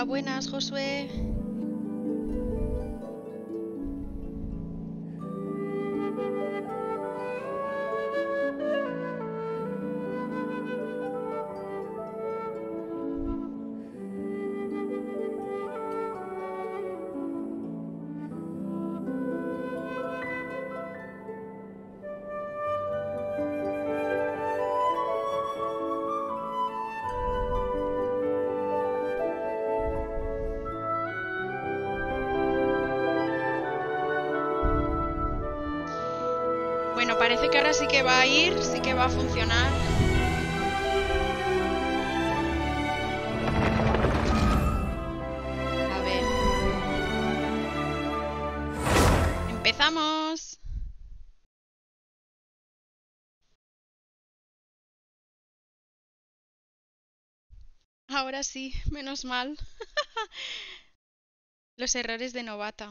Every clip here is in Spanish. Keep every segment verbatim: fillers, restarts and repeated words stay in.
buenas, Josué. Bueno, parece que ahora sí que va a ir, sí que va a funcionar. A ver. ¡Empezamos! Ahora sí, menos mal. Los errores de novata.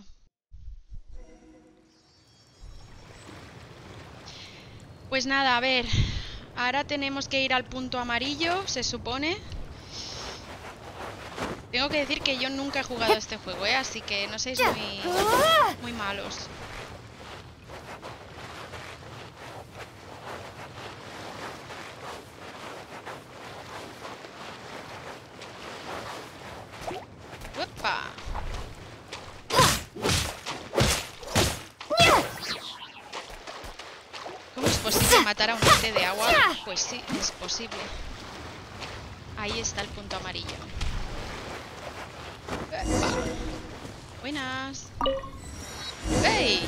Pues nada, a ver, ahora tenemos que ir al punto amarillo, se supone. Tengo que decir que yo nunca he jugado a este juego, ¿eh? Así que no seáis muy, muy malos. ¡Opa! ¿Cómo es posible matar a un ente de agua? Pues sí, es posible. Ahí está el punto amarillo. ¡Epa! Buenas. ¡Hey!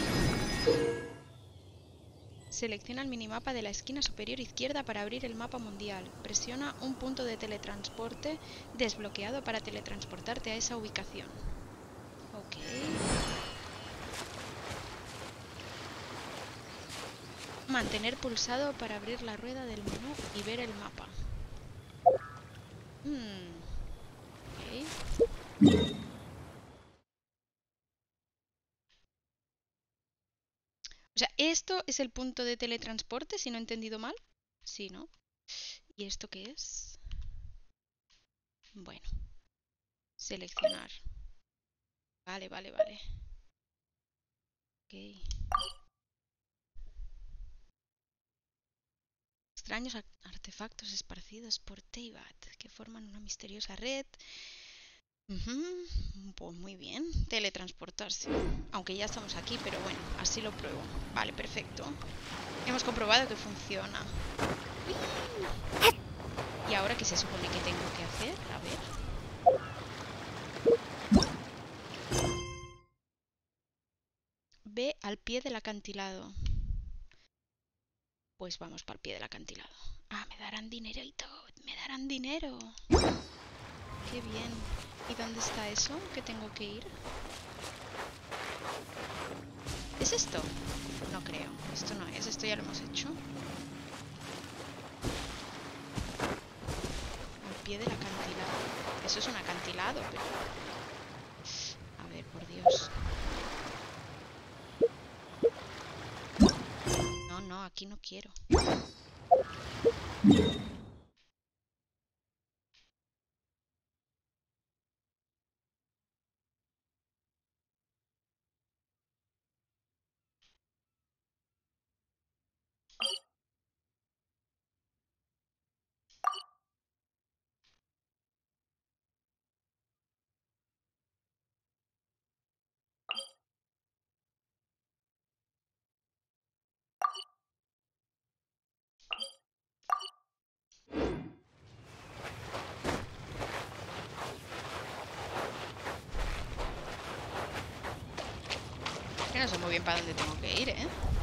Selecciona el minimapa de la esquina superior izquierda para abrir el mapa mundial. Presiona un punto de teletransporte desbloqueado para teletransportarte a esa ubicación. Ok. Mantener pulsado para abrir la rueda del menú y ver el mapa. Hmm. Okay. O sea, ¿esto es el punto de teletransporte, si no he entendido mal? Sí, ¿no? ¿Y esto qué es? Bueno. Seleccionar. Vale, vale, vale. Ok. Extraños artefactos esparcidos por Teyvat que forman una misteriosa red. Uh-huh. Pues muy bien. Teletransportarse. Aunque ya estamos aquí, pero bueno, así lo pruebo. Vale, perfecto. Hemos comprobado que funciona. ¿Y ahora qué se supone que tengo que hacer? A ver. Ve al pie del acantilado. Pues vamos para el pie del acantilado. Ah, me darán dinero y todo. Me darán dinero. Qué bien. ¿Y dónde está eso que tengo que ir? ¿Es esto? No creo. Esto no es. Esto ya lo hemos hecho. Al pie del acantilado. Eso es un acantilado, pero... A ver, por Dios. No, no, aquí no quiero. No sé muy bien para dónde tengo que ir, ¿eh?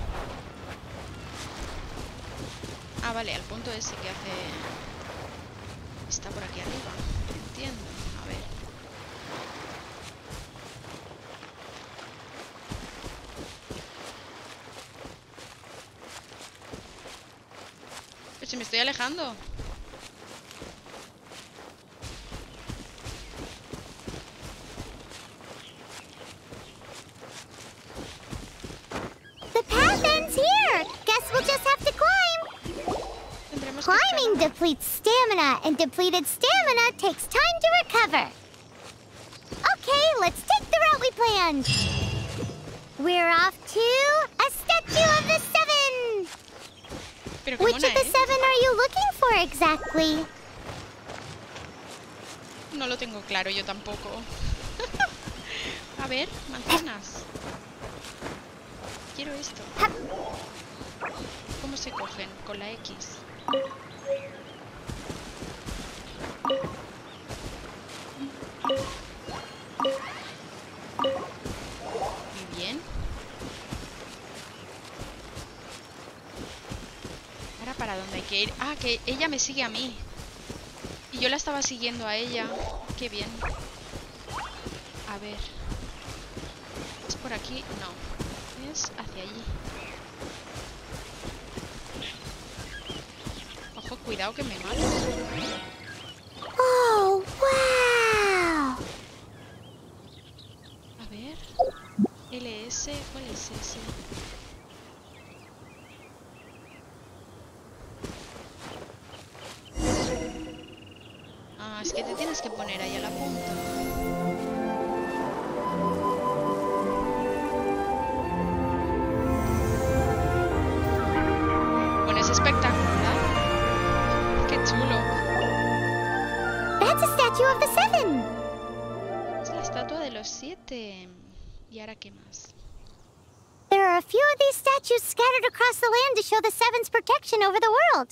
Ah, vale, al punto ese que hace... Está por aquí arriba. Entiendo. A ver. Pero si me estoy alejando. Climbing depletes stamina, and depleted stamina takes time to recover. let's take the route we planned. We're off to a Statue of the Seven. Pero Which of the es? seven are you looking for exactly? No lo tengo claro, yo tampoco. A ver, manzanas. Quiero esto. ¿Cómo se cogen? Con la X. Muy bien. Ahora, ¿para dónde hay que ir? Ah, que ella me sigue a mí. Y yo la estaba siguiendo a ella. Qué bien. A ver. ¿Es por aquí? No. Es hacia allí. Ojo, cuidado que me mato. Oh, wow. A ver. L S, ¿cuál es ese? Ah, es que te tienes que poner ahí a la punta. Bueno, es espectacular. Qué chulo. That's a Statue of the Seven. Es la estatua de los siete. ¿Y ahora qué más? There are a few of these statues scattered across the land to show the Seven's protection over the world.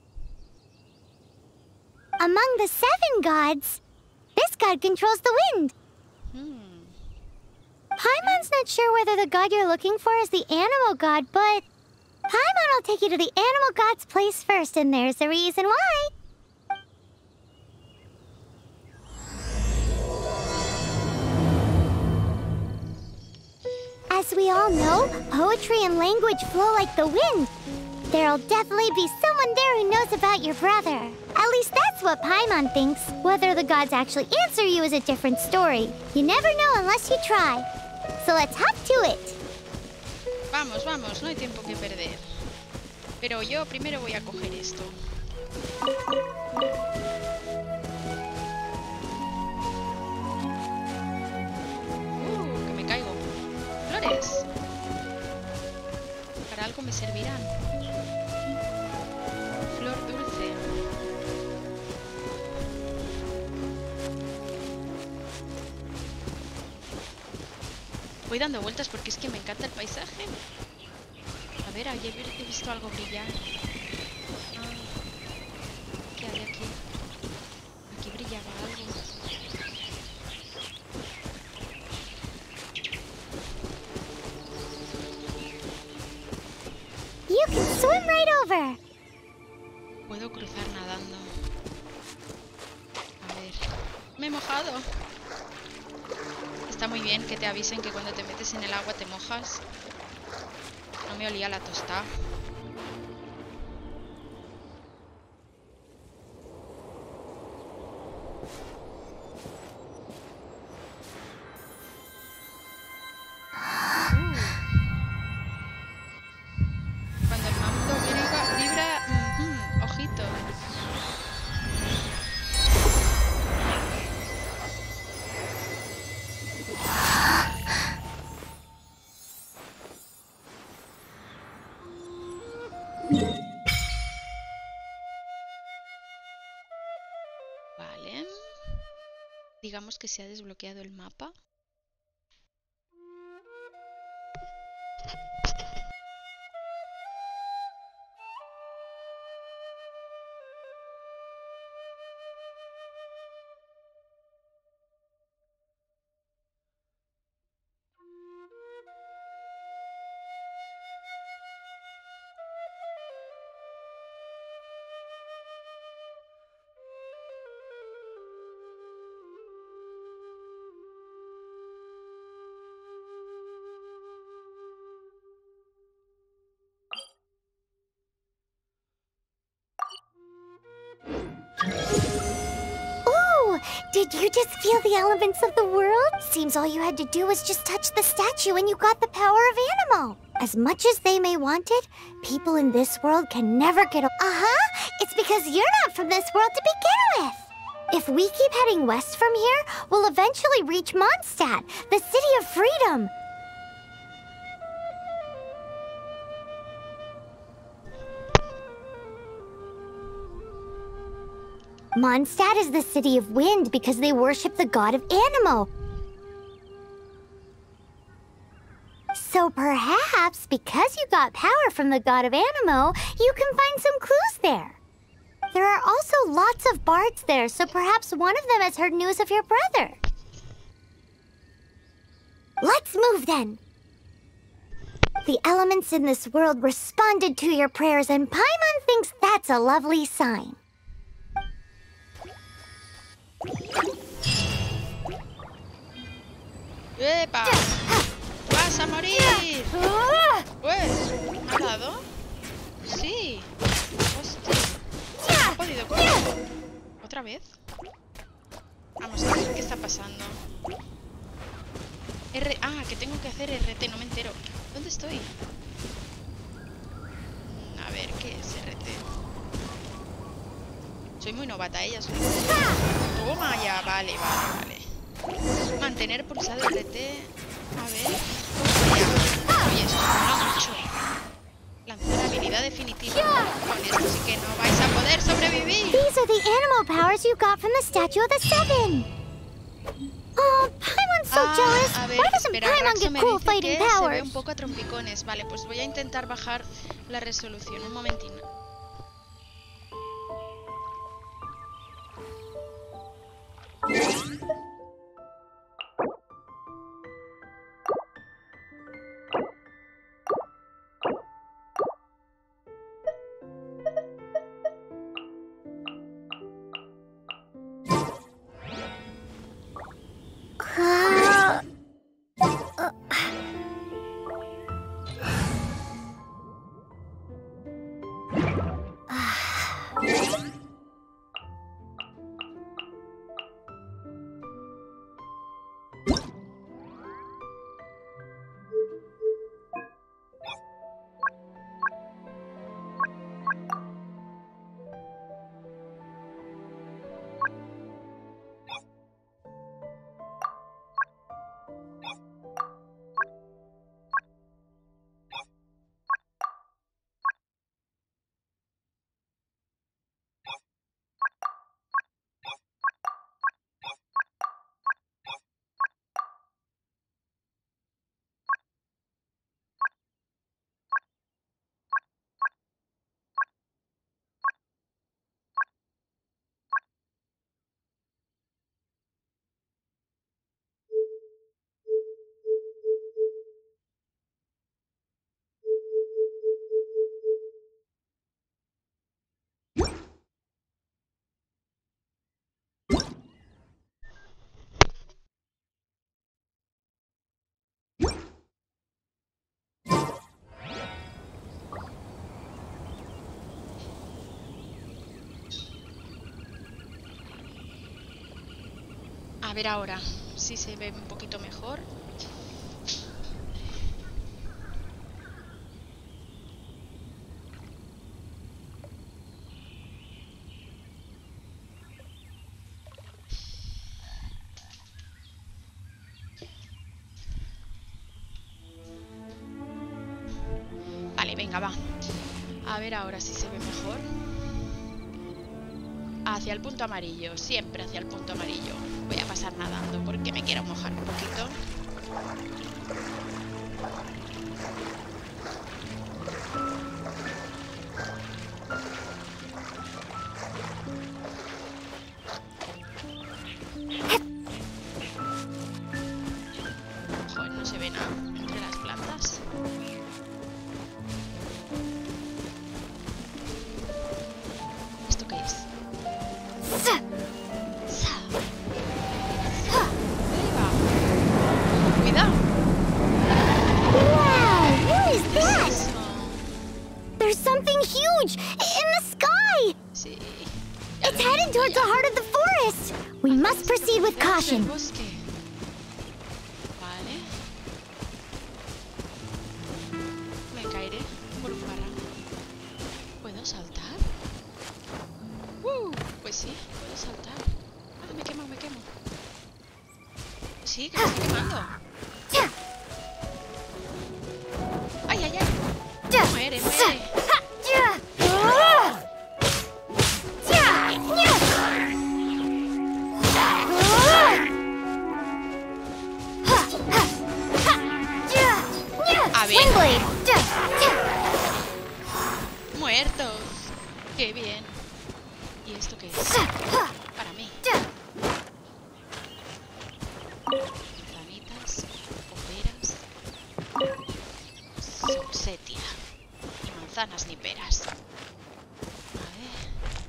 Among the seven gods, this god controls the wind. Hmm. Paimon's not sure whether the god you're looking for is the animal god, but Paimon will take you to the animal god's place first, and there's the reason why. As we all know, poetry and language flow like the wind. There'll definitely be someone there who knows about your brother. At least that's what Paimon thinks. Whether the gods actually answer you is a different story. You never know unless you try. So let's hop to it. Vamos, vamos, no hay tiempo que perder. Pero yo primero voy a coger esto. Uh, que me caigo. Flores. Para algo me servirán. Flor dulce. Voy dando vueltas porque es que me encanta el paisaje. A ver, ayer he visto algo brillar. Ah, ¿qué hay aquí? Aquí brillaba algo. You can swim right over. Puedo cruzar nadando. A ver. Me he mojado. Está muy bien que te avisen que cuando te metes en el agua te mojas. No me olía la tostada. Cuando el mambo vibra, vibra uh-huh, ojito. Vale. Digamos que se ha desbloqueado el mapa. Did you just feel the elements of the world? Seems all you had to do was just touch the statue and you got the power of animal. As much as they may want it, people in this world can never get a- Uh-huh! It's because you're not from this world to begin with! If we keep heading west from here, we'll eventually reach Mondstadt, the city of freedom. Mondstadt is the city of wind because they worship the god of Anemo. So perhaps, because you got power from the god of Anemo, you can find some clues there. There are also lots of bards there, so perhaps one of them has heard news of your brother. Let's move then. The elements in this world responded to your prayers, and Paimon thinks that's a lovely sign. ¡Epa! ¡Vas a morir! Pues, ¿me ha dado? Sí. Hostia. ¿No he podido comer? ¿Otra vez? Vamos a ver qué está pasando. R... Ah, que tengo que hacer R T, no me entero. ¿Dónde estoy? A ver, ¿qué es R T? Soy muy novata, ella soy... Toma ya, vale, vale, vale. Mantener pulsado R T. A ver. Oye, esto mola mucho. Lanzar habilidad definitiva. Con esto sí que no vais a poder sobrevivir. These are the animal powers you got from the Statue of the Seven. Oh, Paimon's so ah, jealous. A ver, Why doesn't espera, Paimon Raxo get me cool dice fighting que se ve powers? un poco a trompicones. Vale, pues voy a intentar bajar la resolución. Un momentín. A ver ahora si se ve un poquito mejor. Vale, venga, va. A ver ahora si se ve mejor. Hacia el punto amarillo, siempre hacia el punto amarillo. Voy a pasar nadando porque me quiero mojar un poquito. Joder, no se ve nada entre las plantas. ¿Esto qué es? Cuidado. Wow, what is ¿Qué es that? eso? There's something huge in the sky. Sí. Ya It's lo headed digo, towards ya. the heart of the forest. We must proceed with Profundidades del caution. bosque. Vale. Me caeré por un barranco. ¿Puedo saltar? Uh, pues sí, puedo saltar. quemo, me quemo. Sí, que me estoy quemando. ¡Ay, ay, ay! ¡Muere, muere! A ver. ¡Muertos! ¡Qué bien! ¿Y esto qué es? Para mí. Manzanitas, peras, solsetia y manzanas ni peras. A ver.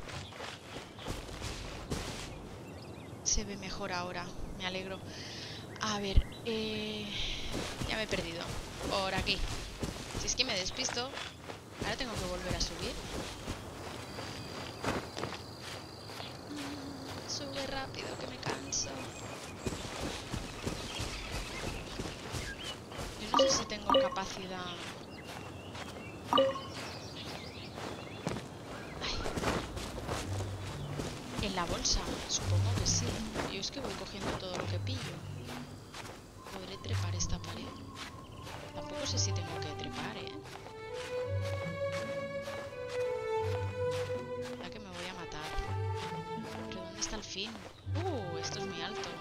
Se ve mejor ahora, me alegro. A ver, eh... ya me he perdido. Por aquí. Si es que me despisto, ahora tengo que volver a subir. Sube rápido, que me canso. Yo no sé si tengo capacidad. Ay. En la bolsa, supongo que sí. Yo es que voy cogiendo todo lo que pillo. Podré trepar esta pared. Tampoco sé si tengo que trepar, ¿eh? Ya que me voy a matar. ¿Pero dónde está el fin? Uh, esto es muy alto.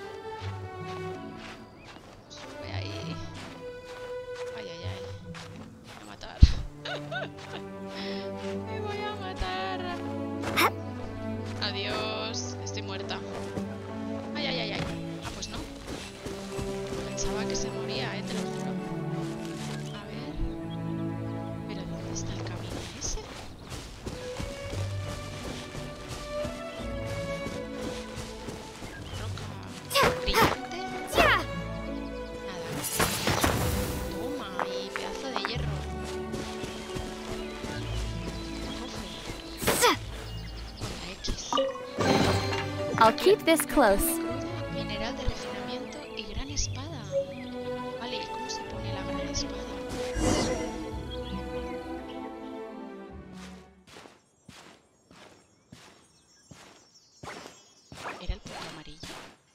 Sube ahí. Ay, ay, ay. Me voy a matar. Me voy a matar. Adiós. Estoy muerta. Ay, ay, ay, ay. Ah, pues no. Pensaba que se moría, eh, te lo juro. A ver. ¿Pero dónde está el camino ese? Roca brillante. Nada. Toma, y pedazo de hierro. Cofre. Contra X. I'll keep this close. Mineral de refinamiento y gran espada. Vale, ¿y cómo se pone la gran espada? ¿Era el punto amarillo?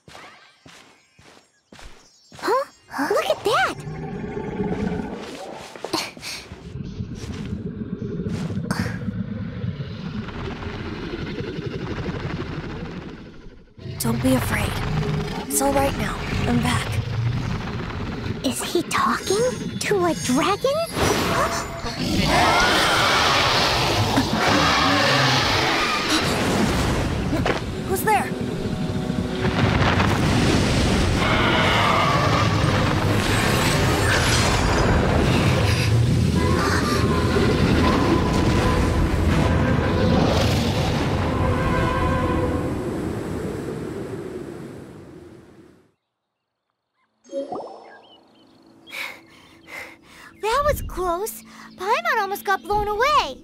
Huh? Look at that! Don't be afraid. It's all right now. I'm back. Is he talking to a dragon? Who's there? That was close. Paimon almost got blown away.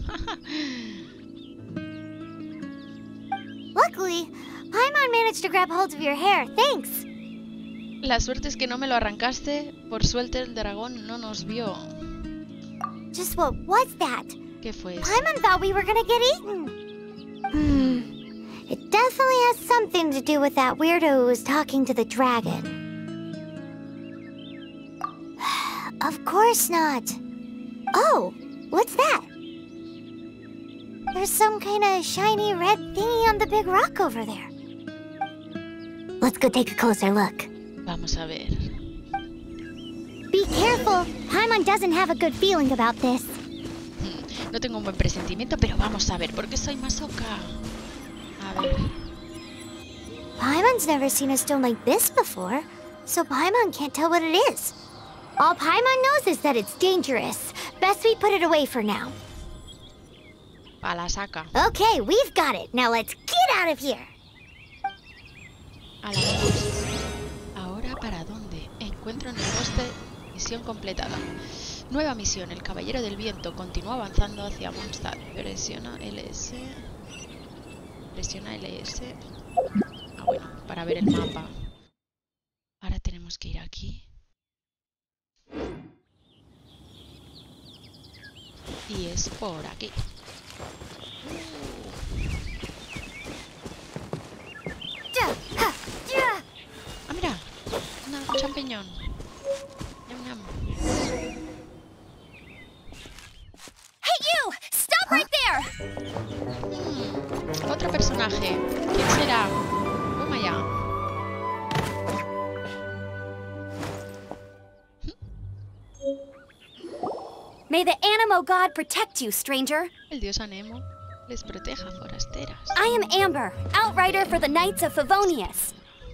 Luckily, Paimon managed to grab hold of your hair. Thanks. La suerte es que no me lo arrancaste. Por suerte el dragón no nos vio. Just what was that? ¿Qué fue eso? Paimon thought we were gonna get eaten. Hmm. It definitely has something to do with that weirdo who was talking to the dragon. Of course not. Oh, what's that? There's some kind of shiny red thingy on the big rock over there. Let's go take a closer look. Vamos a ver. Be careful. Paimon doesn't have a good feeling about this. Hmm, No tengo un buen presentimiento, pero vamos a ver, porque soy masoca. A ver. Paimon's never seen a stone like this before, so Paimon can't tell what it is. All Paimon knows is that it's dangerous. Best we put it away for now. Pa' la saca. Okay, we've got it. Now let's get out of here. A la vamos. ¿Ahora para dónde? Encuentro en el bosque. Misión completada. Nueva misión. El Caballero del Viento continúa avanzando hacia Mondstadt. Presiona L S. Presiona L S. Ah, bueno, para ver el mapa. Ahora tenemos que ir aquí. Y es por aquí. Uh. champiñón. Ñam, ñam. Hey, you! Stop right there! Hmm, otro personaje. ¿Quién será? Toma ya. May the Anemo God protect you, stranger. El dios Anemo les proteja, forasteras. I am Amber, outrider for the Knights of Favonius.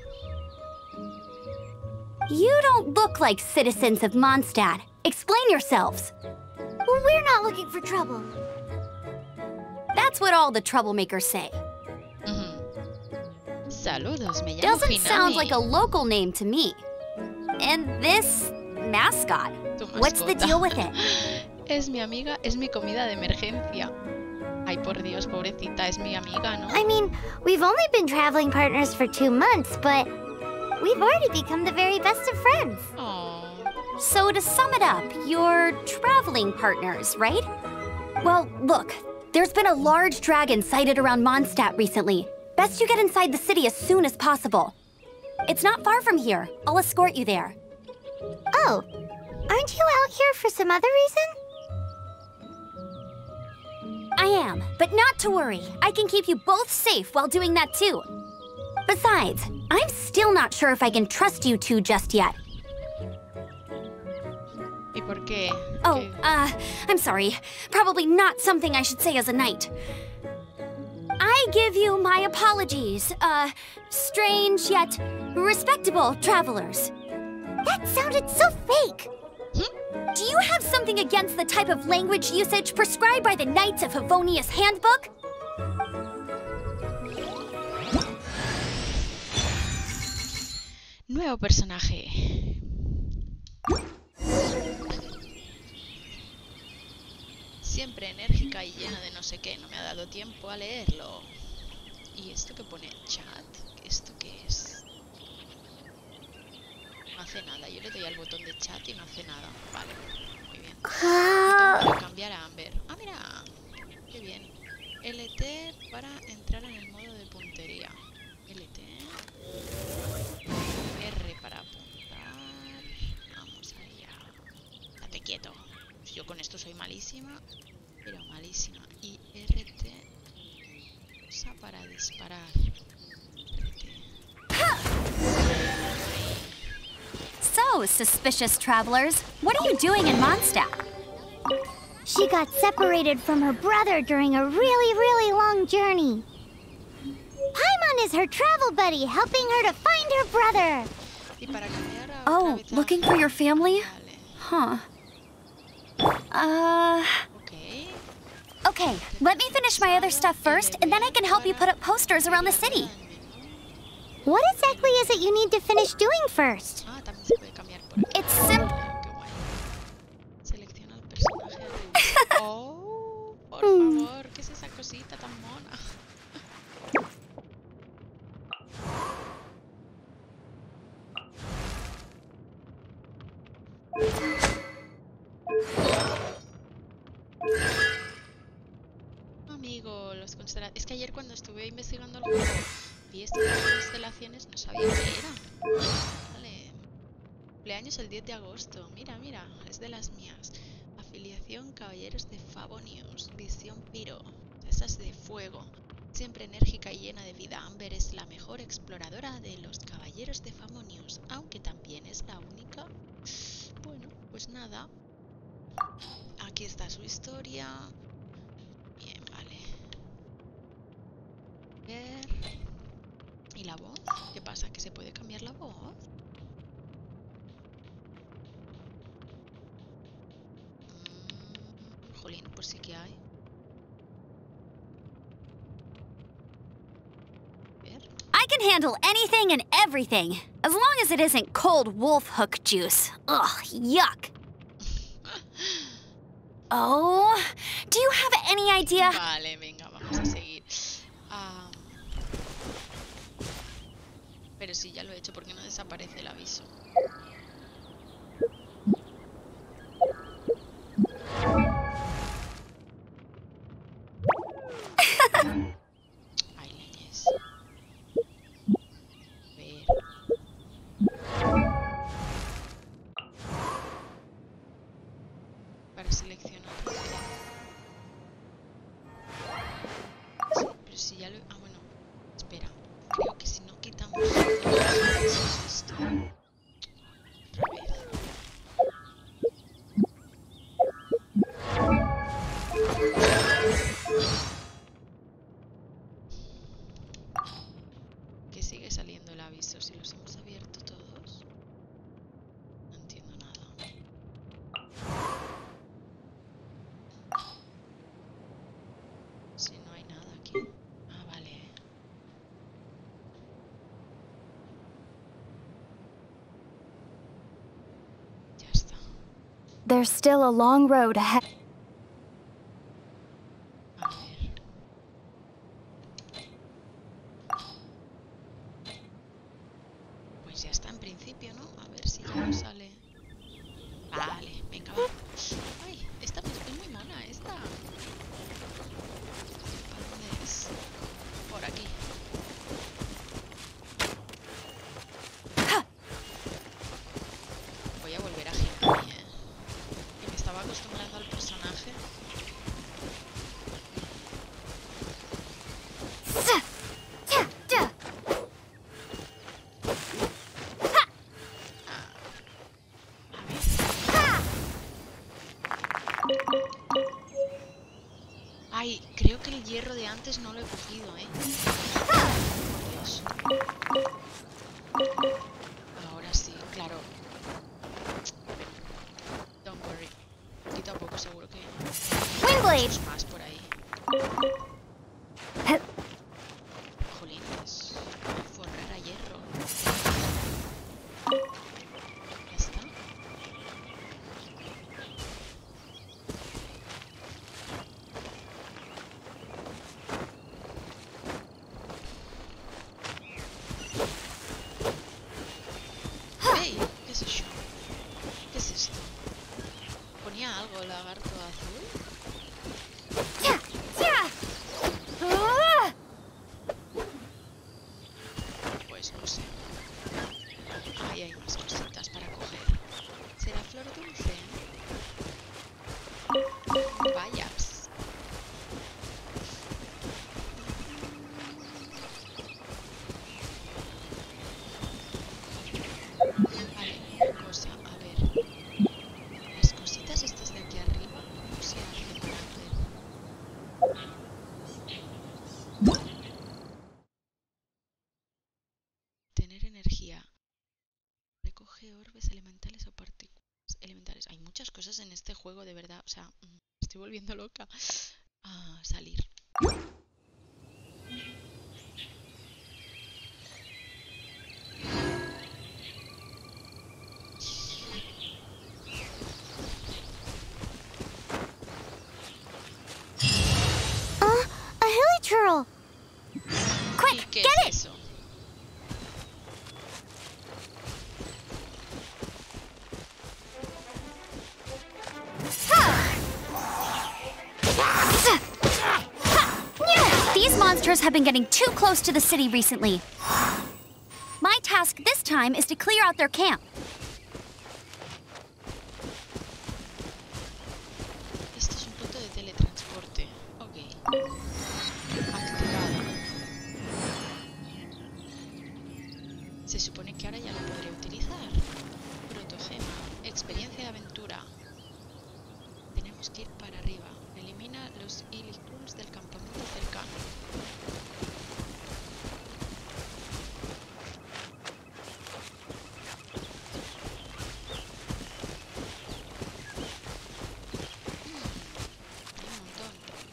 You don't look like citizens of Mondstadt. Explain yourselves. Well, we're not looking for trouble. That's what all the troublemakers say. Ujú. Saludos, me llamo Doesn't Hinami. sound like a local name to me. And this mascot, Tu what's the mascota. deal with it? Es mi amiga, es mi comida de emergencia. Ay, por Dios, pobrecita, es mi amiga, ¿no? I mean, we've only been traveling partners for two months, but we've already become the very best of friends. Oh, So to sum it up, you're traveling partners, right? Well, look, there's been a large dragon sighted around Mondstadt recently. Best you get inside the city as soon as possible. It's not far from here. I'll escort you there. Oh, aren't you out here for some other reason? I am, but not to worry. I can keep you both safe while doing that too. Besides, I'm still not sure if I can trust you two just yet. ¿y por qué? Oh, ¿Qué? uh, I'm sorry. Probably not something I should say as a knight. I give you my apologies, uh, strange yet respectable travelers. That sounded so fake. Do you have something against the type of language usage prescribed by the Knights of Favonius Handbook? Nuevo personaje. Siempre enérgica y llena de no sé qué, no me ha dado tiempo a leerlo. ¿Y esto que pone chat? ¿Esto qué es? No hace nada, yo le doy al botón de chat y no hace nada. Vale, muy bien. Ah, Para cambiar a Amber. Ah, mira, qué bien. L T para entrar en el modo de puntería. L T. R para apuntar. Vamos allá. Date quieto. Yo con esto soy malísima, pero malísima. Y R T usa para disparar. R T. So, suspicious travelers, what are you doing in Mondstadt? she got separated from her brother during a really, really long journey. Paimon is her travel buddy, helping her to find her brother. Y para cambiar a Oh, otra vez a- looking for your family? Vale. Huh. Uh, Ok. okay, let me finish my other stuff first, and then I can help you put up posters around the city. What exactly is it you need to finish doing first? Ah, también se puede cambiar por aquí. It's sim- Vale, qué guay. Selecciona el personaje atributo. Oh, por favor, ¿qué es esa cosita tan mona? Amigo, los constelaciones. Es que ayer cuando estuve investigando el juego vi esto de las constelaciones, no sabía qué era. Vale. Cumpleaños el diez de agosto. Mira, mira, es de las mías. Afiliación Caballeros de Favonius. Visión Piro. Esas de fuego. Siempre enérgica y llena de vida, Amber es la mejor exploradora de los Caballeros de Favonius, aunque también es la única. Bueno, pues nada. Aquí está su historia. Bien, vale. Ver. ¿Y la voz? ¿Qué pasa? ¿Que se puede cambiar la voz? Mm, jolín, pues sí que hay. Ver. I can handle anything and everything, as long as it isn't cold wolf hook juice. Ugh, yuck. Oh, do you have any idea? Vale, venga, vamos a seguir. Ah, pero sí, ya lo he hecho, porque no desaparece el aviso. Hay leyes. A ver. para seleccionar. Sí, pero si ya lo... Ah, bueno. Espera. Creo que si no quitamos... Esto. Otra vez. Que sigue saliendo el aviso si los hemos abierto todos. No entiendo nada. Si no hay nada aquí. Ah, vale. Ya está. There's still a long road ahead. A ver. Pues ya está en principio, ¿no? A ver si ya nos sale. Vale, venga, va. Ay, esta es muy mona, esta. ¿Para dónde es? Por aquí. Voy a volver a girar, ¿eh? Que me estaba acostumbrando al personaje. Ay, creo que el hierro de antes no lo he cogido, ¿eh? Por Dios. Ahora sí, claro. Don't worry. Aquí tampoco seguro que hay Windblade! muchos más por ahí. Jolines. Forrar a hierro. Ya está. ¡Ey! ¿Qué es eso? ¿Qué es esto? ¿Ponía algo el lagarto azul? Yeah, yeah. Ah! Pues no sé. Ahí hay más cositas para coger. ¿Será flor dulce? Vayas. Vale, una cosa, a ver. Las cositas estas de aquí arriba, no sé a qué carácter. Tener energía. Recoge orbes elementales o partículas elementales. Hay muchas cosas en este juego, de verdad. O sea, me estoy volviendo loca. A salir. Uh, a hilichurl! ¿Y Quick, qué get es it! eso? These monsters have been getting too close to the city recently. My task this time is to clear out their camp. Esto es un punto de teletransporte. Ok. Activado. Se supone que ahora ya lo podré utilizar. Protogema. Experiencia de aventura. Tenemos que ir para arriba. Elimina los Illikrums del campamento cercano. Hay un montón.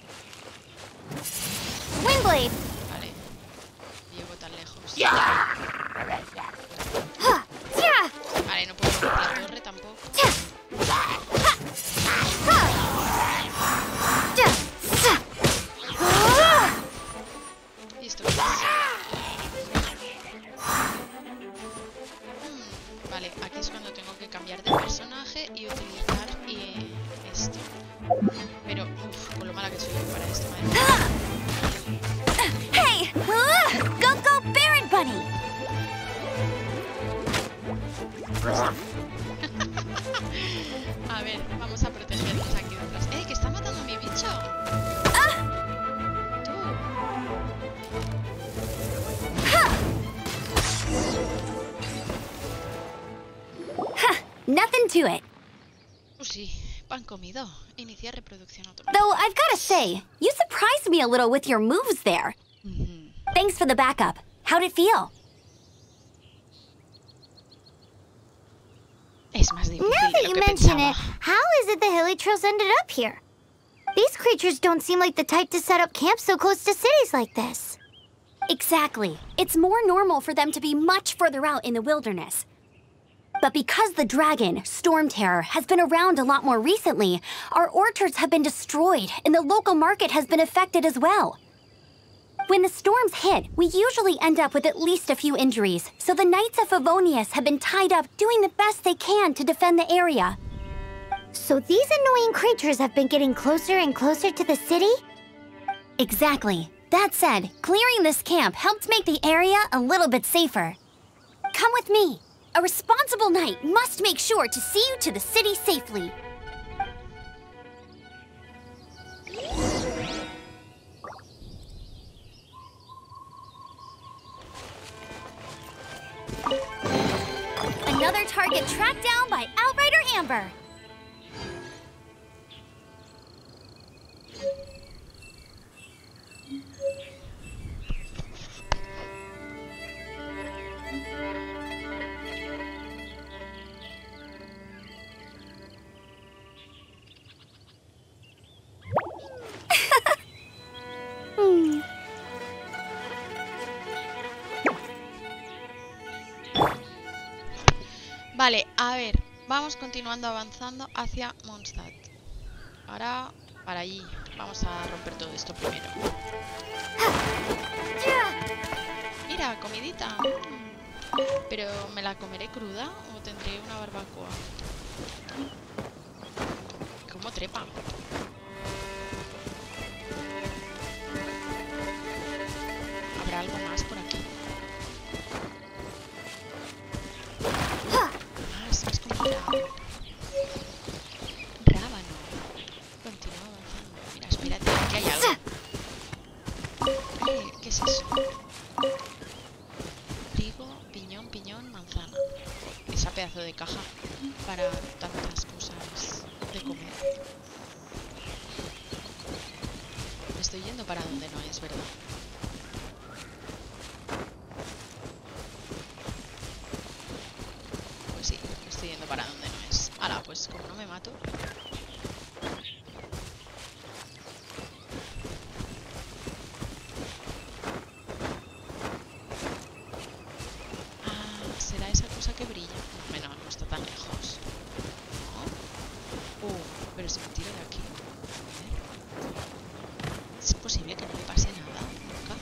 Windblade! Vale. Llego tan lejos. Yeah! Vale, no puedo romper la torre tampoco. Y Vamos a protegernos aquí detrás. ¡Eh, que está matando a mi bicho! Ah! Tú. Huh, nothing to it. Uh, sí, pan comido. Iniciar reproducción automática. Though I've gotta say, you surprised me a little with your moves there. Mm-hmm. Thanks for the backup. How'd it feel? Es más difícil Now de that lo you que mention pensaba. it, how is it the Hilichurls ended up here? These creatures don't seem like the type to set up camp so close to cities like this. Exactly. It's more normal for them to be much further out in the wilderness. But because the dragon, Storm Terror, has been around a lot more recently, our orchards have been destroyed and the local market has been affected as well. When the storms hit, we usually end up with at least a few injuries, so the Knights of Favonius have been tied up doing the best they can to defend the area. So these annoying creatures have been getting closer and closer to the city? Exactly. That said, clearing this camp helped make the area a little bit safer. Come with me. A responsible knight must make sure to see you to the city safely. Another target tracked down by Outrider Amber. Hmm. Vale, a ver, vamos continuando avanzando hacia Mondstadt. Ahora, para allí. Vamos a romper todo esto primero. Mira, comidita. Mm. Pero, ¿me la comeré cruda o tendré una barbacoa? ¿Cómo trepa? ¿Habrá algo más por aquí? Más, más comida. Rábano. Continúa avanzando. Mira, espérate, aquí hay algo. Eh, ¿Qué es eso? Trigo, piñón, piñón, manzana. Esa pedazo de caja para tantas cosas de comer. Me estoy yendo para donde no es, ¿verdad? Pues sí, me estoy yendo para donde no es. Ahora, pues como no me mato... Ah, ¿será esa cosa que brilla? Bueno, no está tan lejos. ¿No? Uh, pero si me tiro de aquí... A ver. ¿Es posible que no me pase nada? Nunca.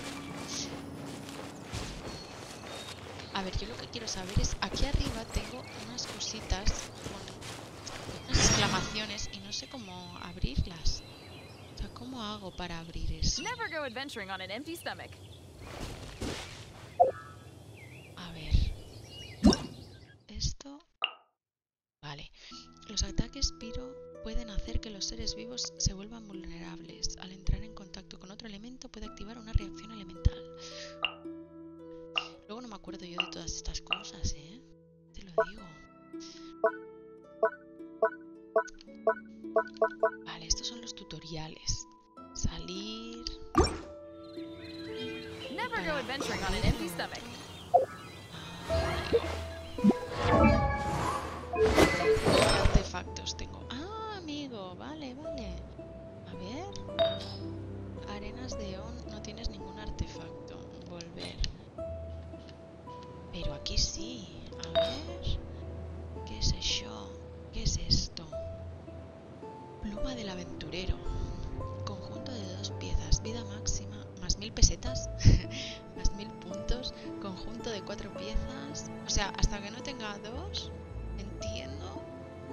A ver, yo lo que quiero saber es... Aquí arriba tengo unas cositas con unas exclamaciones y no sé cómo abrirlas. O sea, ¿cómo hago para abrir eso? Never go adventuring on an empty stomach. A ver. Esto... Vale. Los ataques Pyro pueden hacer que los seres vivos se vuelvan vulnerables. Al entrar en contacto con otro elemento puede activar una reacción elemental. Luego no me acuerdo yo de todas estas cosas, ¿eh? Te lo digo. Vale, estos son los tutoriales. Salir... Never go adventuring on an empty stomach. ¿Qué artefactos tengo? Ah, amigo, vale, vale. A ver. Arenas de On, no tienes ningún artefacto. Volver. Pero aquí sí. A ver. ¿Qué es eso? ¿Qué es esto? Pluma del aventurero. Conjunto de dos piezas. Vida máxima. Más mil pesetas. Más mil puntos. Conjunto de cuatro piezas. O sea, hasta que no tenga dos. Entiendo.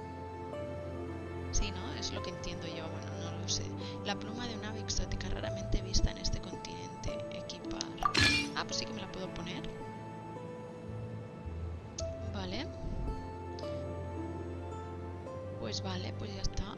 Sí, ¿no? Es lo que entiendo yo. Bueno, no lo sé. La pluma de una ave exótica raramente vista en este continente. Equipar. Ah, pues sí que me la puedo poner. Vale. Pues vale, pues ya está.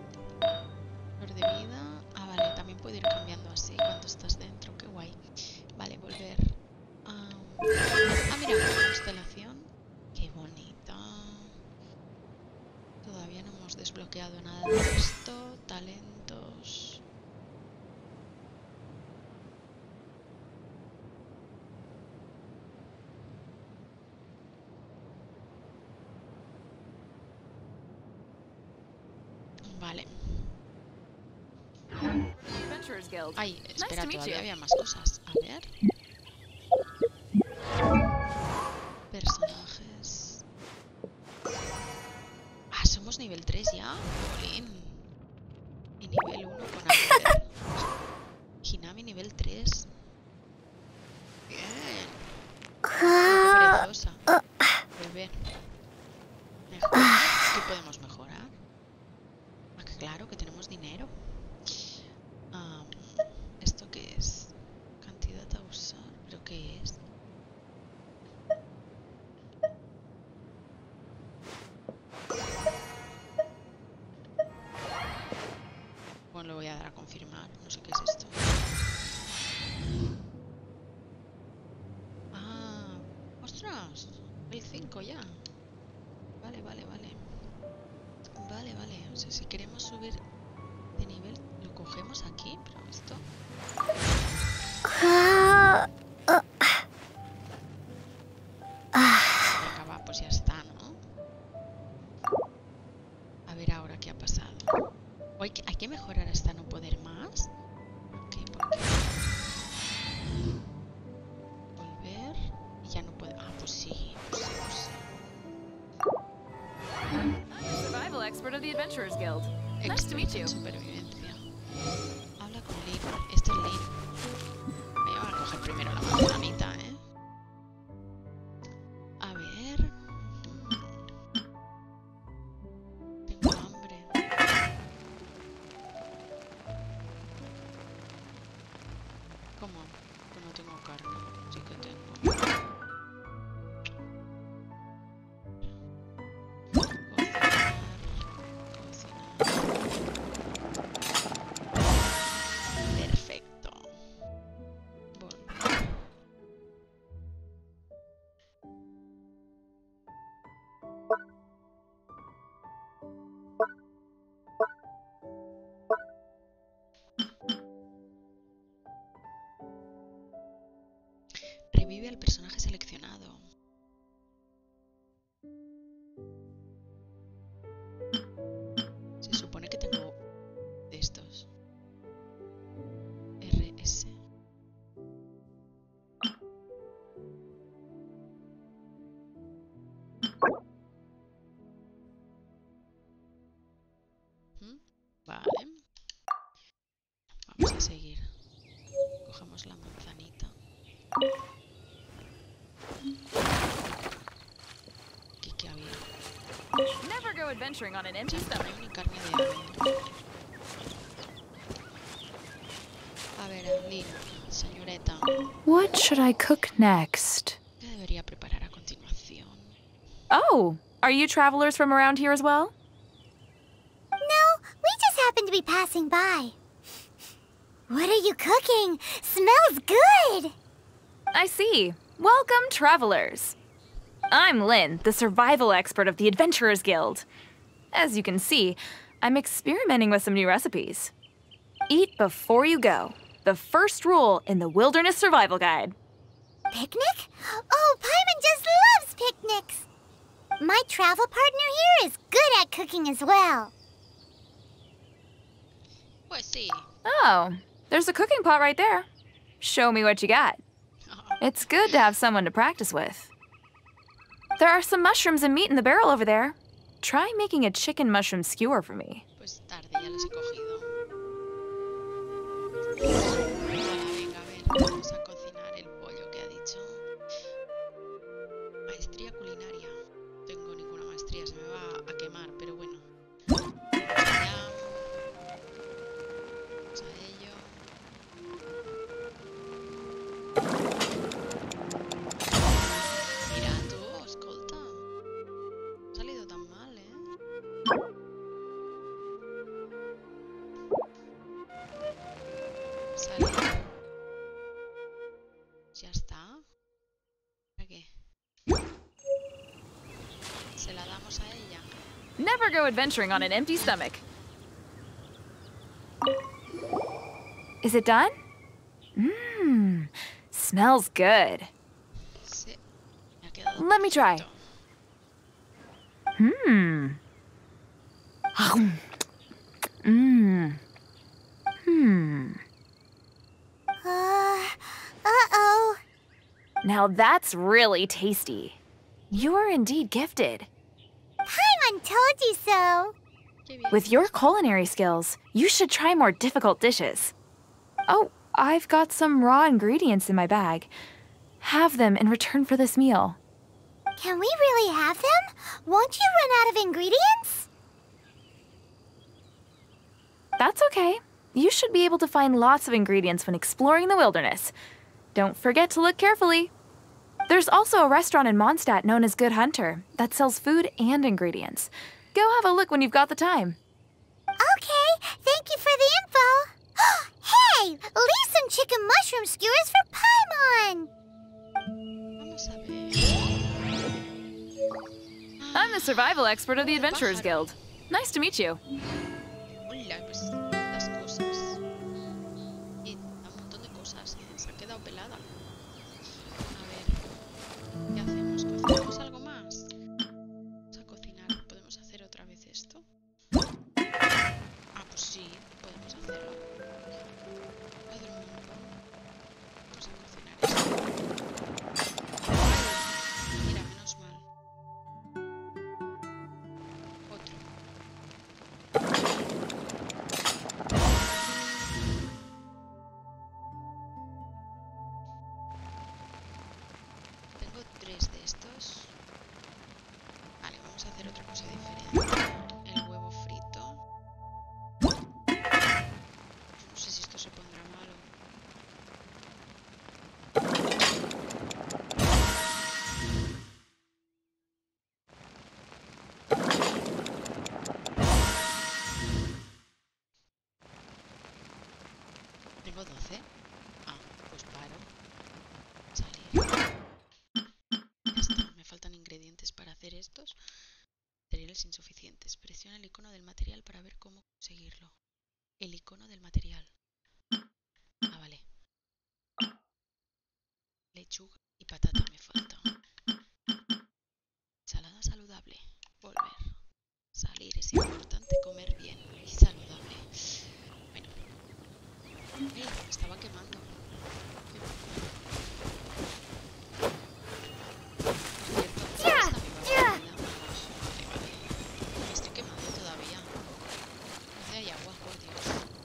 Adventurers Guild. Ay, Nice espera, to meet todavía you. había más cosas. A ver. Personajes. Ah, somos nivel tres ya. Jolín. Y nivel uno con Amber. Hinami nivel tres. Bien. Qué perezosa. Volver. Mejorar. ¿Qué podemos mejorar? Ah, que claro, que tenemos dinero. Um, ¿Esto qué es? Cantidad a usar. ¿Pero qué es? Bueno, le voy a dar a confirmar. No sé qué es esto. Ah, ostras. El cinco ya. Vale, vale, vale. Vale, vale. O sea, si queremos subir de nivel, lo cogemos aquí. Pero esto... Venga, va, pues ya está, ¿no? A ver ahora qué ha pasado. ¿O hay que, hay que mejorar hasta no poder más? ¿Por qué? ¿Por qué? Volver y ya no puedo... Ah, pues sí, pues sí, pues sí. I'm the survival expert of the Adventurers Guild. Nice to meet Experto you. en supervivencia. Habla con Lynn. Este es Lynn. Me voy a coger primero la manzanita, ¿eh? A ver... Tengo hambre. ¿Cómo? Que no tengo carne. Sí que tengo. Cocinar. Cocinar. Perfecto. Volver. Revive al personaje seleccionado. Se supone que tengo de estos. R S. ¿Mm? Vale. Vamos a seguir. Cogemos la manzanita. Aquí que había. Never go adventuring on an empty stomach. Ni carne de ave. A ver, Lynn, señorita, What should I cook next? ¿qué debería preparar a continuación? Oh, are you travelers from around here as well? No, we just happen to be passing by. What are you cooking? Smells good! I see. Welcome, travelers. I'm Lynn, the survival expert of the Adventurers Guild. As you can see, I'm experimenting with some new recipes. Eat before you go. The first rule in the Wilderness Survival Guide. Picnic? Oh, Paimon just loves picnics! My travel partner here is good at cooking as well. Pues sí. Oh, there's a cooking pot right there. Show me what you got. It's good to have someone to practice with. There are some mushrooms and meat in the barrel over there. Try making a chicken mushroom skewer for me. Pues tarde, ya los he cogido. Venga, venga, a ver, vamos a cocinar el pollo que ha dicho. Maestría culinaria. No tengo ninguna maestría, se me va a quemar, pero bueno. Ya. Vamos a ello. Mira tú, escolta. No ha salido tan mal, ¿eh? Sale. Ya está. ¿Para qué? Se la damos a ella. Never go adventuring on an empty stomach. Is it done? Mmm, smells good. Sí. Me ha quedado Let me try. perfecto. Hmm. Mmm. Hmm. Now that's really tasty. You are indeed gifted. Paimon told you so. Qué bien. With your culinary skills, you should try more difficult dishes. Oh, I've got some raw ingredients in my bag. Have them in return for this meal. Can we really have them? Won't you run out of ingredients? That's okay. You should be able to find lots of ingredients when exploring the wilderness. Don't forget to look carefully. There's also a restaurant in Mondstadt known as Good Hunter that sells food and ingredients. Go have a look when you've got the time. Okay, thank you for the info. Hey, leave some chicken mushroom skewers for Paimon. Vamos a ver. I'm the survival expert of the Adventurers Guild. Nice to meet you. Hola, pues las cosas. Y un montón de cosas. ¿Eh? Se ha quedado pelada. A ver. ¿Qué hacemos? ¿Cocinamos algo más? Vamos a cocinar. ¿Podemos hacer otra vez esto? Ah, pues sí, podemos hacerlo. Cuadro un montón. Vamos a cocinar esto. Mira, menos mal. Otro. Tengo tres de estos. Vale, vamos a hacer otra cosa diferente. El huevo frito. No sé si esto se pondrá malo. Tengo doce. Ah, pues paro. Salir. Ya está. Me faltan ingredientes para hacer estos. Materiales insuficientes. Presiona el icono del material para ver cómo conseguirlo. El icono del material. Ah, vale. Lechuga y patata me falta. Ensalada saludable. Volver. Salir. Es importante comer bien y saludable. Bueno. Ay, me estaba quemando. Qué bueno. Por cierto, ¿dónde está mi barra de comida? Vale, vale. Me estoy quemando todavía. ¿Dónde hay agua? Por Dios.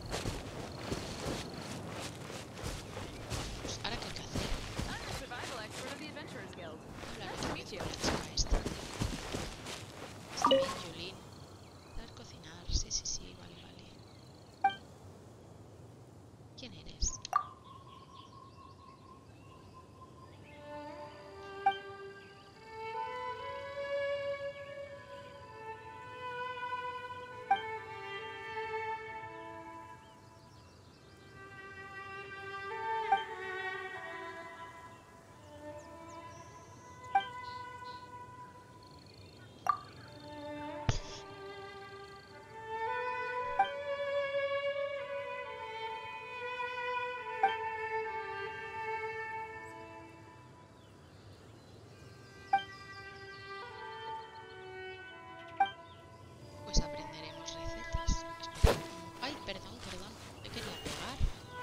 Pues ahora qué hay que hacer. I'm the survival expert of the Adventurers Guild. Hablar Nice otra to vez meet you. con la chica esta. Está bien, Yulín. Saber cocinar. Sí, sí, sí. Vale, vale. ¿Quién eres? Pues aprenderemos recetas. Espera. Ay, perdón, perdón. Me quería pegar.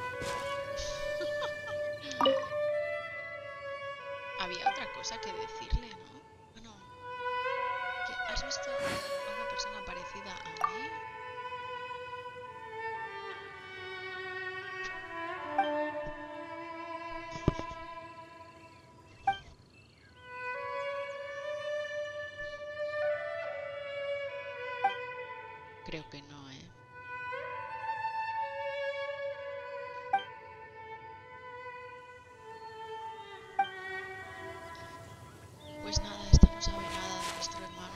Había otra cosa que decirle, ¿no? Bueno, ¿qué- ¿has visto a una persona parecida a mí? Creo que no, ¿eh? Pues nada, esta no sabe nada de nuestro hermano.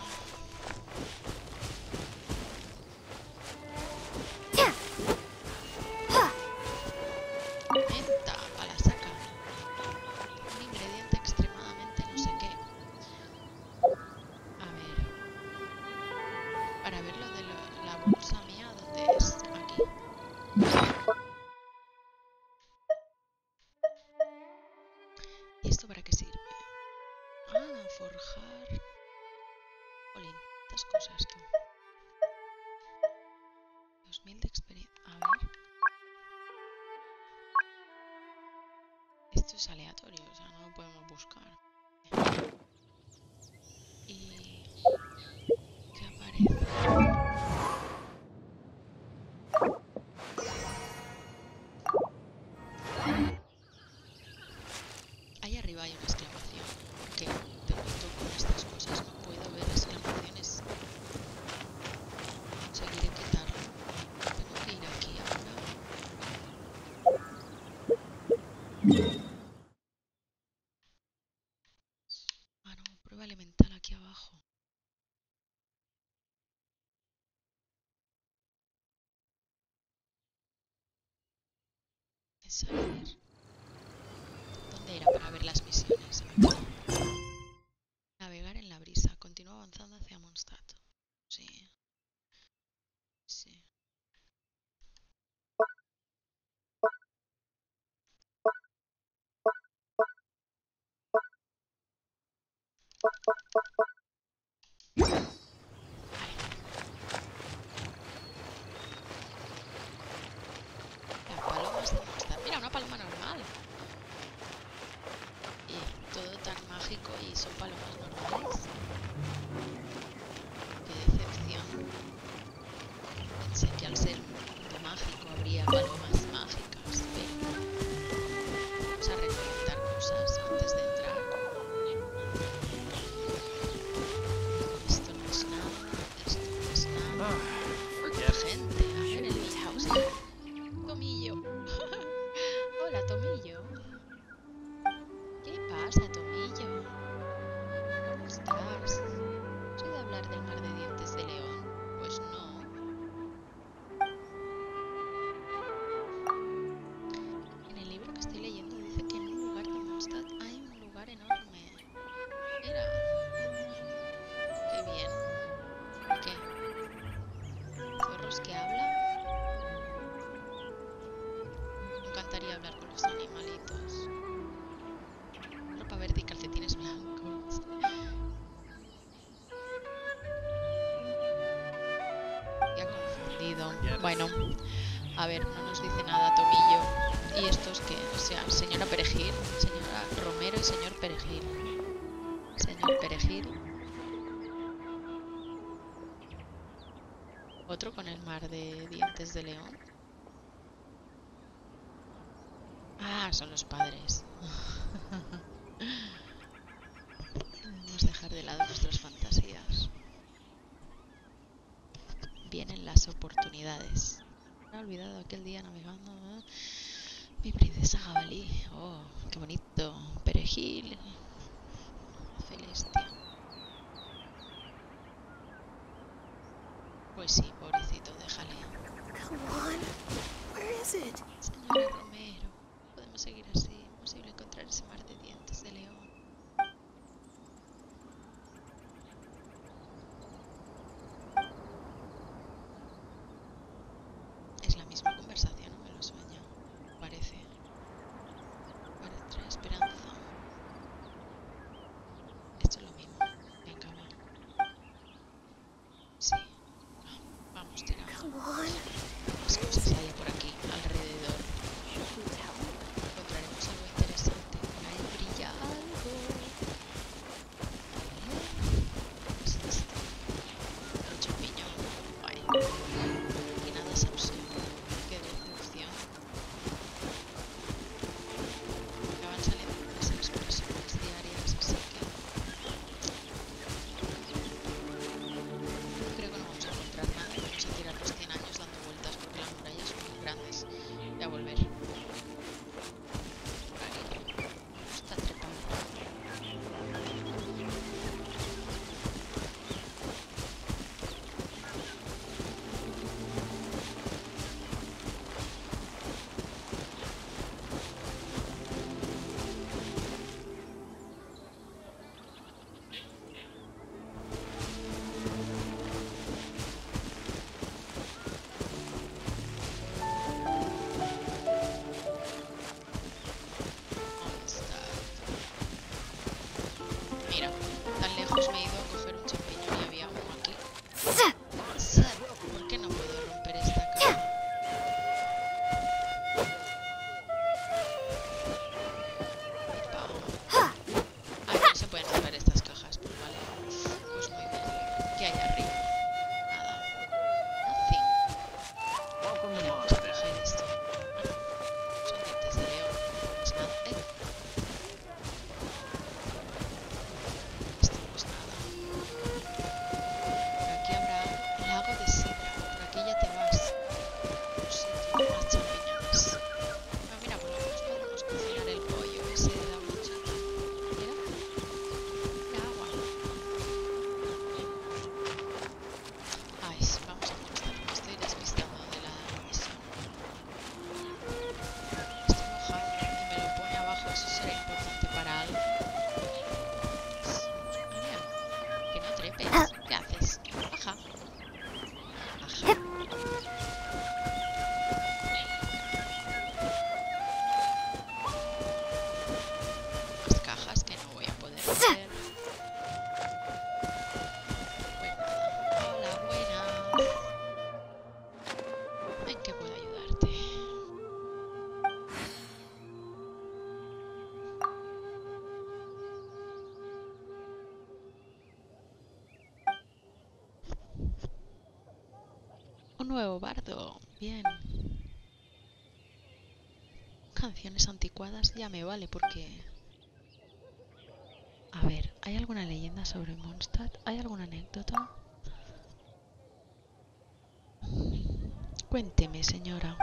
Menta, a la saca. Un ingrediente extremadamente no sé qué. A ver. Para ver lo de lo- la bolsa mía, ¿dónde es? Aquí. ¿Y esto para qué sirve? Ah, forjar. Jolín, estas cosas tú. dos mil de experiencia. A ver. Esto es aleatorio, o sea, no lo podemos buscar. Y... ¿qué aparece? Ahí arriba hay una exclamación. Que de momento con estas cosas no puedo ver exclamaciones. Conseguiré quitarlo. Tengo que ir aquí ahora. Ah, no, prueba elemental aquí abajo. Es salir. ¿Dónde era para ver las misiones? Aquí. Navegar en la brisa. Continúa avanzando hacia Mondstadt. Sí. Sí. Las palomas de Mondstadt. Mira, una paloma normal. Y todo tan mágico y son palomas normales. Qué decepción. Pensé que al ser un mundo mágico habría palomas mágicas, pero vamos a recolectar cosas antes de entrar. Esto no es nada, esto no es nada. Mucha gente, a ver el house. Tomillo. Hola, Tomillo. ¿Qué pasa, Tomillo? ¿Cómo estás? ¿Soy de hablar del mar de dientes de león? Pues no. En el libro que estoy leyendo dice que en un lugar de Mondstadt hay un lugar enorme. Mira. Qué bien. ¿Y qué? ¿Zorros que hablan? Me encantaría hablar con los animalitos. Ropa verde y calcetines blancos. Ya confundido. Bueno, a ver, no nos dice nada Tomillo. ¿Y estos qué? O sea, señora Perejil, señora Romero y señor Perejil. Señor Perejil. Otro con el mar de dientes de león. Ah, son los padres. Debemos dejar de lado nuestras fantasías. Vienen las oportunidades. Me he olvidado aquel día navegando. ¿eh? Mi princesa jabalí. Oh, qué bonito. Perejil. Celestia. Pues sí, pobrecito, déjale. Come on. Where is it? Señora Romero, no podemos seguir así. Imposible encontrar ese mar de dientes de león. Es la misma conversación, no me lo sueña. Parece. Parece traer esperanza. Esto es lo mismo. Venga, va. Sí. Vamos, tiramos. Come on. Más cosas hay por aquí, alrededor. acuerdo. Bien. Canciones anticuadas ya me vale porque... A ver, ¿hay alguna leyenda sobre Mondstadt? ¿Hay alguna anécdota? Cuénteme, señora.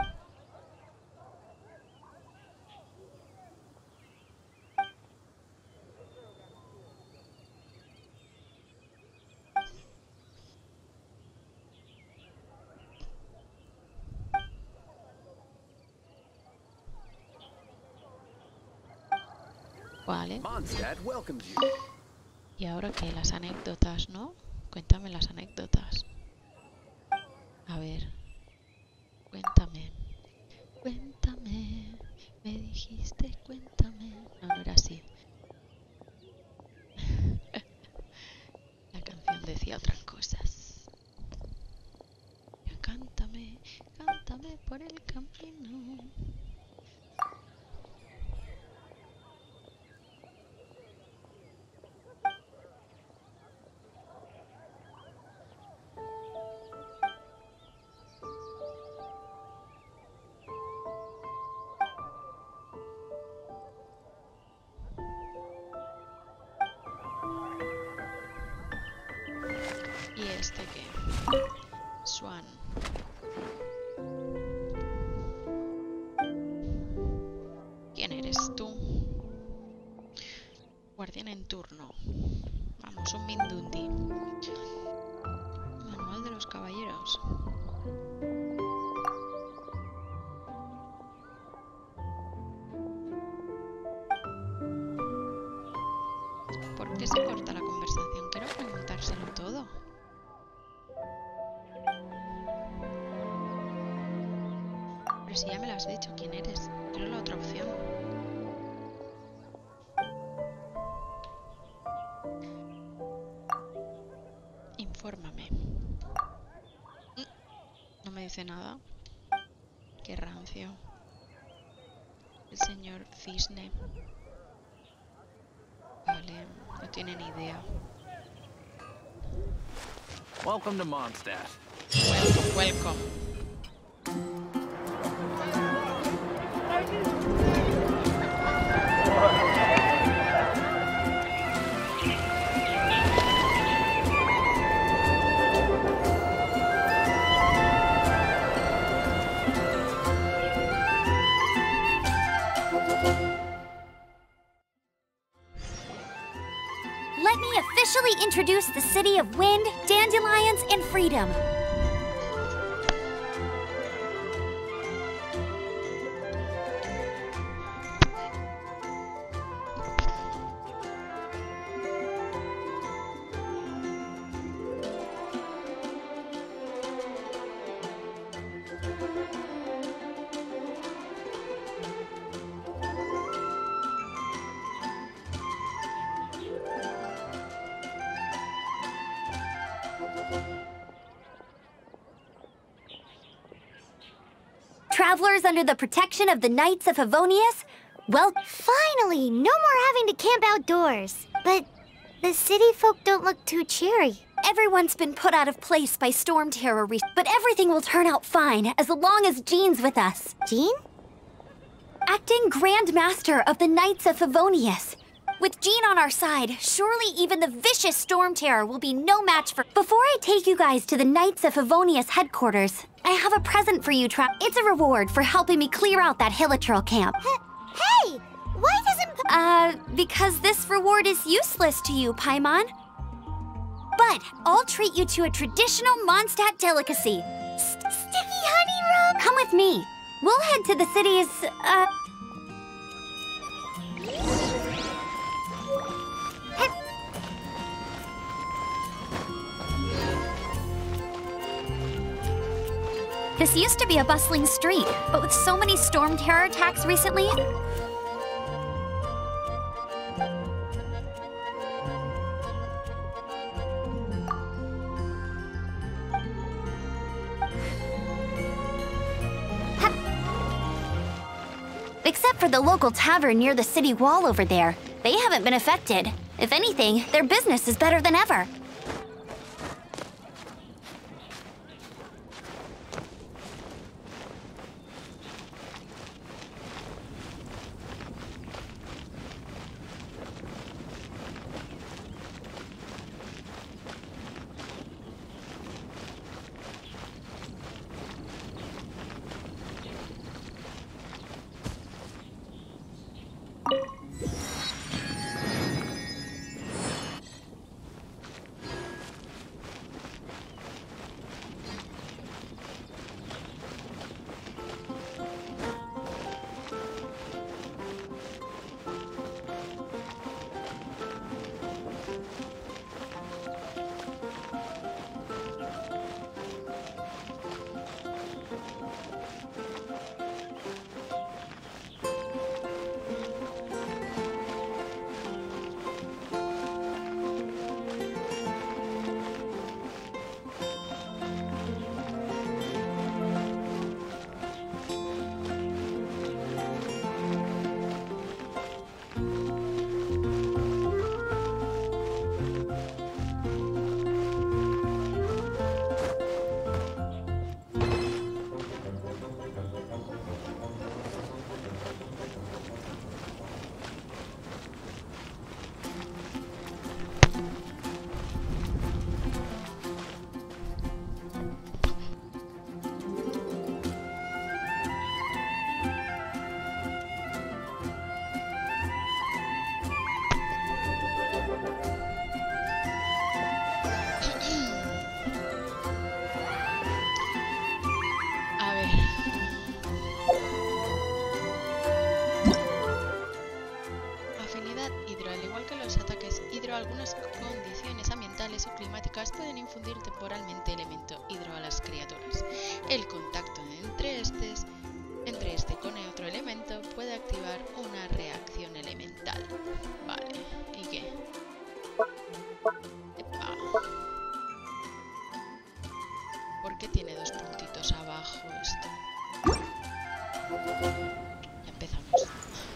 Vale. Y ahora que las anécdotas, ¿no? Cuéntame las anécdotas. A ver. Cuéntame. Cuéntame. Me dijiste, cuéntame. No, no era así. La canción decía otras cosas. Cántame, cántame por el camino. ¿Y este qué? Swan. ¿Quién eres tú? Guardián en turno. Vamos, un Mindundi. Manual de los caballeros. ¿Por qué se corta la conversación? Quiero preguntárselo todo. Pero si ya me lo has dicho, ¿quién eres? Quiero la otra opción. Infórmame. No me dice nada. Qué rancio. El señor Cisne. Vale, no tiene ni idea. Welcome to Mondstadt. Welcome, welcome. Let me officially introduce the city of wind, dandelions, and freedom. Travelers under the protection of the Knights of Favonius, well, Finally, no more having to camp outdoors. But the city folk don't look too cheery. everyone's been put out of place by storm terror, re but everything will turn out fine as long as Jean's with us. Jean? Acting Grand Master of the Knights of Favonius. With Jean on our side, surely even the vicious storm terror will be no match for— Before I take you guys to the Knights of Favonius headquarters, I have a present for you, Tra- It's a reward for helping me clear out that Hilitril camp. Hey! Why doesn't— Uh, because this reward is useless to you, Paimon. But I'll treat you to a traditional Mondstadt delicacy. St sticky honey rum! Come with me. We'll head to the city's, uh... This used to be a bustling street, but with so many storm terror attacks recently... Except for the local tavern near the city wall over there. They haven't been affected. If anything, their business is better than ever. estacionales o climáticas pueden infundir temporalmente elemento hidro a las criaturas. El contacto entre, estes, entre este con el otro elemento puede activar una reacción elemental. Vale, ¿y qué? Epa. ¿Por qué tiene dos puntitos abajo esto? Ya empezamos.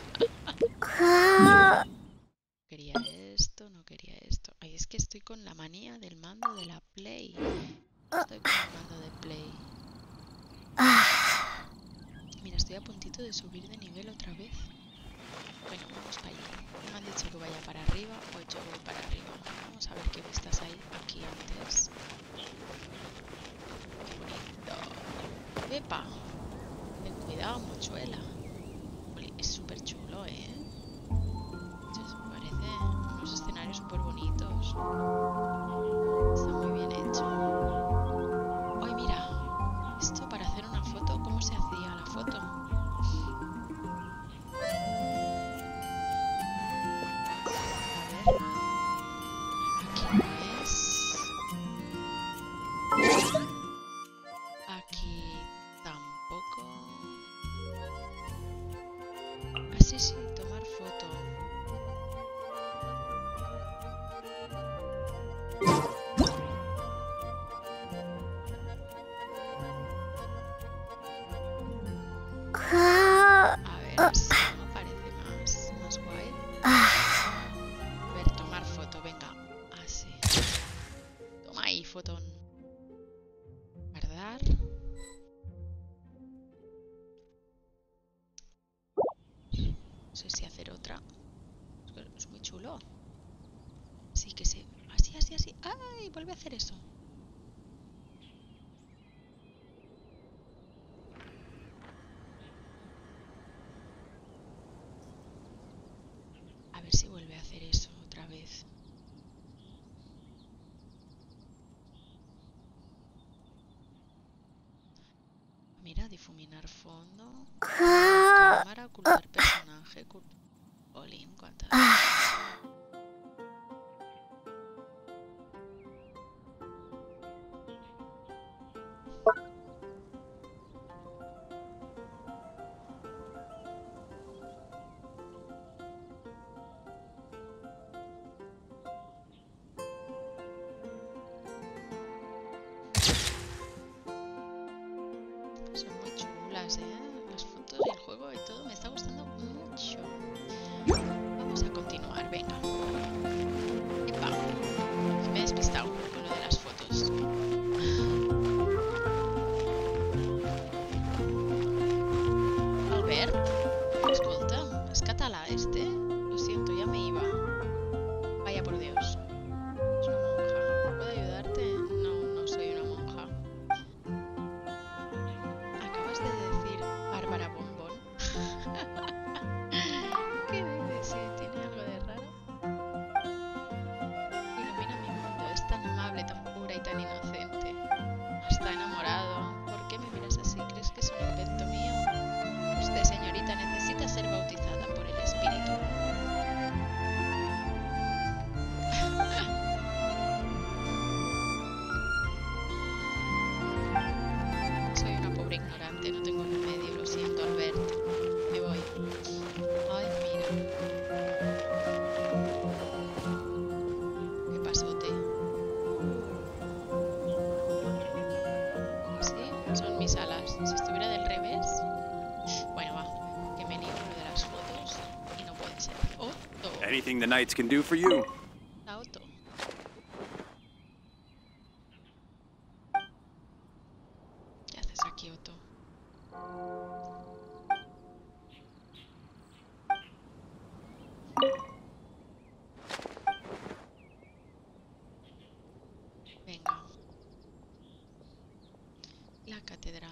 Quería esto, no quería esto. Ay, es que estoy con la manía del mando de la Play. Estoy con el mando de Play. Mira, estoy a puntito de subir de nivel otra vez. Bueno, vamos para allá. Me han dicho que vaya para arriba, pues yo voy para arriba. Vamos a ver qué vistas hay aquí antes. Qué bonito. ¡Epa! Ten cuidado, mochuela. Es súper chulo, ¿eh? Me parece unos escenarios súper bonitos. Está muy bien hecho. ¡Ay, mira! Esto para hacer una foto, ¿cómo se hacía la foto? A ver. Aquí no es. Aquí tampoco. Ah, sí, sí, tomar foto. A ver, así, ¿no? Parece más, más guay. A ver, tomar foto, venga. Así. Toma ahí, fotón. Guardar. No sé si hacer otra. Es muy chulo. Así que se... Así, así, así. ¡Ay! Vuelve a hacer eso. A ver si vuelve a hacer eso otra vez. Mira, difuminar fondo. Cámara, ocultar personaje. Olin, ¿cuántas? Son muy chulas, ¿eh? Las fotos y el juego y todo me está gustando mucho. Vamos a continuar, venga. Epa. Me he despistado con lo de las fotos. Albert, escolta, ¿es català este? Lo siento, ya me iba. Vaya por Dios. Es una monja. ¿Puedo ayudarte? No, no soy una monja. Acabas de decir Bárbara Bombón. ¿Qué dices? Sí, tiene algo de raro. Ilumina mi mundo. Es tan amable, tan pura y tan inocente. Está enamorado. ¿Por qué me miras así? ¿Crees que es un invento mío? Usted, señorita, necesita ser bautizada por el espíritu. Soy una pobre ignorante, no tengo remedio, lo siento, Albert. Me voy. Ay, mira. ¿Qué pasote? ¿Sí? Son mis alas. Si estuviera del revés... Bueno, va. Que me lío con lo de las fotos y no puede ser. Otto. Anything the knights can do for you. La Otto. ¿Qué haces aquí, Otto? Venga. La catedral.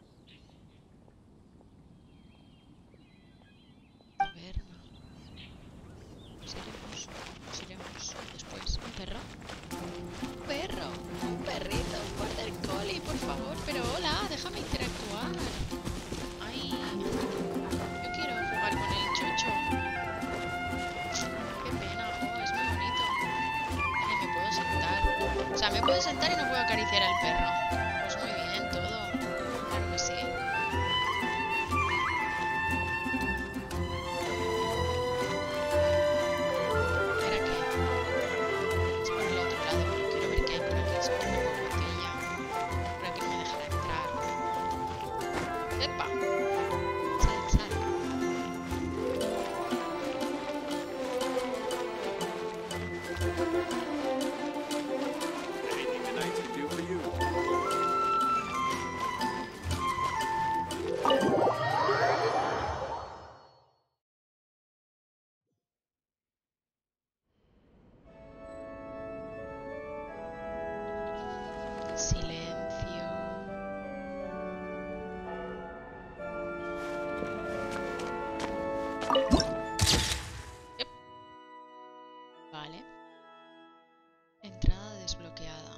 Taberna. Nos iremos, nos iremos después. ¿Un perro? ¡Un perro! ¡Un perrito! ¡Un border collie, por favor! Pero hola, déjame interactuar. ¡Ay! Yo quiero jugar con el chucho. ¡Qué pena! ¡Oh, es muy bonito! Vale, me puedo sentar. puedo sentar y no puedo acariciar al perro. Pues muy bien, todo. Claro que sí. ¿Para qué? Es por el otro lado, pero quiero ver qué hay por aquí. Es como una botella. Por aquí no me dejará entrar. ¡Epa! Sal, sal. Anything that I can do for you? Silencio. Yep. Vale. Entrada desbloqueada.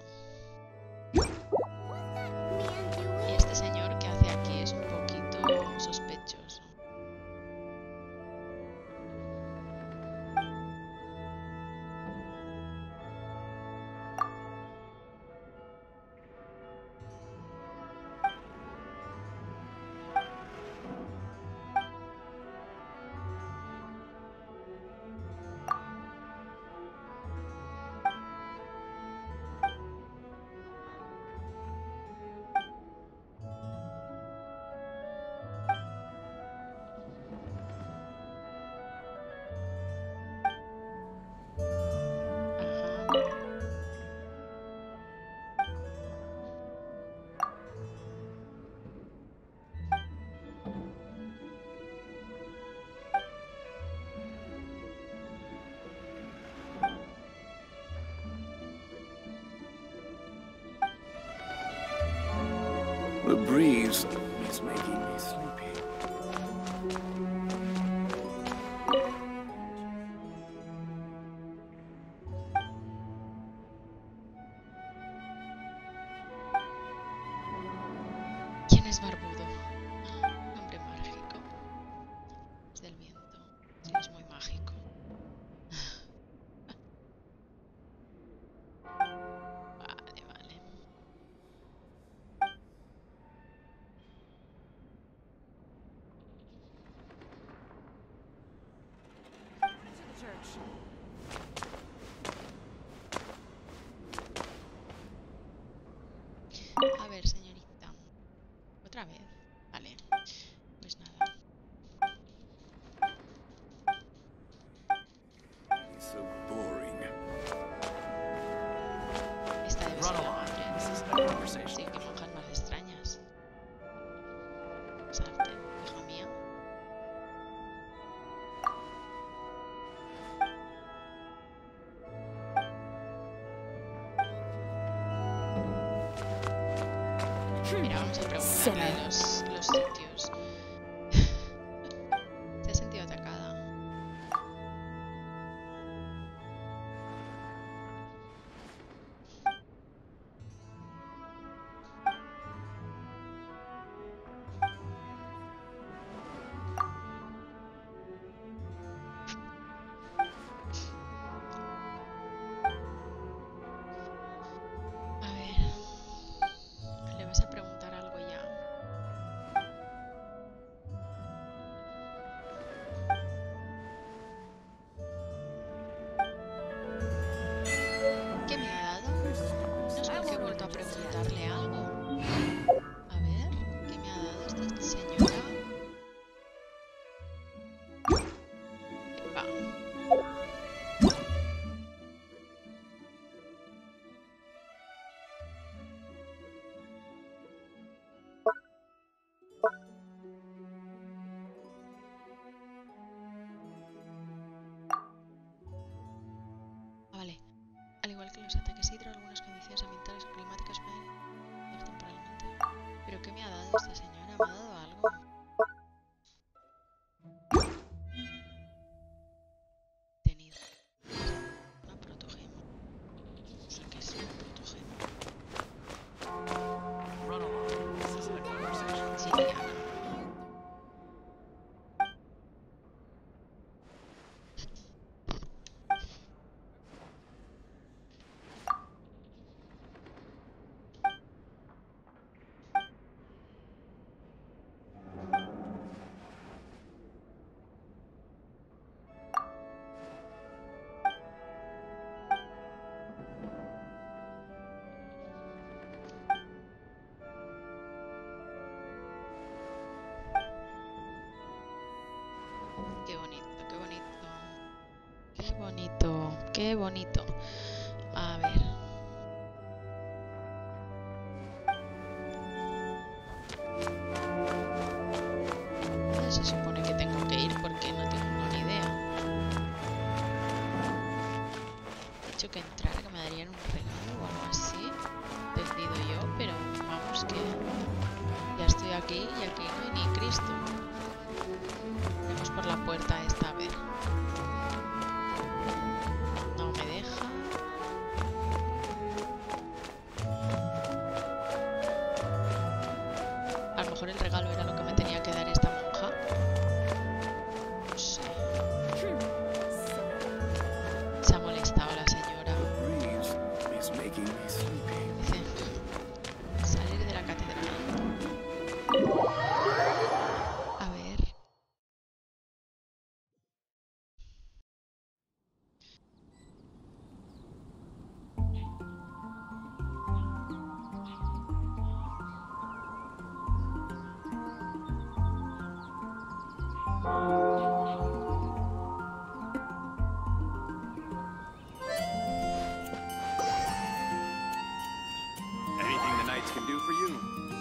Y este señor que hace aquí es un poquito sospechoso. Ajá. The breeze is making me sleepy. ¿Quién es barbudo? Hombre mágico. Es del viento. Sí, es muy mágico. Vale, vale. To the church. A ver, señorita. Otra vez. Vale. Pues nada. It's so boring. Esta debe Run ser la along. madre. This is a conversation. Sí, qué monjas más extrañas. Salte, hija mía. Mira, vamos a preguntarle los, los sitios. ¿Se ha sentido atacada? A ver. ¿Le vas a preguntar algo ya? Qué bonito. A ver. ¿Dónde se supone que tengo que ir? Porque no tengo ni idea. He dicho que entrara, que me darían un regalo o algo así. Entendido yo, pero vamos que ya estoy aquí y aquí no hay ni Cristo. Vamos por la puerta esta, a ver. No me deja. A lo mejor el regalo era lo que me tenía que dar esta monja. No sé. Se ha molestado la señora. Dice, salir de la catedral. A ver. Anything the knights can do for you.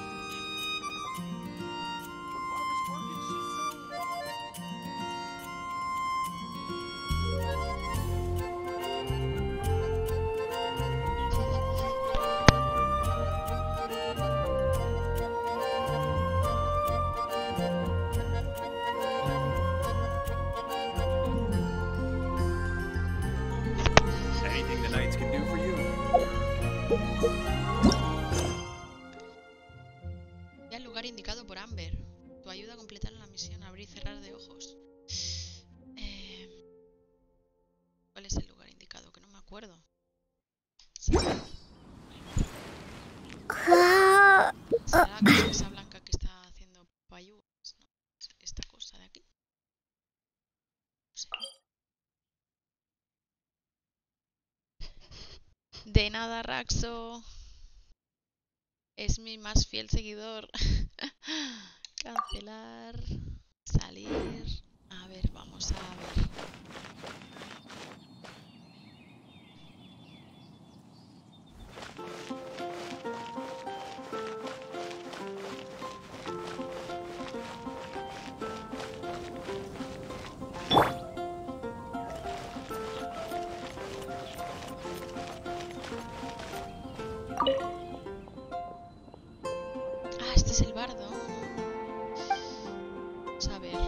Anything the knights can do for you. Ya el lugar indicado por Amber. Tu ayuda a completar la misión abrir y cerrar de ojos. Eh, ¿Cuál es el lugar indicado? Que no me acuerdo. ¿Será, será la cosa esa blanca que está haciendo payúas? ¿No? Esta cosa de aquí. No sé. De nada, Raxo. Es mi más fiel seguidor. Cancelar. Salir. A ver, vamos a ver. Ah, este es el bardo. Vamos a ver.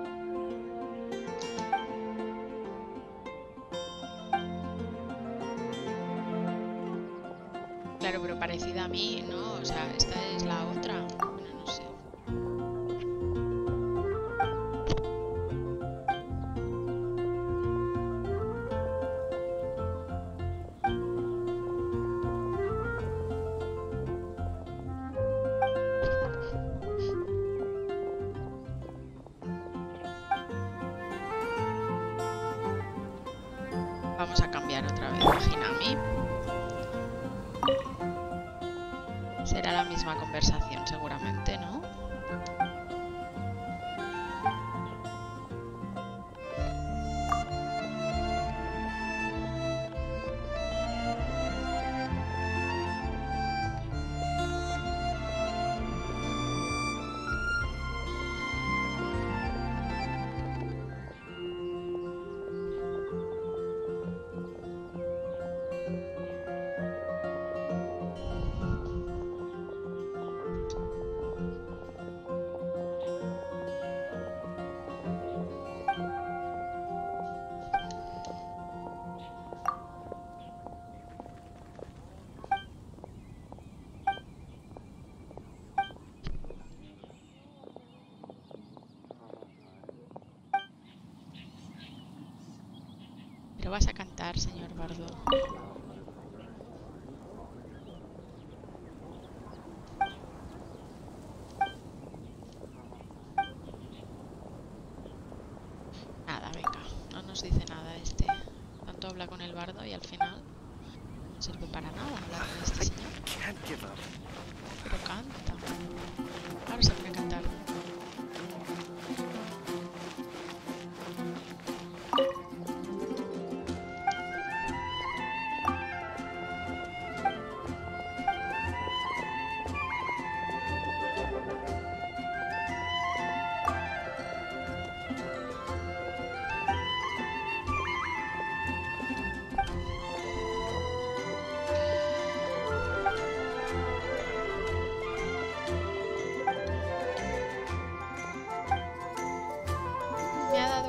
Claro, pero parecida a mí, ¿no? O sea, esta es la otra. Bueno, no sé. Vamos a cambiar otra vez a Hinami. Será la misma conversación seguramente, ¿no? Pero vas a cantar, señor Bardo. Nada, venga. No nos dice nada este. Tanto habla con el Bardo y al final no sirve para nada hablar con este señor. Pero canta. Ahora se pone a cantar.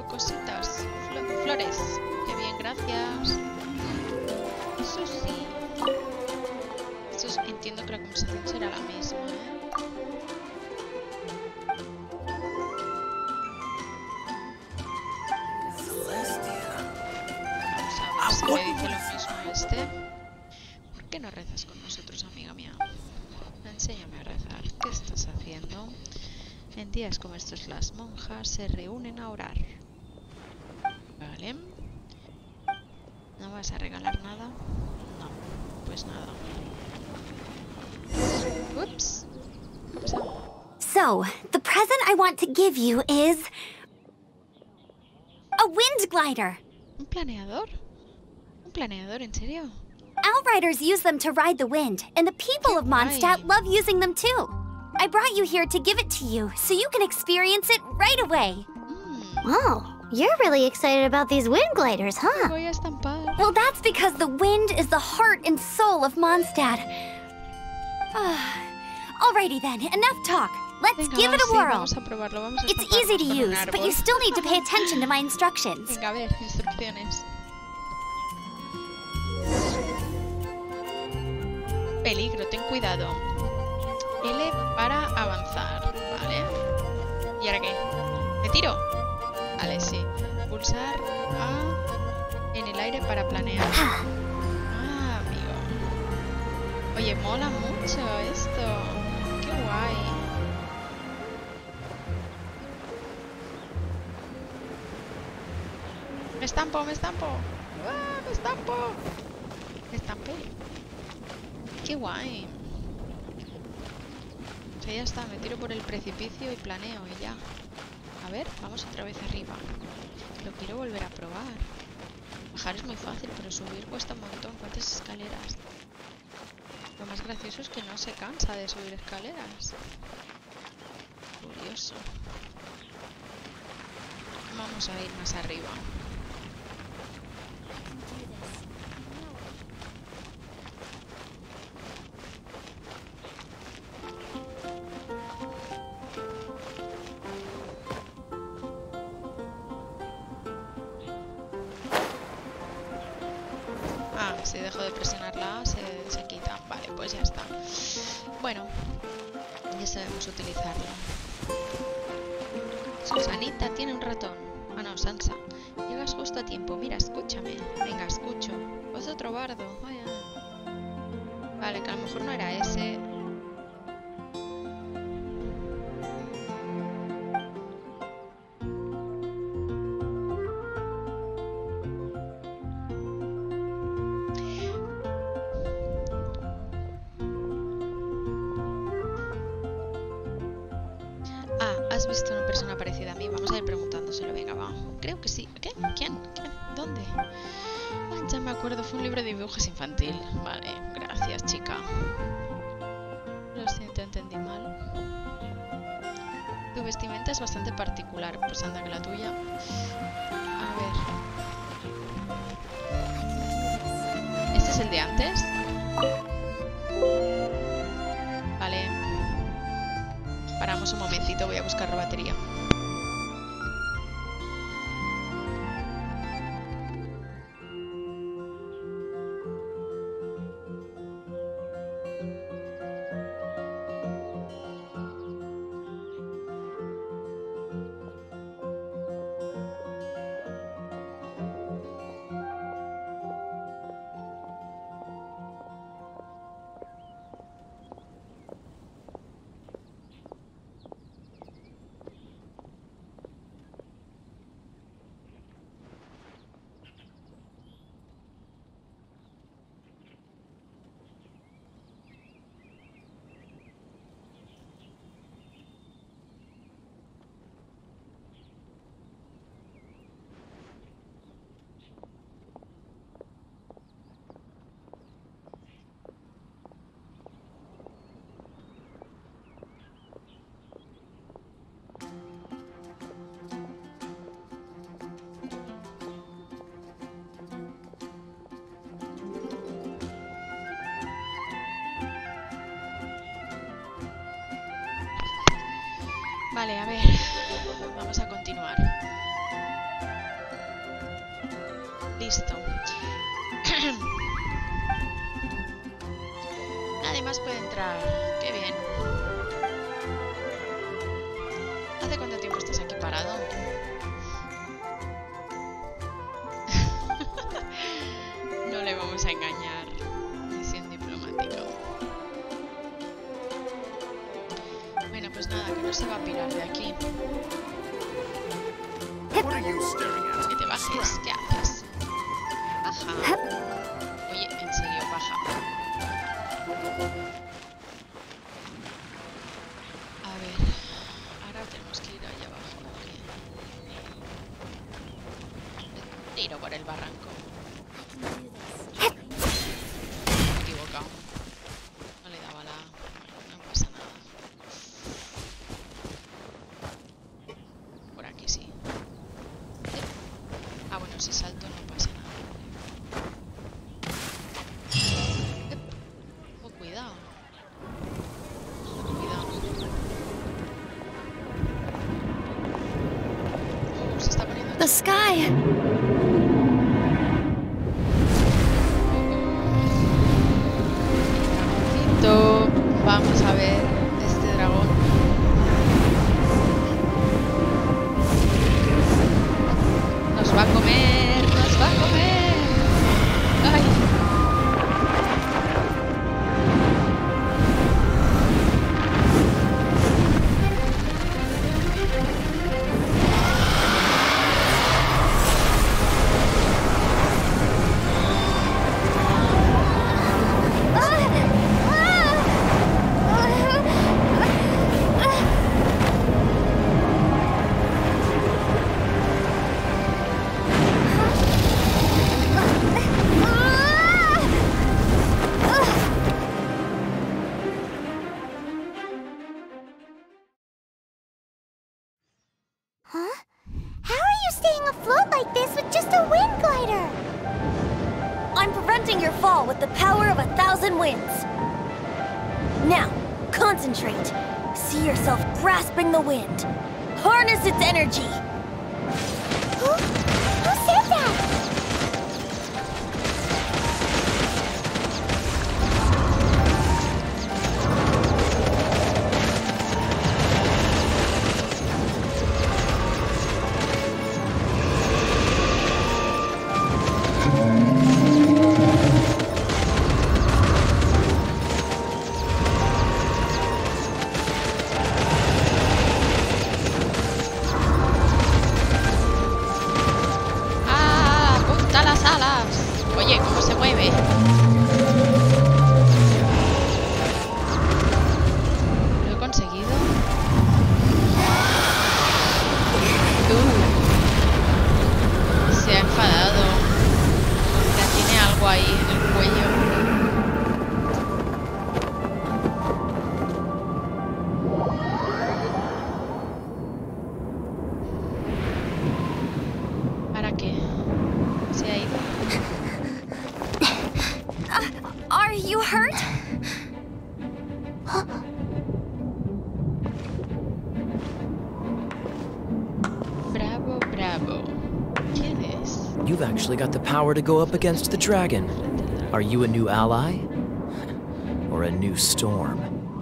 recogiendo cositas. Flo- flores. Qué bien, gracias. Eso sí. Esto es- entiendo que la conversación será la misma, ¿eh? Vamos a ver si me dice lo mismo este. ¿Por qué no rezas con nosotros, amiga mía? Enséñame a rezar. ¿Qué estás haciendo? En días como estos las monjas se reúnen a orar. Vale. ¿No vas a regalar nada? No. Pues nada. Ups. ¿Qué ha pasado? So, the present I want to give you is a wind glider. ¿Un planeador? ¿Un planeador, en serio? Outriders use them to ride the wind, and the people of Mondstadt love using them too. I brought you here to give it to you, so you can experience it right away. Mm. Oh, you're really excited about these wind gliders, huh? Voy a estampar. Well, that's because the wind is the heart and soul of Mondstadt. Alrighty then, enough talk. Let's Venga, give it sí, a whirl. vamos a probarlo, vamos a It's estamparnos easy to con un use, but árbol. you still need to pay attention to my instructions. Venga, a ver, instrucciones. Peligro, ten cuidado. L para avanzar, ¿vale? ¿Y ahora qué? ¿Me tiro? Vale, sí. Pulsar A en el aire para planear. Ah, amigo. Oye, mola mucho esto. Qué guay. Me estampo, me estampo. ¡Ah, me estampo! Me estampé. Qué guay. O sea, ya está, me tiro por el precipicio y planeo y ya. A ver, vamos otra vez arriba. Lo quiero volver a probar. Bajar es muy fácil, pero subir cuesta un montón. ¿Cuántas escaleras? Lo más gracioso es que no se cansa de subir escaleras. Curioso. Vamos a ir más arriba. Ah, si dejo de presionar la A se, se quita. Vale, pues ya está. Bueno, ya sabemos utilizarlo. Susanita tiene un ratón. Ah, no, Sansa. Llegas justo a tiempo. Mira, escúchame. Venga, escucho. Voz de otro bardo. Vaya. Vale, que a lo mejor no era ese. Ah, has visto una persona parecida a mí. Vamos a ir preguntándoselo. Venga, va. Creo que sí. ¿Qué? ¿Quién? ¿Quién? ¿Dónde? Ah, ya me acuerdo. Fue un libro de dibujos infantil. Vale, gracias, chica. Lo siento, entendí mal. Tu vestimenta es bastante particular. Pues anda que la tuya. A ver. ¿Este es el de antes? Vale. Paramos un momentito, voy a buscar la batería. Vale, a ver, vamos a continuar. listo. Nadie más puede entrar. Qué bien. ¿Hace cuánto tiempo estás aquí parado? No le vamos a engañar. Misión diplomática. Bueno, pues nada, que no se va a pirar de aquí. What are you staring at? Que te bajes. ¿Qué haces? Baja. Oye, en serio, baja. A ver. Ahora tenemos que ir allá abajo. ¿Qué? Tiro por el barranco. Me he equivocado. No le daba la... No pasa nada. Por aquí sí. Ah, bueno, si salto no pasa nada. Oh, cuidado. Cuidado. Oh, se está poniendo... The sky! Vamos a ver este dragón. Nos va a comer, nos va a comer. Ay. Huh? How are you staying afloat like this with just a wind glider? I'm preventing your fall with the power of a thousand winds. Now, concentrate. See yourself grasping the wind. Harness its energy. Who? Who said that? You've actually got the power to go up against the dragon. Are you a new ally? Or a new storm?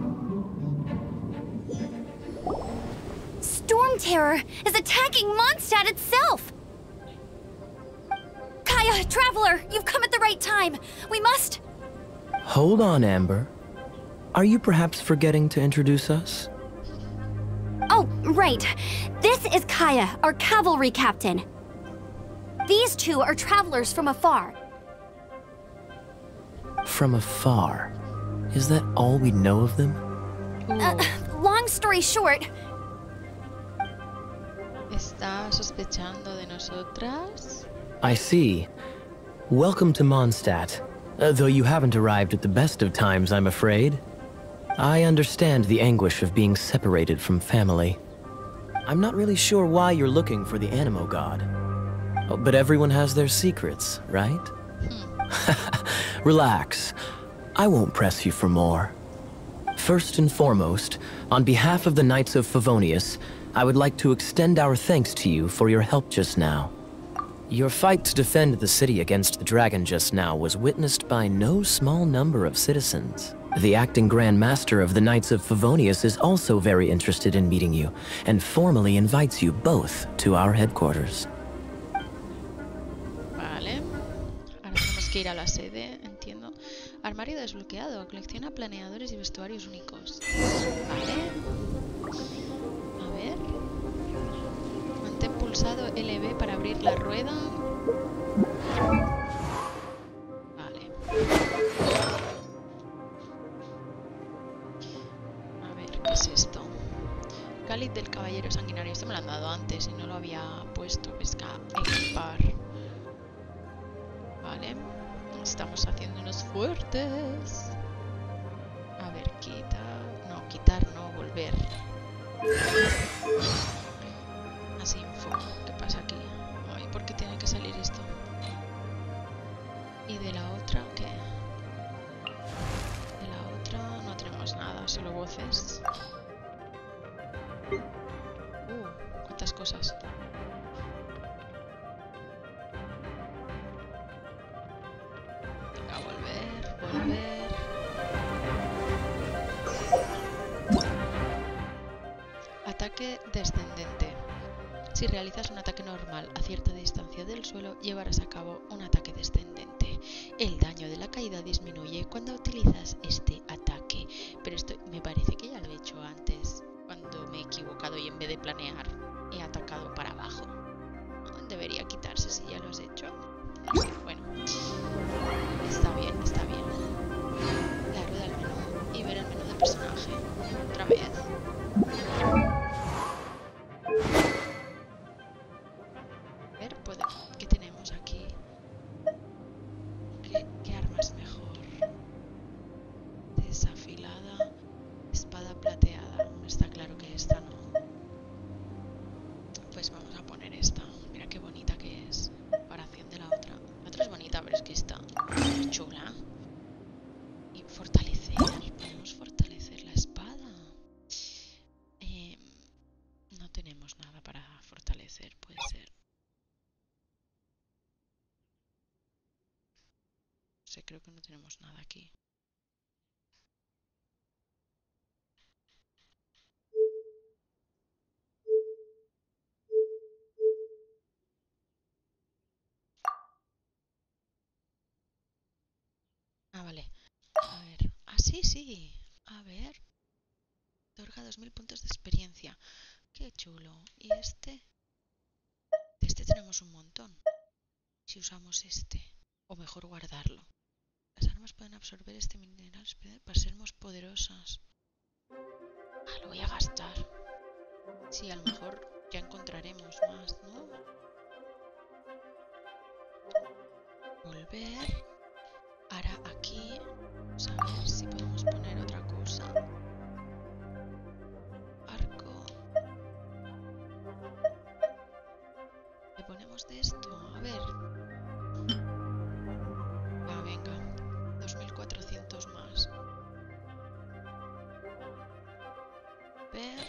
Storm Terror is attacking Mondstadt itself! Kaya, Traveler, you've come at the right time. We must... Hold on, Amber. Are you perhaps forgetting to introduce us? Oh, right. This is Kaya, our cavalry captain. These two are travelers from afar. From afar? Is that all we know of them? Uh, long story short... ¿Está sospechando de nosotras? I see. Welcome to Mondstadt. Uh, though you haven't arrived at the best of times, I'm afraid. I understand the anguish of being separated from family. I'm not really sure why you're looking for the Anemo God. Oh, but everyone has their secrets, right? Hmm. Relax. I won't press you for more. First and foremost, on behalf of the Knights of Favonius, I would like to extend our thanks to you for your help just now. Your fight to defend the city against the dragon just now was witnessed by no small number of citizens. The acting Grand Master of the Knights of Favonius is also very interested in meeting you, and formally invites you both to our headquarters. Vale. Ahora tenemos que ir a la sede, entiendo. Armario desbloqueado. Colecciona planeadores y vestuarios únicos. Vale. A ver. Mantén pulsado L B para abrir la rueda. Vale. A ver, ¿qué es esto? Cáliz del Caballero Sanguinario. Esto me lo han dado antes y no lo había puesto. Pesca, equipar. Vale. Estamos haciendo unos fuertes. A ver, quitar. No, quitar, no, volver. Así info. ¿Qué pasa aquí? Ay, ¿por qué tiene que salir esto? ¿Y de la otra qué? De la otra no tenemos nada, solo voces. Uh, cuántas cosas. Venga, volver, volver. Ataque descendente. Si realizas un ataque normal a cierta distancia del suelo, llevarás a cabo un ataque descendente. El daño de la caída disminuye cuando utilizas este ataque. Pero esto me parece que ya lo he hecho antes, cuando me he equivocado y en vez de planear he atacado para abajo. Debería quitarse si ya lo has hecho. No sé, bueno. Está bien, está bien. La rueda del menú y ver el menú del personaje. Otra vez. A ver, puede... ¿qué tenemos aquí? ¿Qué, qué arma es mejor? Desafilada, espada plateada. Está claro que esta no. Pues vamos a poner esta. Mira qué bonita que es. Comparación de la otra. La otra es bonita, pero es que esta es chula. Y fortalecer. Podemos fortalecer la espada. Eh, no tenemos nada para fortalecer, puede ser. No sé, creo que no tenemos nada aquí. Ah, vale. A ver. Ah, sí, sí. A ver. Otorga dos mil puntos de experiencia. Qué chulo. ¿Y este? De este tenemos un montón. Si usamos este. O mejor guardarlo. Las armas pueden absorber este mineral para ser más poderosas. Ah, lo voy a gastar. Sí, a lo mejor ya encontraremos más, ¿no? Volver. Ahora aquí. Vamos a ver si podemos poner otra cosa. Arco. Le ponemos de esto. A ver. Ah, venga. dos mil cuatrocientos más. Ver.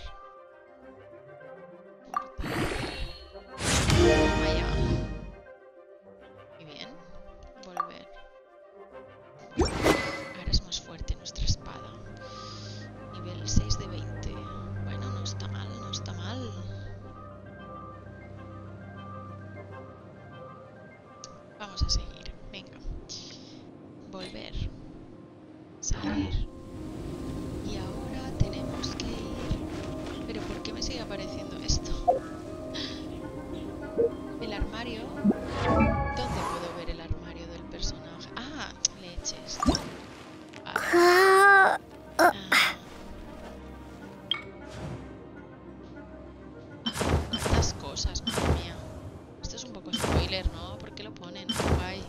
Vaya. Muy bien. Volver. Ahora es más fuerte nuestra espada. Nivel seis de veinte. Bueno, no está mal, no está mal. Vamos a seguir. Venga. Volver. Salir. Y ahora tenemos que ir. Pero ¿por qué me sigue apareciendo esto? El armario. ¿Dónde puedo ver el armario del personaje? Ah, leches. Vale. Ah. Estas cosas, madre mía. Esto es un poco spoiler, ¿no? ¿Por qué lo ponen? Guay.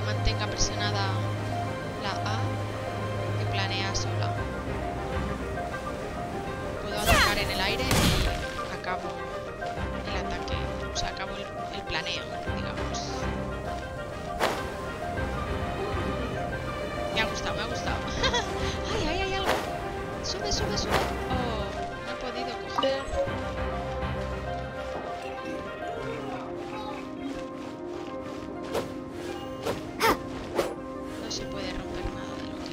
mantenga presionada la A, que planea sola. Puedo atacar en el aire y acabo el ataque, o sea, acabo el, el planeo, digamos. Me ha gustado, me ha gustado. ¡Ay, ay, hay algo! ¡Sube, sube, sube! Oh, no he podido coger. No se puede romper nada de lo que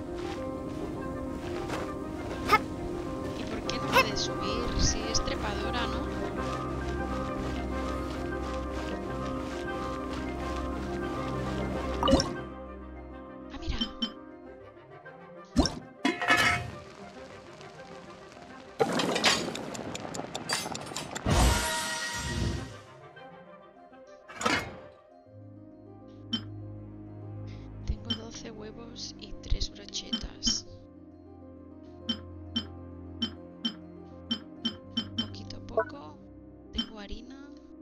hay. ¿Y por qué no puede subir? Si es trepadora, ¿no? Ah, mira. Tengo doce huevos y tres brochetas. Poquito a poco. Tengo harina.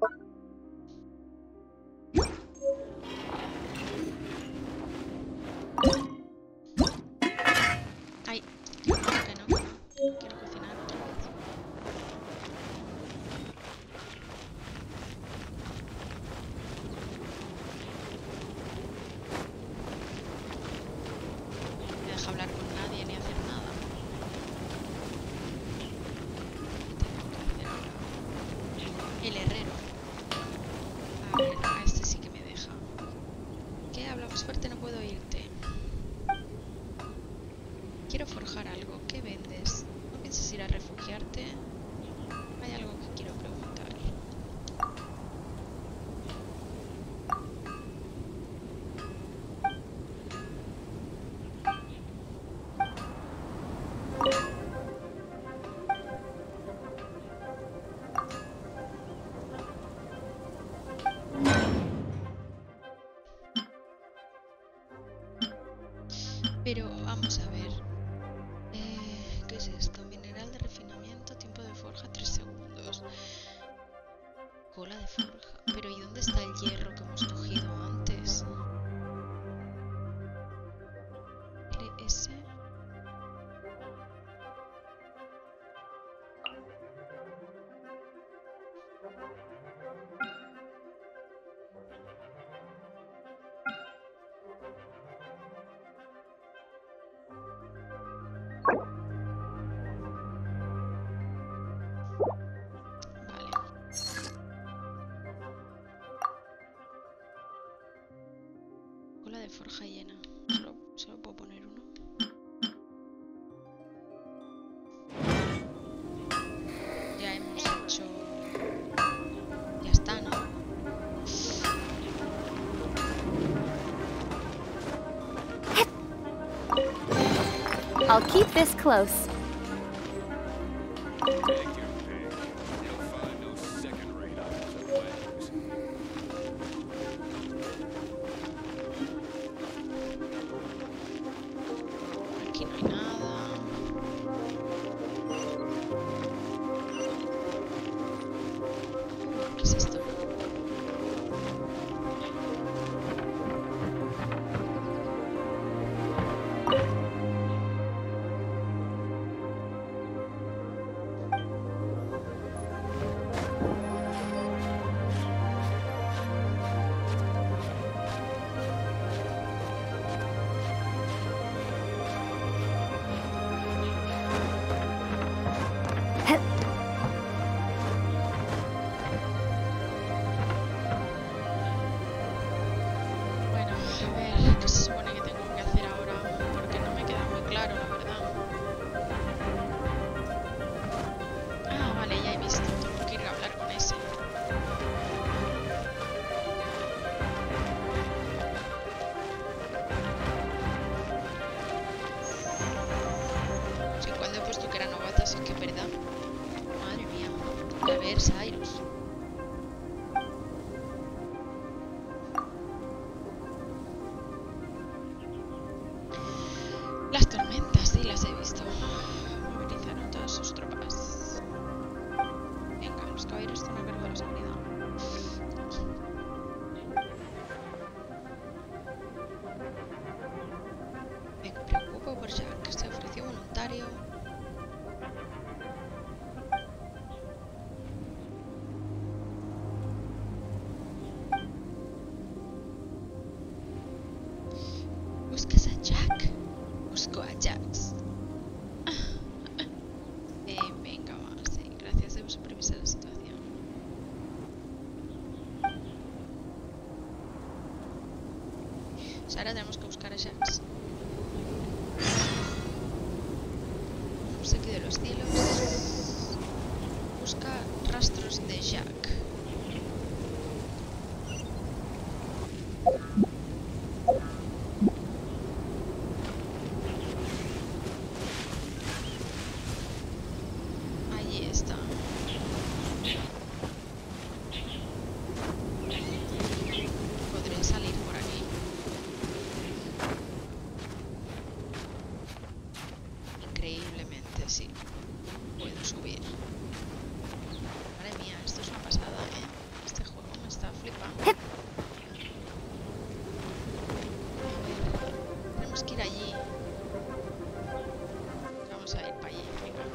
Ay, que no, que no. Quiero cocinar otra vez. No me deja hablar con nadie ni hacer nada. ¿Qué tengo que hacer ahora? El herrero. A ver, a este sí que me deja. ¿Qué? Hablamos fuerte, no puedo oírte. Quiero forjar algo. ¿Qué vendes? ¿No piensas ir a refugiarte? Hay algo que quiero preguntar. Pero vamos a ver. Eh, ¿Qué es esto? Mineral de refinamiento, tiempo de forja, tres segundos. Cola de forja. Pero ¿y dónde está el hierro que hemos cogido antes? L S. Vale. Cola de forja llena. Solo, solo puedo poner uno. Ya hemos hecho... Ya está, ¿no? I'll keep this close. Take your pick. You'll find no second-rate items at Wang's. Aquí no hay nada. ¿Qué es esto? Bueno, a ver, ¿qué se supone que tengo que hacer ahora? Porque no me queda muy claro, la verdad. Ah, vale, ya he visto. Tengo que ir a hablar con ese. Sí, cuando he puesto que era novata, sí que es verdad. Madre mía. A ver, Cyrus. Las tormentas, sí, las he visto. Movilizaron todas sus tropas. Venga, los caballeros están a cargo de la seguridad. santuario. ¿Buscas a Jack? Busco a Jax. eh, venga, va, sí. Gracias, debo supervisar la situación. O sea, ahora tenemos que buscar a Jax. Obsequio de los cielos. Busca rastros de Jack. Allí está. Podré salir por aquí. Increíblemente, sí. Puedo subir. Madre mía, esto es una pasada, ¿eh? Este juego me está flipando. A ver, tenemos que ir allí. Vamos a ir para allí, venga.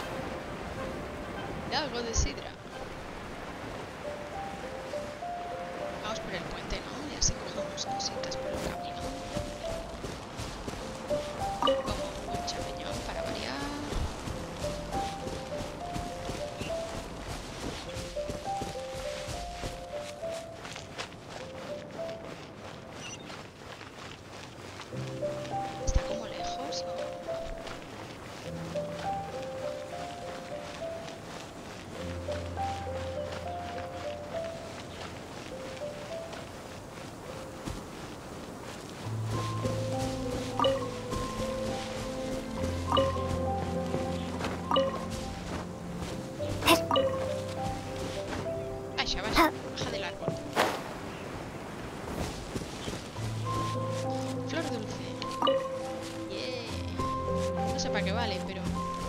Lago de Sidra. Vamos por el puente, ¿no? Y así cogemos cositas por el camino. Como un champiñón para variar. Está como lejos, ¿no? Ay, Shabas, baja del árbol. Flor dulce. Yeah. No sé para qué vale, pero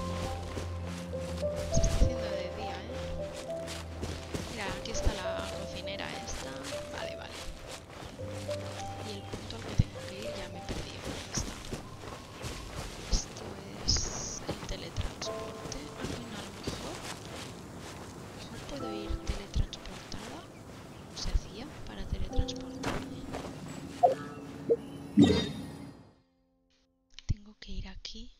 se está haciendo de día, ¿eh? Mira, aquí está la cocinera esta. Vale, vale. Y el punto al que tengo que ir ya me he perdido. ¿Dónde está? Esto es el teletransporte. Ah, bueno, a lo mejor. A lo mejor puedo ir teletransportada. ¿Cómo se hacía para teletransportarme? Tengo que ir aquí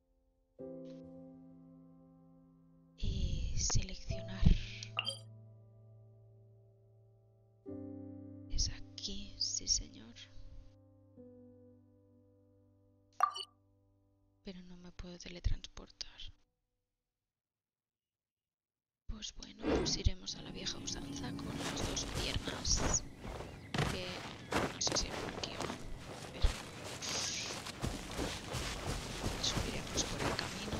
y seleccionar. Es aquí, sí señor. Pero no me puedo teletransportar. Pues bueno, pues iremos a la vieja usanza con las dos piernas. Que no sé si es por aquí o no. A ver. Subiremos por el camino.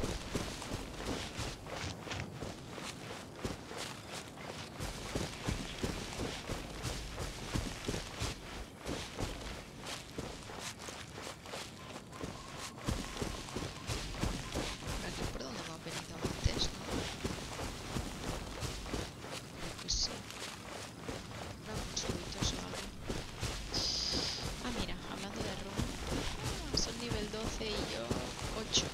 Por aquí por donde hemos venido antes, ¿no? Creo que sí. Habrá unos subitos o algo. Ah, mira, hablando de run. Ah, son nivel doce y yo ocho.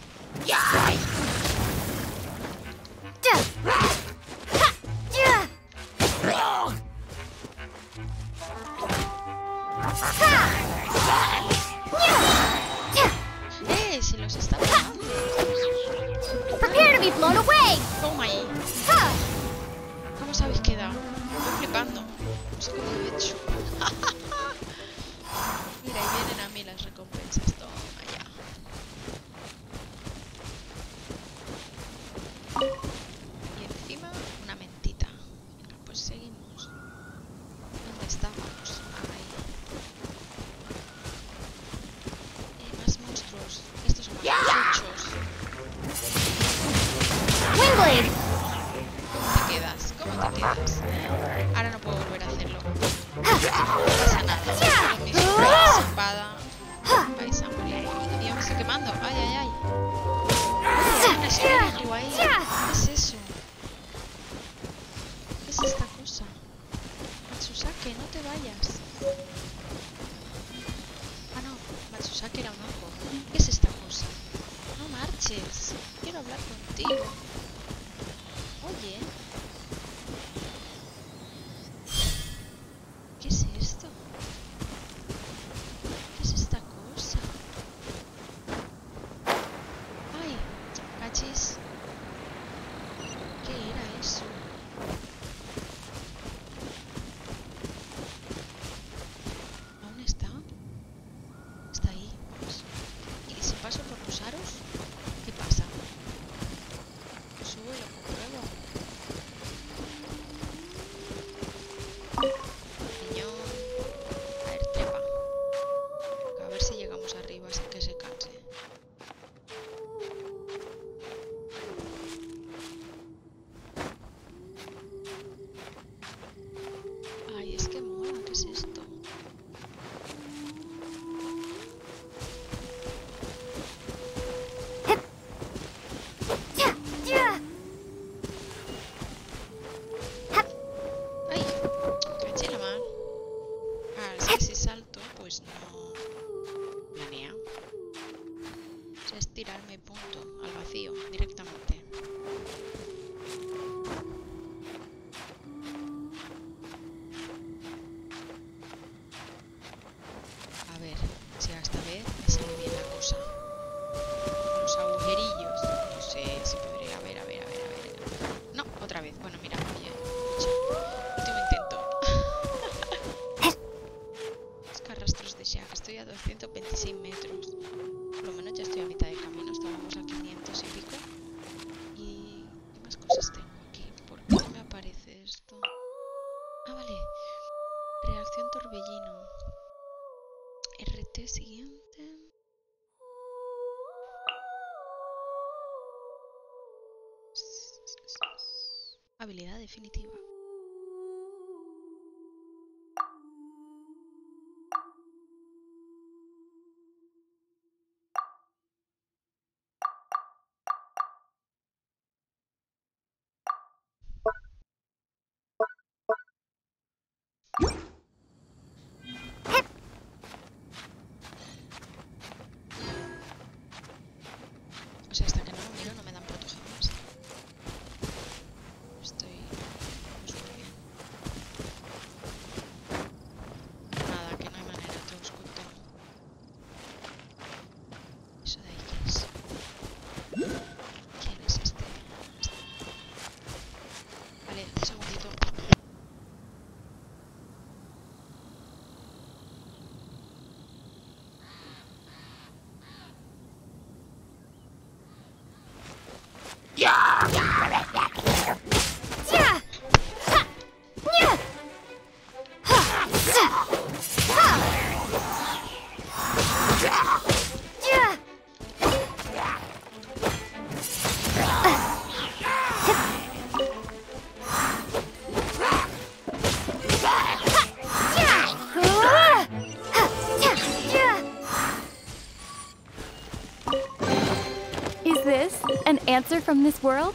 ¡Eh! Se los está pegando. Prepare to be blown away! Toma ahí. Ha! ¿Cómo os habéis quedado? Estoy flipando. No sé cómo lo he hecho. Mira, y vienen a mí las recompensas. Toma ya. Y encima una mentita. Venga, pues seguimos. ¿Dónde estábamos? Ahí. Eh, más monstruos. Estos son más muchos. Wingblade! ¿Cómo te quedas? ¿Cómo te quedas? Ahora no puedo volver a hacerlo. No pasa nada. hablar contigo. Oye. ¿Qué es esto? ¿Qué es esta cosa? ¡Ay! Cachis. ¿Qué era eso? ¿Aún está? Está ahí. Pues. ¿Y si paso por los aros? ¿Qué pasa? Subo y lo compruebo. Piñón. A ver, trepa. A ver si llegamos arriba sin que se canse. Ay, es que mola. ¿Qué es esto? Ay, caché la mar. Ah, es que si salto, pues no planea. O sea, es tirarme punto al vacío directamente. A ver, si esta vez me sale bien la cosa. Los agujerillos. No sé si podré. A ver, a ver, a ver, a ver. No, otra vez. Bueno, mira, oye. Último intento. Es que arrastros de Shaq. Estoy a doscientos veintiséis metros. Por lo menos ya estoy a mitad de camino. Estábamos a quinientos y pico. ¿Y qué más cosas tengo aquí? ¿Por qué no me aparece esto? Ah, vale. Reacción torbellino. R T siguiente. Habilidad definitiva. O sea, hasta que no lo miro no me dan protogemas. Estoy... pues muy bien. Nada, que no hay manera, todo oculto. ¿Eso de ahí qué es? ¿Quién es este? Este. Vale, un segundito. Is this an answer from this world?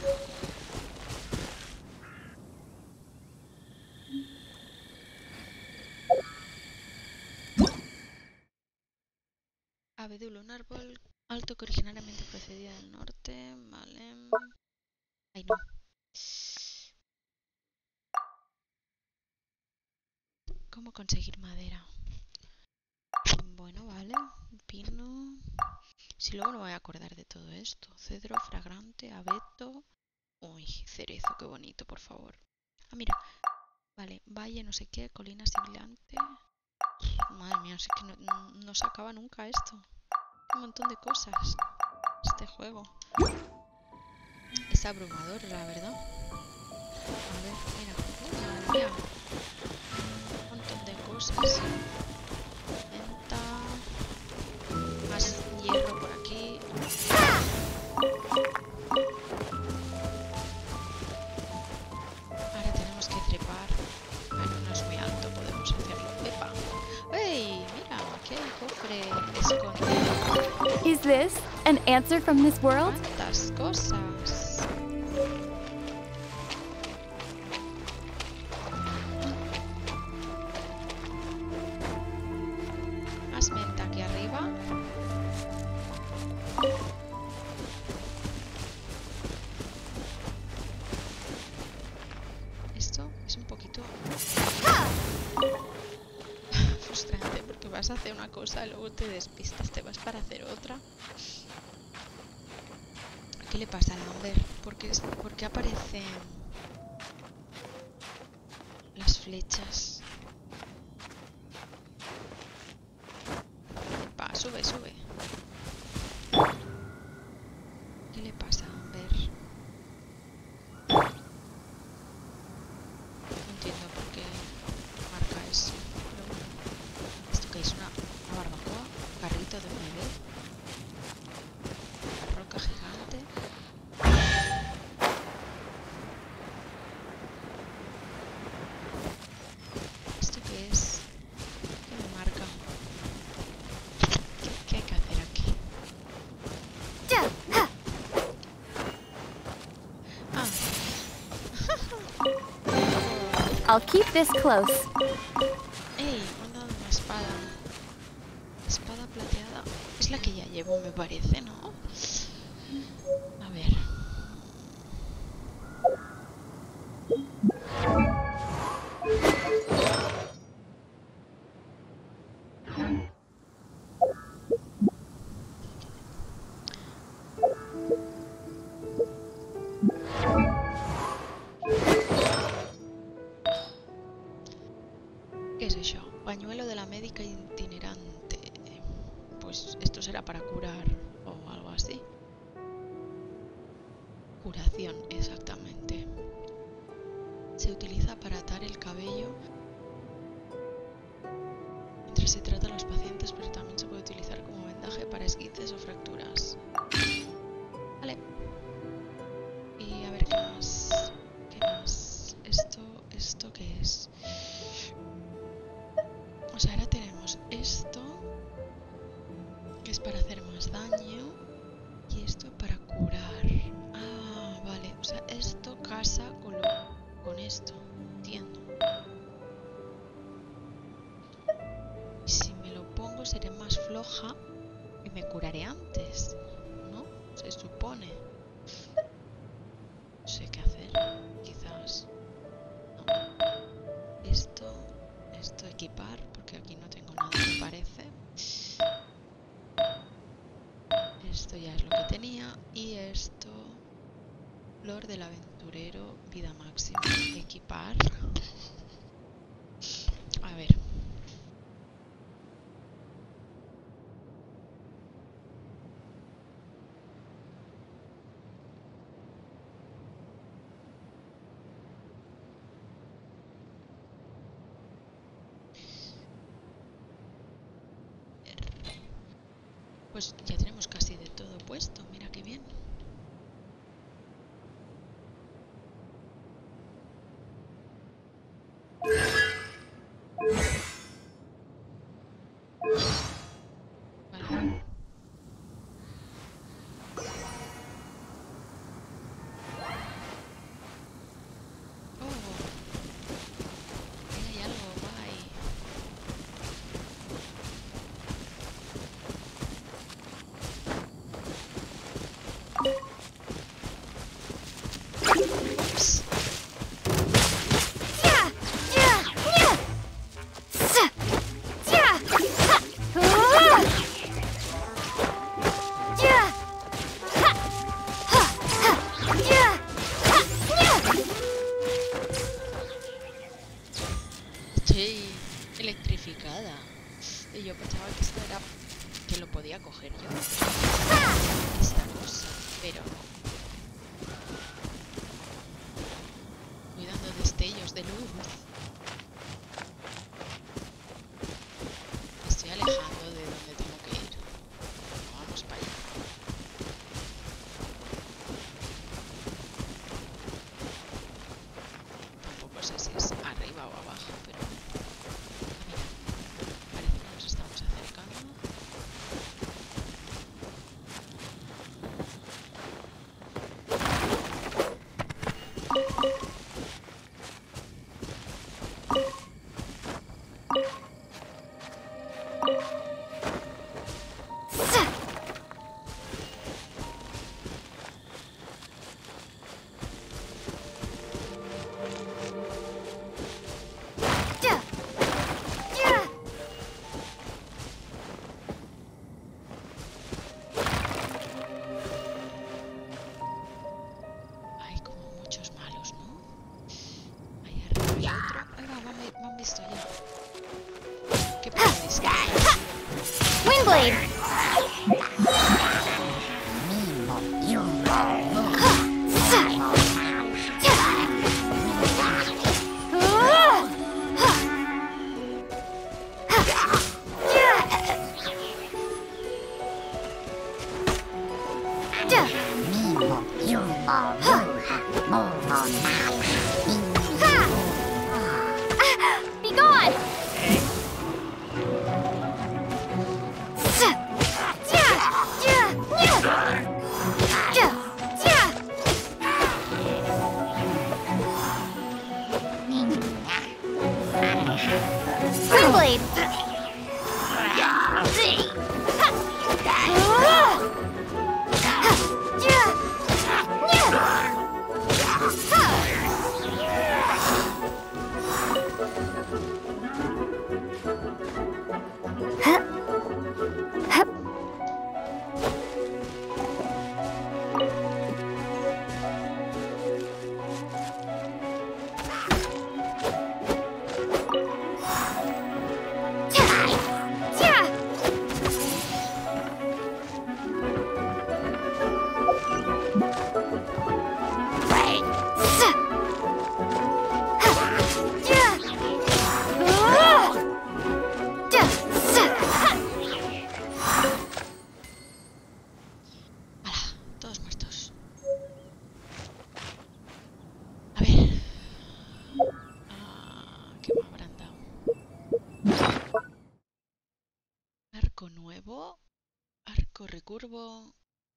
Abedul, un árbol alto que originariamente procedía del norte. Vale. Ay, no. ¿Cómo conseguir madera? Bueno, vale. Pino. Si luego no me voy a acordar de todo esto. Cedro, fragrante, abeto. Uy, cerezo, qué bonito, por favor. Ah, mira. Vale, valle, no sé qué, colina sibilante. Madre mía, es que no, no, no se acaba nunca esto. Un montón de cosas. Este juego. Es abrumador, la verdad. A ver, mira. Madre mía. Un montón de cosas. Venta. Más hierro por aquí. Ahora tenemos que trepar. Bueno, no es muy alto, podemos hacerlo. ¡Epa! ¡Ey! Mira, aquí hay un cofre escondido. Is this an answer from this world? ¿Cuántas cosas? Más menta aquí arriba. vas a hacer una cosa, luego te despistas, te vas para hacer otra. ¿Qué le pasa al Amber? ¿Por qué, es, ¿por qué aparecen las flechas? Va, sube, sube. ¿Qué le pasa a Amber? No entiendo por qué marca eso. Pero bueno. ¿Esto qué es? ¿Una, una barbacoa? ¿Un carrito de un bebé? ¿Una roca gigante? ¿Esto qué es? ¿Qué me marca? ¿Qué, qué hay que hacer aquí? Ah. I'll keep this close. ¡Ey! Me han dado una espada. Espada plateada. Es la que ya llevo, me parece, ¿no? A ver. ¿Qué es eso? Pañuelo de la médica itinerante. Pues esto será para curar o algo así. Curación, exactamente. Se utiliza para atar el cabello mientras se trata a los pacientes, pero también se puede utilizar como vendaje para esguinces o fracturas. Vale. Y a ver qué más. ¿Qué más? Esto, ¿esto qué es? O sea, ahora tenemos esto, que es para hacer más daño, y esto para curar. Ah, vale. O sea, esto casa con, lo, con esto. Entiendo. Y si me lo pongo seré más floja y me curaré antes, ¿no? Se supone. No sé qué hacer. Quizás. No. Esto, esto equipar, porque aquí no tengo nada, me parece. Esto ya es lo que tenía. Y esto, flor del aventurero, vida máxima. Equipar. A ver. Pues ya tenemos casi de todo puesto, mira qué bien. Vale. Oh, ahí hay algo guay. Ups. Estoy electrificada. Y yo pensaba que esto era... que lo podía coger yo. Esta cosa, pero no. Voy dando destellos de luz. Me estoy alejando de donde tengo que ir. Vamos para allá. Tampoco sé si es arriba o abajo, pero... Mira, parece que nos estamos acercando. Springblade! Be gone! Springblade! Todos muertos. A ver. Ah, ¿qué me habrán dado? Arco nuevo. Arco recurvo.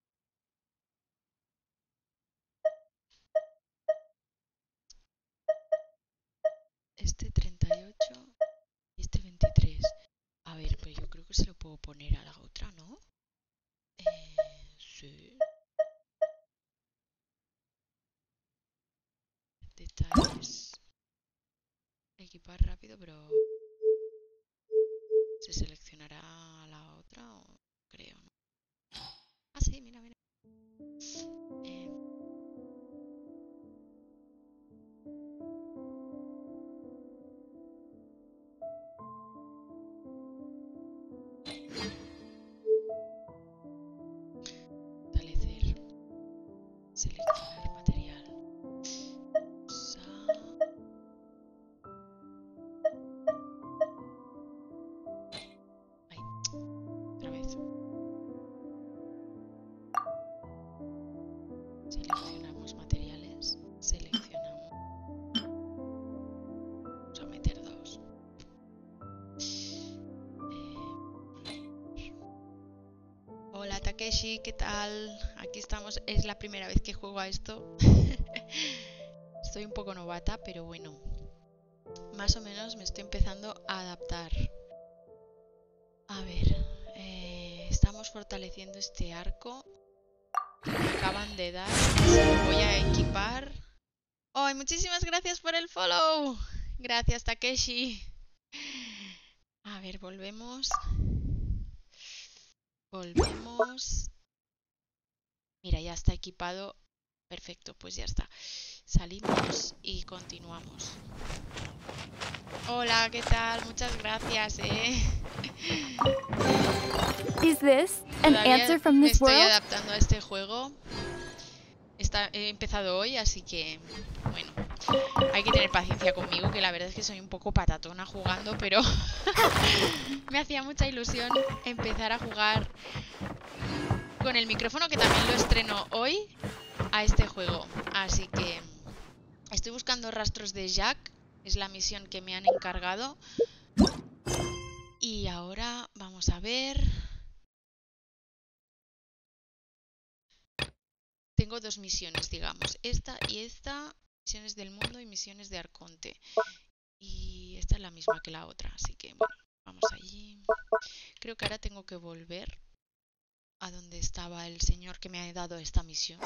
Este treinta y ocho y este veintitrés. A ver, pero yo creo que se lo puedo poner a la otra, ¿no? Eh, sí. Detalles. Equipar rápido, pero... ¿se seleccionará la otra o creo, no? Ah, sí, mira, mira. Eh... Fortalecer. Seleccionar material. Usar. Ay, otra vez. Seleccionamos materiales. Seleccionamos. Vamos a meter dos. Eh, Hola Takeshi, ¿qué tal? Aquí estamos, es la primera vez que juego a esto. Estoy un poco novata, pero bueno. Más o menos me estoy empezando a adaptar. A ver, eh, estamos fortaleciendo este arco que me acaban de dar. Lo voy a equipar. ¡Oh! Muchísimas gracias por el follow. Gracias, Takeshi. A ver, volvemos. Volvemos. Mira, ya está equipado. Perfecto, pues ya está. Salimos y continuamos. Hola, ¿qué tal? Muchas gracias, eh. Is this an Todavía answer from me this estoy world? adaptando a este juego. Está, he empezado hoy, así que bueno, hay que tener paciencia conmigo, que la verdad es que soy un poco patatona jugando, pero me hacía mucha ilusión empezar a jugar con el micrófono, que también lo estreno hoy, a este juego. Así que estoy buscando rastros de Jack, es la misión que me han encargado. Y ahora vamos a ver. Tengo dos misiones, digamos, esta y esta, misiones del mundo y misiones de Arconte. Y esta es la misma que la otra, así que bueno, vamos allí. Creo que ahora tengo que volver a donde estaba el señor que me ha dado esta misión.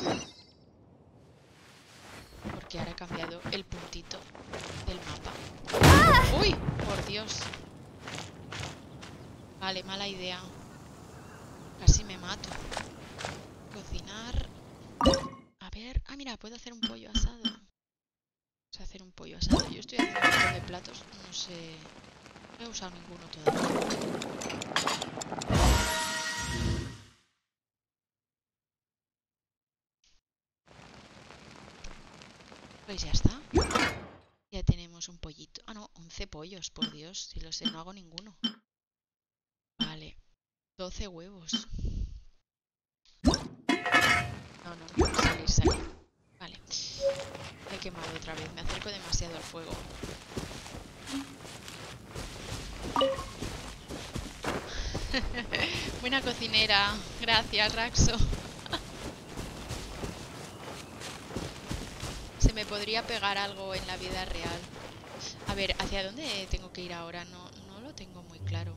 Porque ahora he cambiado el puntito del mapa. ¡Uy! Por Dios. Vale, mala idea. Casi me mato. Cocinar. A ver. Ah, mira, puedo hacer un pollo asado. Vamos a hacer un pollo asado. Yo estoy haciendo un montón de platos. No sé. No he usado ninguno todavía. Pues ya está. Ya tenemos un pollito. Ah, no, once pollos, por Dios. Si lo sé, no hago ninguno. Vale. doce huevos. No, no, no. Salir, salir. Vale. Me he quemado otra vez. Me acerco demasiado al fuego. Buena cocinera. Gracias, Raxo. Se me podría pegar algo en la vida real. A ver, ¿hacia dónde tengo que ir ahora? No, no lo tengo muy claro.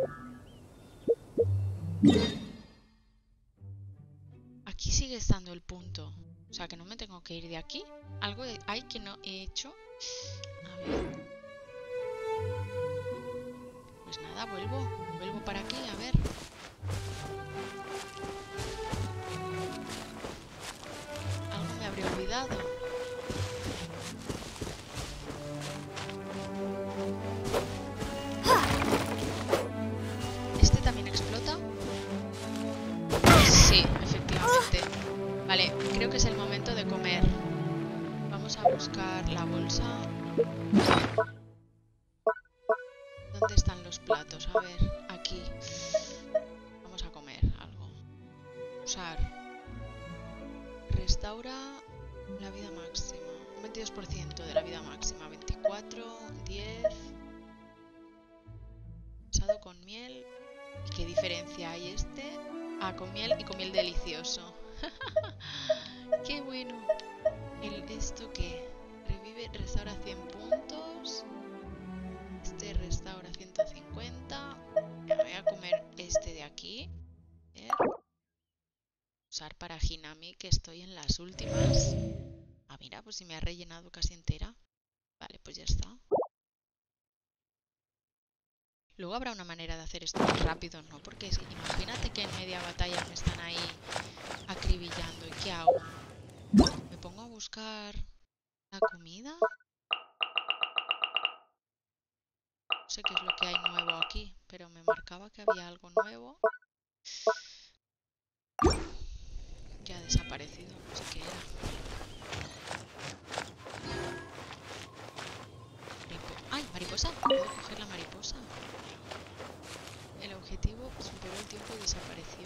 Aquí sigue estando el punto. O sea, que no me tengo que ir de aquí. Algo hay que no he hecho. A ver. Pues nada, vuelvo. Vuelvo para aquí, a ver. Algo me habría olvidado. ¿Este también explota? Sí, efectivamente. Vale, creo que es el momento de comer. Vamos a buscar la bolsa. ¿Dónde están los platos? A ver, aquí. Vamos a comer algo. Usar. Restaura la vida máxima. Un veintidós por ciento de la vida máxima. veinticuatro, diez. Asado con miel. ¿Y qué diferencia hay este? Ah, con miel y con miel delicioso. ¡Qué bueno! ¿El, ¿Esto qué? Revive, restaura cien puntos. Este restaura ciento cincuenta. Me voy a comer este de aquí. ¿Eh? Usar para Hinami, que estoy en las últimas. Ah, mira, pues si me ha rellenado casi entera. Vale, pues ya está. Luego habrá una manera de hacer esto más rápido, ¿no? Porque es, imagínate que en media batalla me están ahí acribillando. ¿Y qué hago? ¿Me pongo a buscar la comida? No sé qué es lo que hay nuevo aquí, pero me marcaba que había algo nuevo. Ya ha desaparecido, no sé qué era. Maripo ¡Ay, mariposa! ¿Puedo coger la mariposa? El objetivo superó el tiempo y desapareció.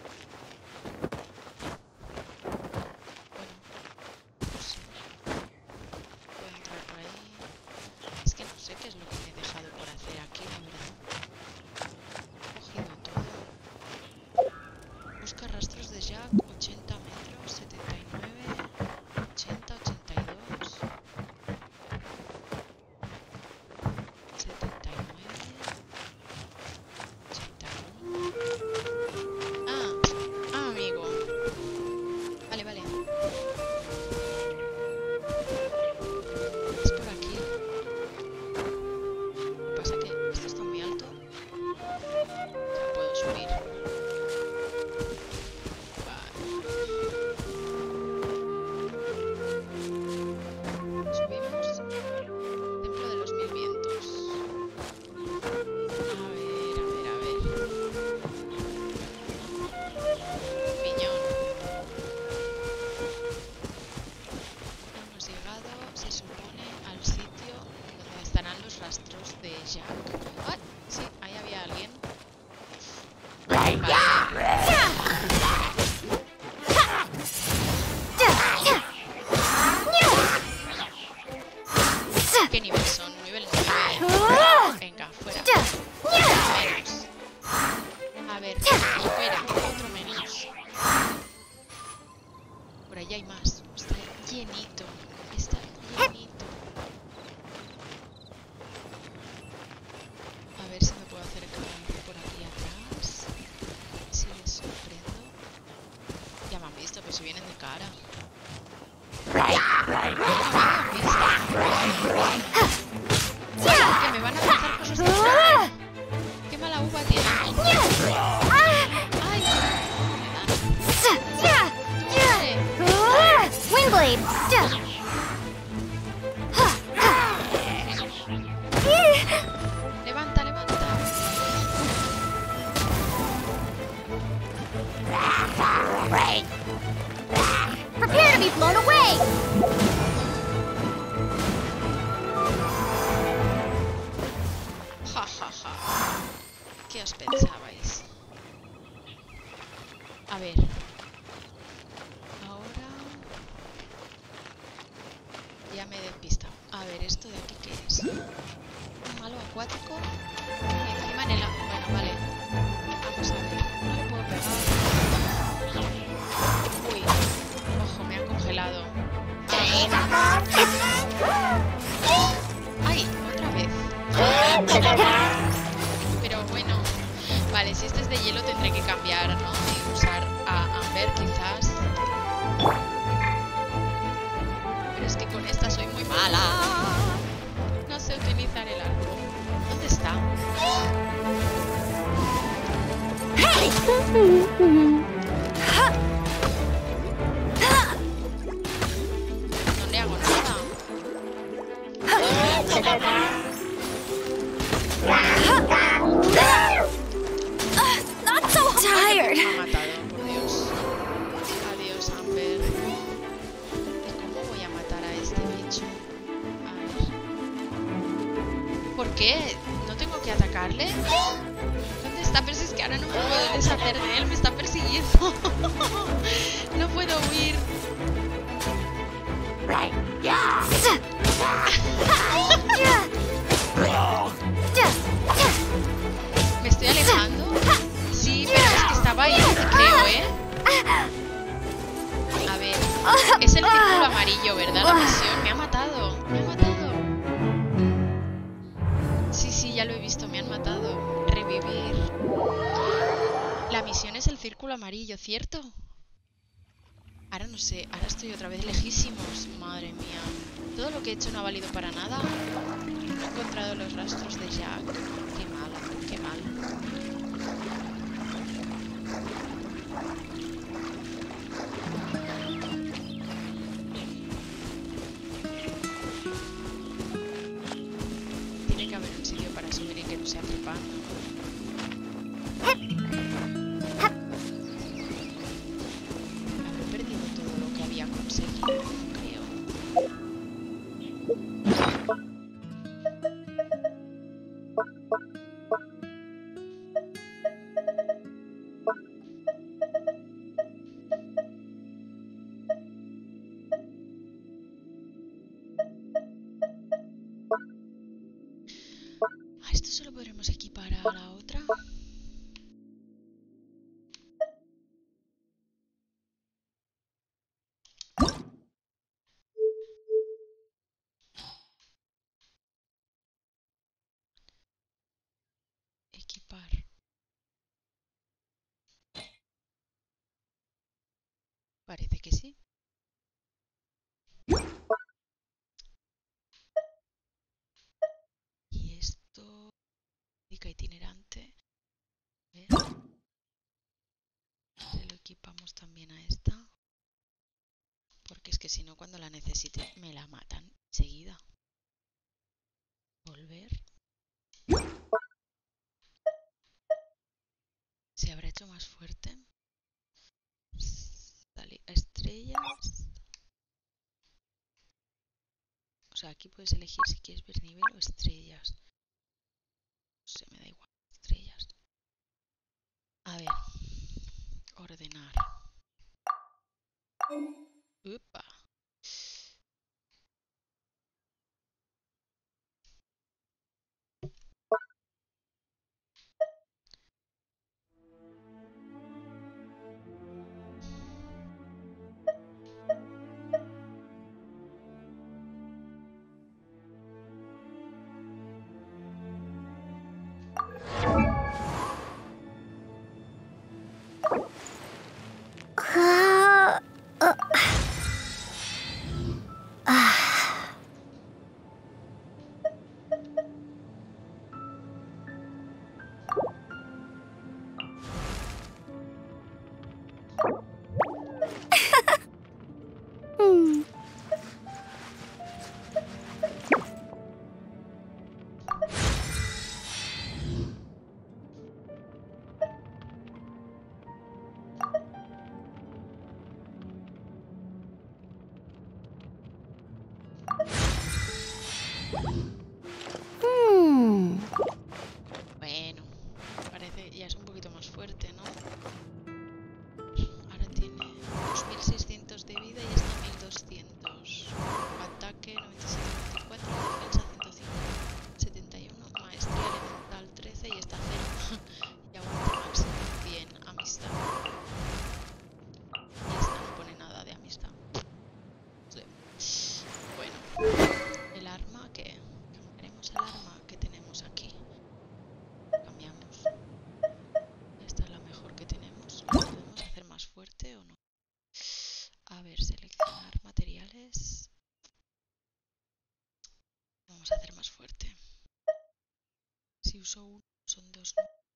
Bueno, no sé. Puedo entrar por ahí. Es que no sé qué es lo que me he dejado por hacer aquí, la verdad. He cogido todo. Busca rastros de Jack, ochenta metros, setenta y nueve, ochenta, ochenta y dos, setenta y nueve, ochenta y uno. Ah, ah, amigo. Vale, vale. Es por aquí. Lo que pasa es que esto está muy alto. No puedo subir. Subimos. Templo de los mil vientos. A ver, a ver, a ver. Piñón. Hemos llegado, se supone, al sitio donde estarán los rastros de Jack. ¡Ay! Sí, ahí había alguien. Vale. ¿Qué nivel son? Nivel nueve. Venga, fuera. Menos. A ver, fuera, otro menos. Por allá hay más. Está llenito. Está llenito. A ver si me puedo acercar por aquí atrás. Si les sorprendo. Ya me han visto, pues si vienen de cara. Que me van a lanzar cosas de cara. Qué mala uva tiene. Ay, Windblade! levanta, levanta. Prepare to be blown away! ¿Qué os pensabais? A ver. Ahora... Ya me he despistado. A ver, ¿esto de aquí qué es? Un malo acuático. Y encima en el agua. Bueno, vale. Vamos a ver. No le puedo pegar. Uy. Ojo, me ha congelado. ¡Ay! Otra vez. Pero bueno. Vale, si este es de hielo tendré que cambiar, ¿no? Y usar a Amber quizás. Pero es que con esta soy muy mala. No sé utilizar el arco. ¿Dónde está? No le hago nada. Not so tired. Me ha matado, por Dios. Adiós, Amber. ¿Y cómo voy a matar a este bicho? A ver. ¿Por qué? ¿No tengo que atacarle? ¿Dónde está? Pero si es que ahora no me puedo deshacer de él. Me está persiguiendo. No puedo huir. ¿Me estoy alejando? Sí, pero es que estaba ahí, creo, ¿eh? A ver, es el círculo amarillo, ¿verdad? La misión. Me ha matado, me ha matado. Sí, sí, ya lo he visto, me han matado. Revivir. La misión es el círculo amarillo, ¿cierto? Ahora no sé, ahora estoy otra vez lejísimos. Madre mía. Todo lo que he hecho no ha valido para nada. No he encontrado los rastros de Jack. Qué mal, qué mal. Tiene que haber un sitio para subir y que no sea trepando. Habré perdido todo lo que había conseguido, creo. ¿A esto solo podremos equipar a la otra? Equipar. Parece que sí. Y esto... Médica itinerante. A ver. Se lo equipamos también a esta. Porque es que si no, cuando la necesite, me la matan enseguida. Volver. ¿Se habrá hecho más fuerte? Salir a estrellas. O sea, aquí puedes elegir si quieres ver nivel o estrellas. No sé, me da igual. Estrellas. A ver. Ordenar. Upa. es un poquito más fuerte, ¿no? Ahora tiene dos mil seiscientos de vida y está mil doscientos. Ataque noventa y siete noventa y cuatro, defensa ciento cinco, setenta y uno, maestría elemental trece y está cero. Y aguante máximo cien, amistad. Y esta no pone nada de amistad. Sí. Bueno, el arma que cambiaremos el arma que tenemos aquí. Cambiamos. Esta es la mejor que tenemos. ¿La podemos hacer más fuerte o no? A ver, seleccionar materiales. Vamos a hacer más fuerte. Si uso uno, son dos.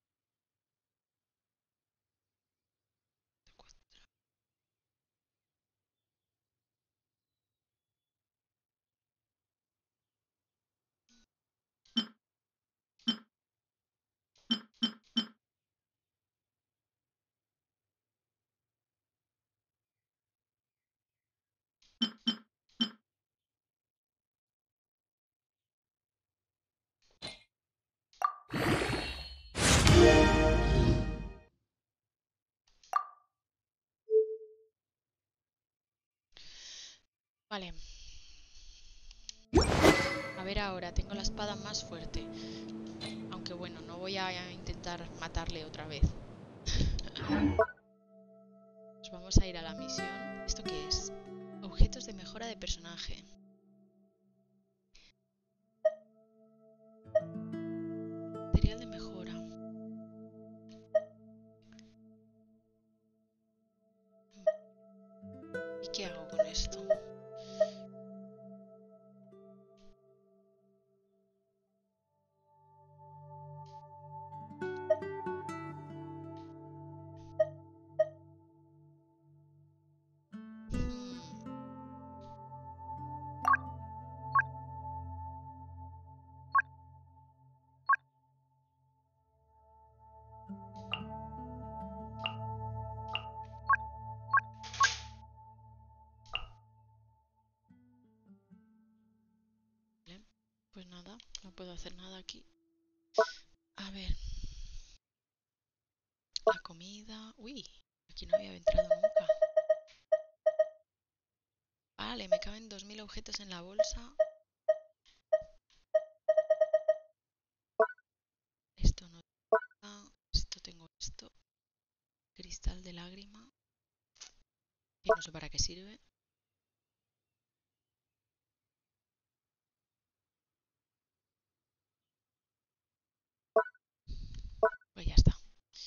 Vale. A ver ahora, tengo la espada más fuerte. Aunque bueno, no voy a intentar matarle otra vez. Pues vamos a ir a la misión. ¿Esto qué es? Objetos de mejora de personaje. Material de mejora. ¿Y qué hago con esto? Pues nada, no puedo hacer nada aquí. A ver. La comida... Uy, aquí no había entrado nunca. Vale, me caben dos mil objetos en la bolsa. Esto no tengo. Esto tengo esto. Cristal de lágrima. Que no sé para qué sirve. Pues ya está.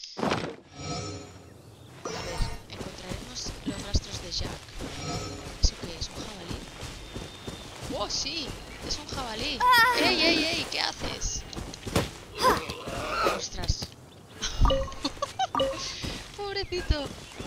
A ver, encontraremos los rastros de Jack. ¿Eso qué es? ¿Un jabalí? ¡Oh, sí! ¡Es un jabalí! ¡Ey, ey, ey! ¿Qué haces? ¡Ostras! ¡Pobrecito!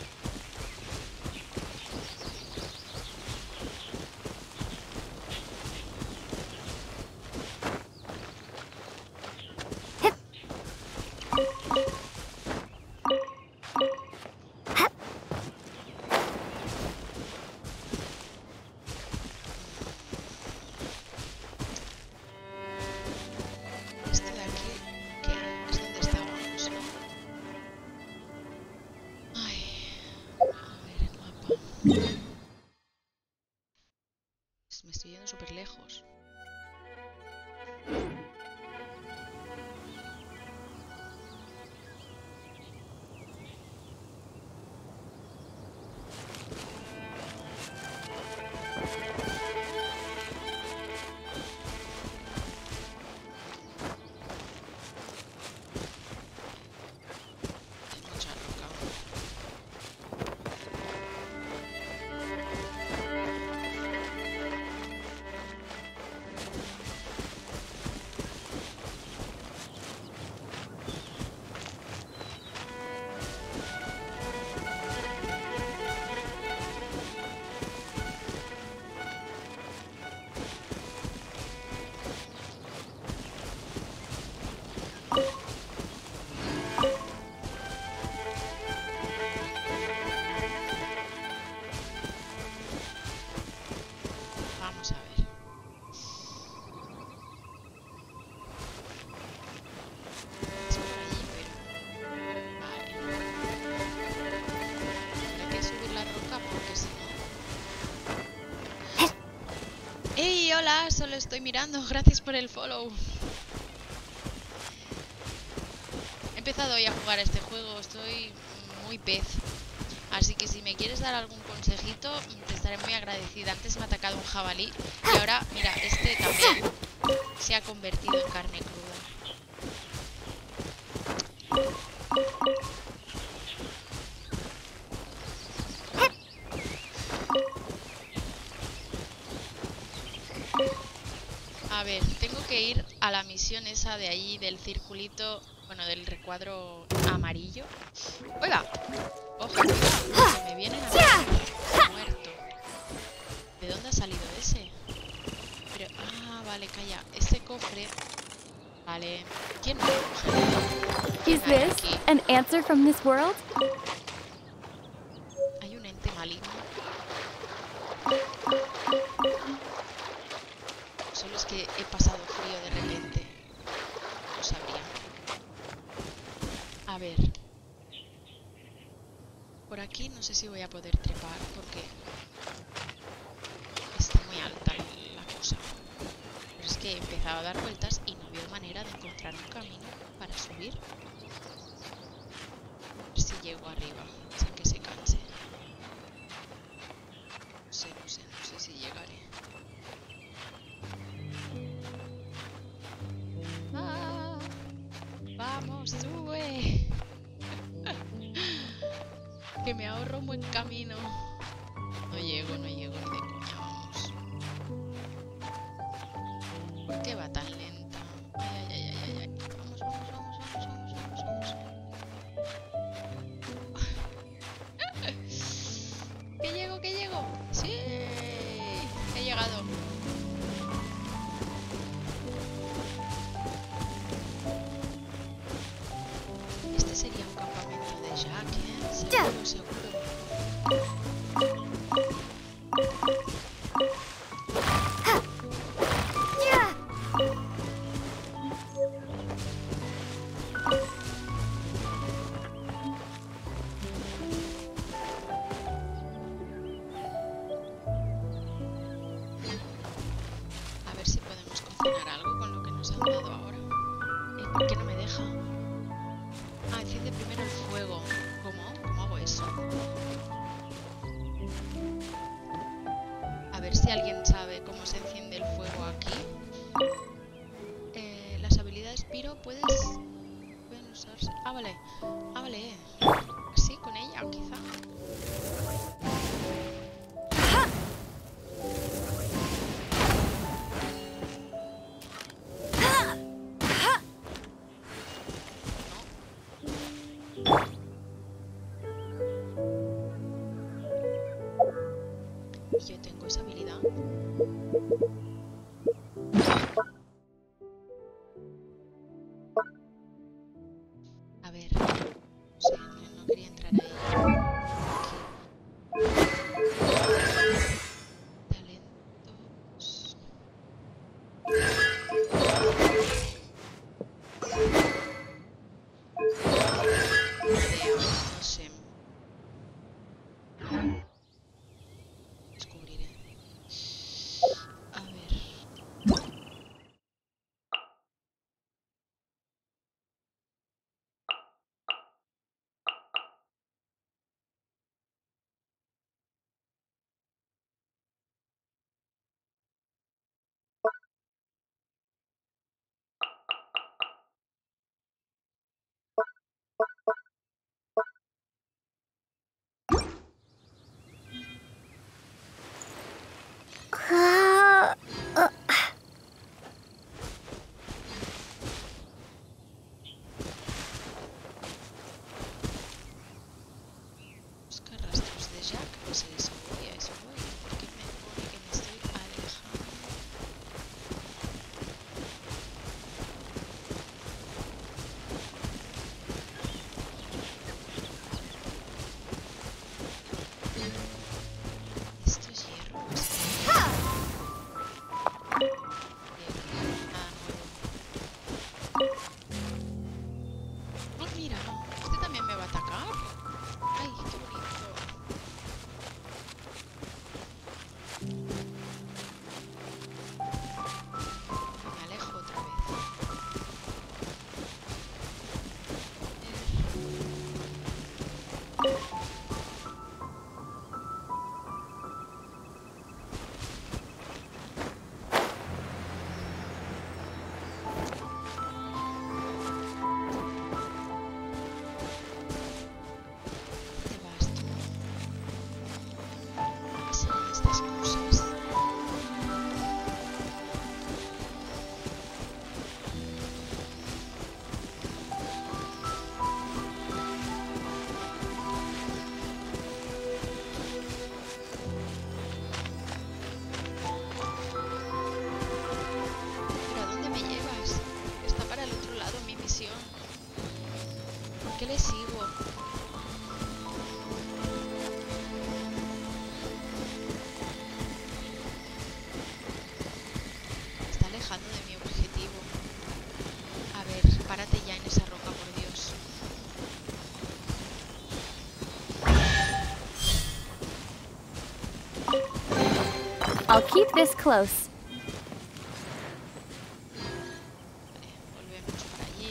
Este de aquí, ¿qué es? ¿Dónde estábamos? Ay, a ver el mapa. Pues me estoy yendo súper lejos. Hay mucha roca. Hola, solo estoy mirando. Gracias por el follow. He empezado hoy a jugar a este juego. Estoy muy pez. Así que si me quieres dar algún consejito, te estaré muy agradecida. Antes me ha atacado un jabalí y ahora, mira, este también se ha convertido en carne cruda. A ver, tengo que ir a la misión esa de ahí, del circulito, bueno, del recuadro amarillo. ¡Oiga! ¡Ojo, cuidado! Que me vienen a matar. Muerto. ¿De dónde ha salido ese? Pero, ah, vale, calla. Este cofre... Vale. ¿Quién no? ¿Quién Is hay this aquí? an answer from this world? Hay un ente maligno. Solo es que he pasado frío de repente. No sabría. A ver. Por aquí no sé si voy a poder trepar porque está muy alta la cosa. Pero es que he empezado a dar vueltas y no veo manera de encontrar un camino para subir. A ver si llego arriba sin que se canse. No sé, no sé, no sé si llegaré. ¡Ah! ¡Vamos, sube! Que me ahorro un buen camino. No llego, no llego ni de coña, vamos. ¿Por qué va tan lenta? Ay, ay, ay, ay, ay. Vamos, vamos, vamos, vamos, vamos, vamos, vamos. ¿Que llego, que llego? ¡Sí! He llegado. Este sería un campamento de Jack, ¿eh? Seguro, seguro. A ver si podemos cocinar algo con lo que nos han dado ahora. ¿Y por qué no me deja? Ah, enciende primero el fuego. ¿Cómo? ¿Cómo hago eso? A ver si alguien sabe cómo se enciende el fuego aquí. Eh, las habilidades Piro puedes... Pueden usarse... Ah, vale. Ah, vale. Sí, con ella, quizá. Y yo tengo esa habilidad. A ver. No sé, no, no quería entrar ahí. Aquí. Talentos. Idea, no sé. Descubriré. A ver. ¿Por qué le sigo? Me está alejando de mi objetivo. A ver, párate ya en esa roca, por Dios. I'll keep this close. Vale, volvemos para allí.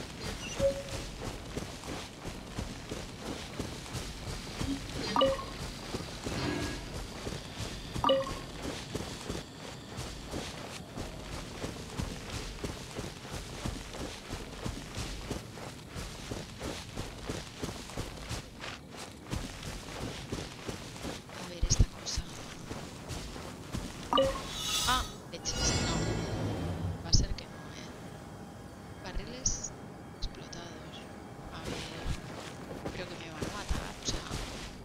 A ver esta cosa. Ah, leches, no. Va a ser que no, ¿eh? Barriles explotados. A ver. Creo que me van a matar, o sea.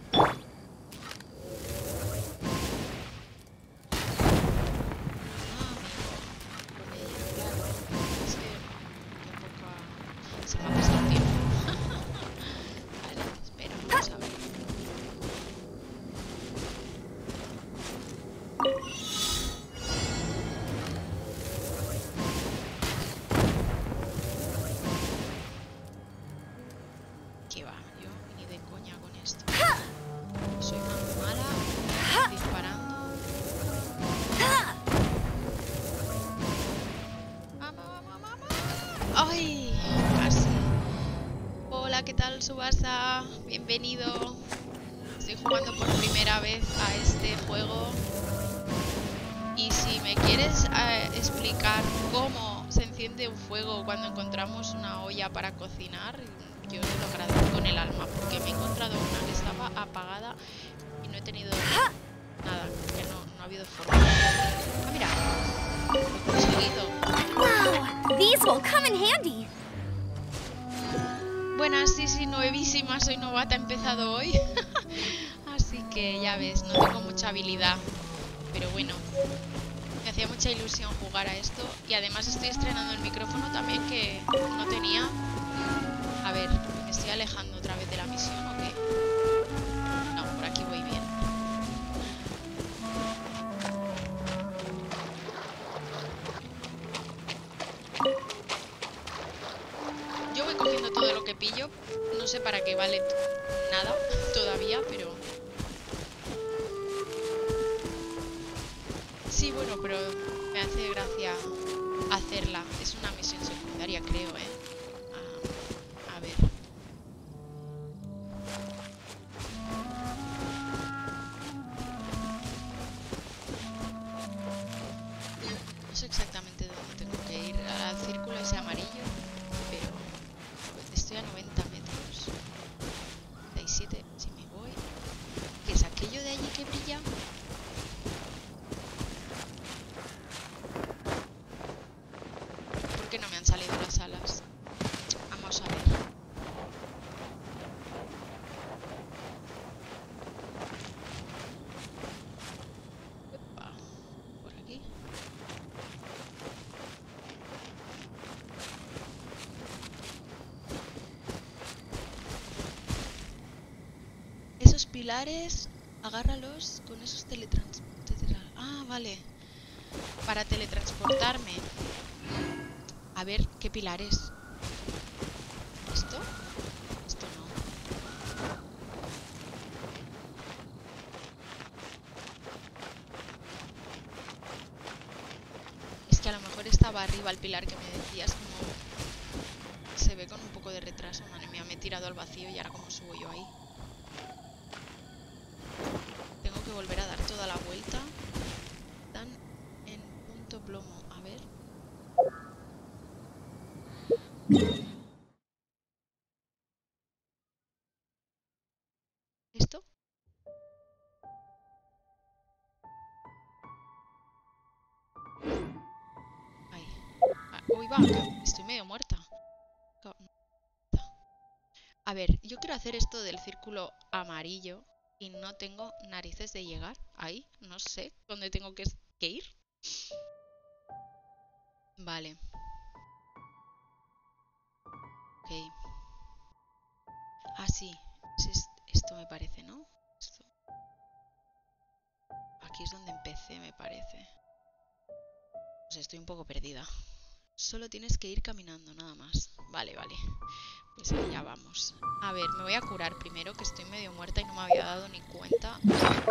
Ah, amigo. Con ella, claro. Es que. Qué poca. Se me ha pasado el tiempo. Vale, espera, vamos a ver. ¿Qué va? Yo ni de coña con esto. Soy más mala disparando. ¡Vamos, vamos, vamos! ¡Ay! Casi. Hola, ¿qué tal, Subasa? Bienvenido. Estoy jugando por primera vez a este juego. Y si me quieres eh, explicar cómo se enciende un fuego cuando encontramos una olla para cocinar, yo te lo agradezco con el alma, porque me he encontrado una que estaba apagada y no he tenido nada, que no, no ha habido forma. Ah, mira, lo he conseguido. Wow, these will come in handy. Buenas, sí, sí, nuevísima, soy novata, he empezado hoy. Así que ya ves, no tengo mucha habilidad. Pero bueno, me hacía mucha ilusión jugar a esto. Y además estoy estrenando el micrófono también, que no tenía. A ver, ¿me estoy alejando otra vez de la misión o qué? No, por aquí voy bien. Yo voy cogiendo todo lo que pillo. No sé para qué vale nada todavía, pero... Sí, bueno, pero me hace gracia hacerla. Es una misión secundaria, creo, ¿eh? Ah, a ver. No sé exactamente dónde tengo que ir. Al círculo ese amarillo, pero estoy a noventa metros. noventa y siete, si me voy. ¿Qué es aquello de allí que brilla? ¿Por qué no me han salido las alas? Vamos a ver. Opa, por aquí. Esos pilares, agárralos con esos teletransportes. Ah, vale. Para teletransportarme. A ver, ¿qué pilares? ¿Esto? Esto no. Es que a lo mejor estaba arriba el pilar que me decías, como... Se ve con un poco de retraso, madre mía, me he tirado al vacío y ahora cómo subo yo ahí. Tengo que volver a dar toda la vuelta. Están en punto plomo, a ver... ¿Esto? Ahí. Ah, uy, va, que estoy medio muerta. A ver, yo quiero hacer esto del círculo amarillo y no tengo narices de llegar ahí. No sé dónde tengo que, que ir. Vale. Ok. sí. Es esto me parece, ¿no? Esto. Aquí es donde empecé, me parece. Pues estoy un poco perdida. Solo tienes que ir caminando, nada más. Vale, vale. Pues allá vamos. A ver, me voy a curar primero, que estoy medio muerta y no me había dado ni cuenta.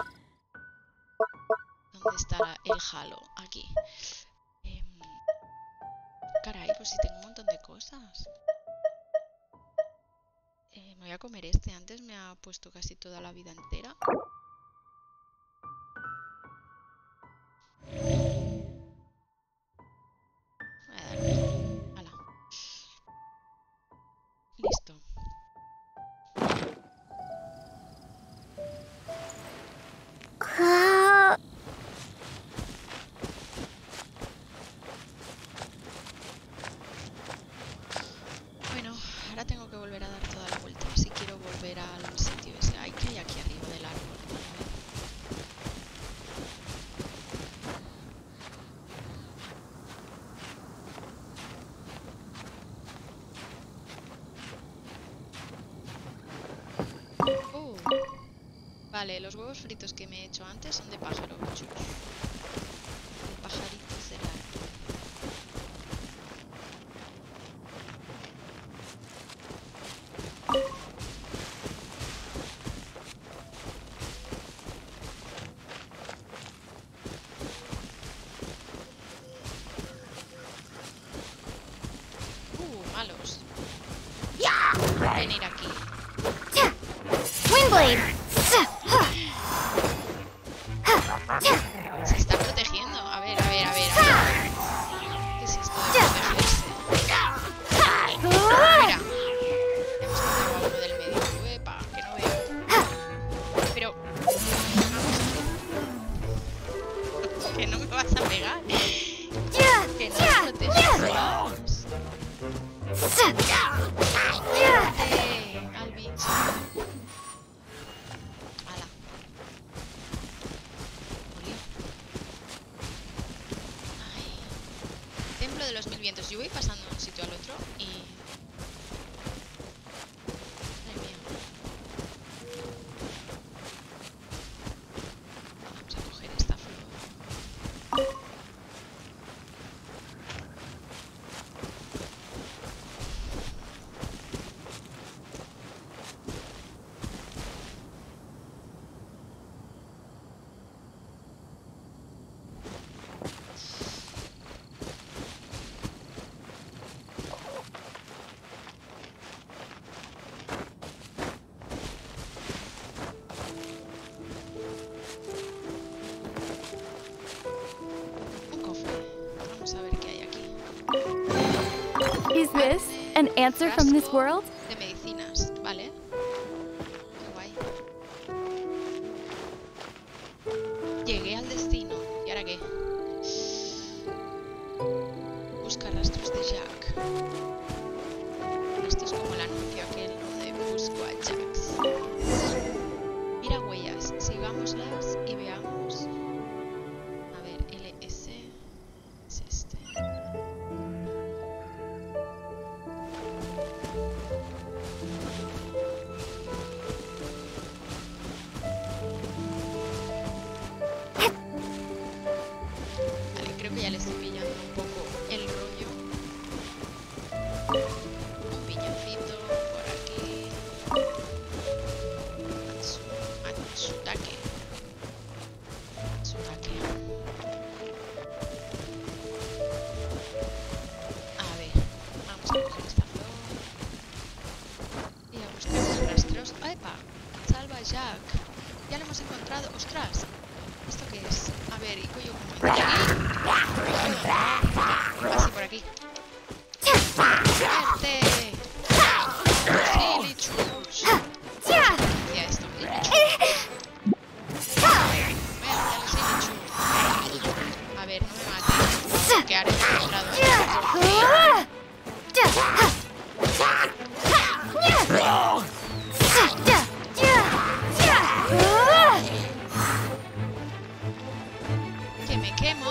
¿Dónde estará el halo? Aquí. Eh, caray, pues sí tengo un montón de cosas. Eh, me voy a comer este. Antes me ha puesto casi toda la vida entera. Voy a darle. Hala. Listo. Ah, Bueno, ahora tengo que volver a dar toda la vuelta si quiero volver al sitio ese. Ay, que hay aquí arriba del árbol. Oh. Vale, los huevos fritos que me he hecho antes son de pájaro. Chus. De pajaritos del árbol. Uh, malos. Venir aquí. Windblade! Se está protegiendo. A ver, a ver, a ver, a ver. ¿Qué es esto de protegerse? Mira. Hemos quitado a uno del medio. Uepa, que no veo. Pero... que no me vas a pegar. Que no me proteges. Vamos. Eh, al bicho. Ala. Murió. Ay. Templo de los mil vientos. Yo voy pasando de un sitio al otro y... Madre mía. Vamos a coger esta flor. Un cofre. Vamos a ver qué hay aquí. Is this an answer from this world? De medicinas, vale. Qué guay. Llegué al destino. ¿Y ahora qué? Busca rastros de Jack. Esto es como el anuncio aquel, ¿no? De busco a Jax. Mira huellas. Sigámoslas y veamos. A ver, L S es este. Vale, creo que ya le estoy pillando un poco el rollo. Un piñoncito por aquí. Matsu, Matsutake. Matsutake. A ver, vamos a coger esta flor. Y a buscar los rastros. ¡Epa! Salva Jack. Ya lo hemos encontrado. ¡Ostras! ¿Esto qué es? A ver, ¿y cuyo cómo entro aquí? Así, por aquí. ¡Muerte! ¡Silly chus! Hacía esto. Muerte, silly chus. A ver, no me mates. Que ahora he encontrado esto. Que me quemo.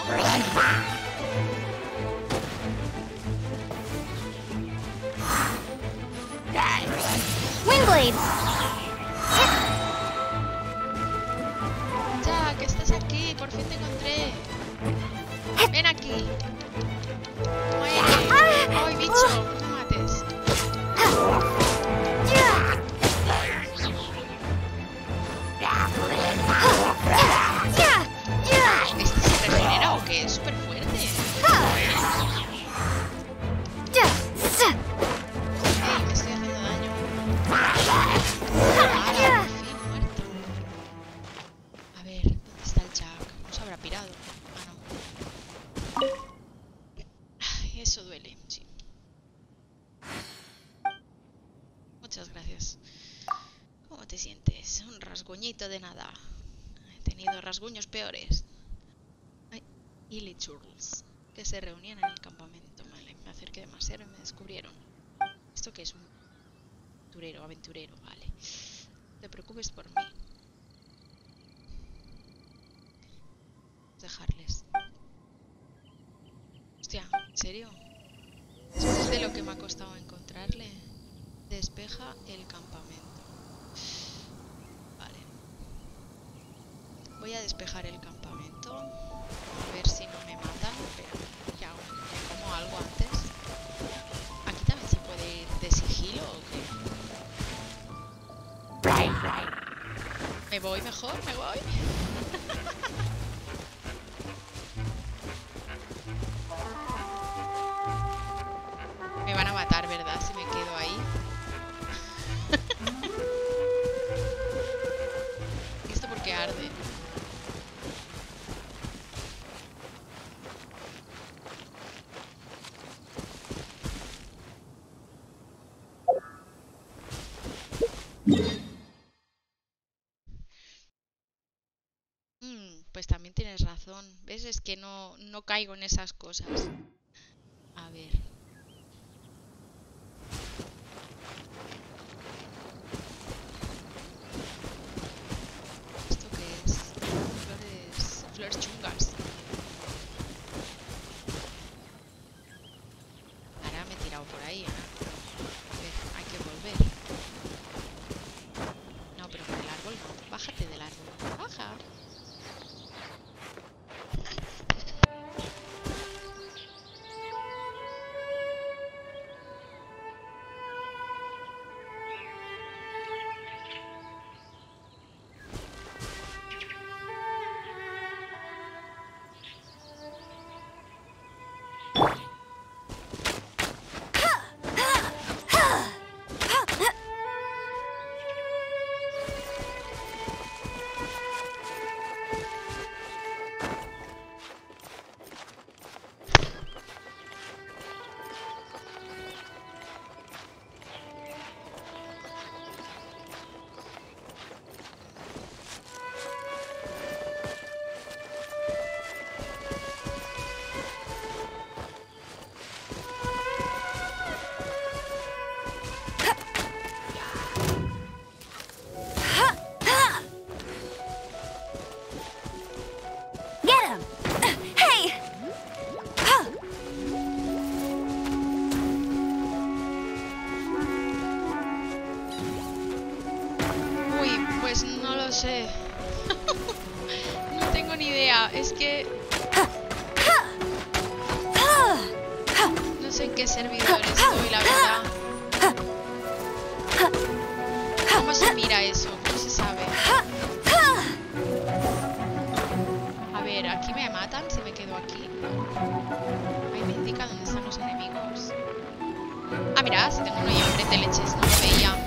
destroyed. Ya, que estás aquí. Por fin te encontré. Ven aquí. Muere. ¡Ay, bicho! No me mates. ¿Este se regenera o qué? Es súper fuerte. Ey, me estoy haciendo daño. Vale, por fin muerto. A ver, ¿dónde está el Jack? ¿No se habrá pirado? Ah, no. Ay, eso duele, sí. Muchas gracias. ¿Cómo te sientes? Un rasguñito de nada. He tenido rasguños peores. Ay, Illichurls, que se reunían en el campamento. Vale, me acerqué demasiado y me descubrieron. ¿Esto qué es? Un aventurero, aventurero, vale. No te preocupes por mí. Dejarles. Hostia, ¿en serio? Después de lo que me ha costado encontrarle, despeja el campamento. Vale. Voy a despejar el campamento. A ver si no me matan. Pero ya me como algo antes. ¿Aquí también se puede ir de sigilo o qué? ¿Me voy mejor? ¿Me voy? Me van a matar, ¿verdad? Si me quedo ahí. ¿Esto por qué arde? Mm, pues también tienes razón. ¿Ves? Es que no, no caigo en esas cosas. A ver. ¿Esto qué es? Flores... Flores chungas. Ahora me he tirado por ahí, ¿eh? A ver, hay que volver. No, pero por el árbol no. Bájate del árbol. Baja. Es que no sé en qué servidor estoy, la verdad. ¿Cómo se mira eso? ¿Cómo se sabe? A ver, aquí me matan si me quedo aquí. Ahí me indica dónde están los enemigos. Ah, mira, si tengo uno ahí enfrente, leches, no lo veía.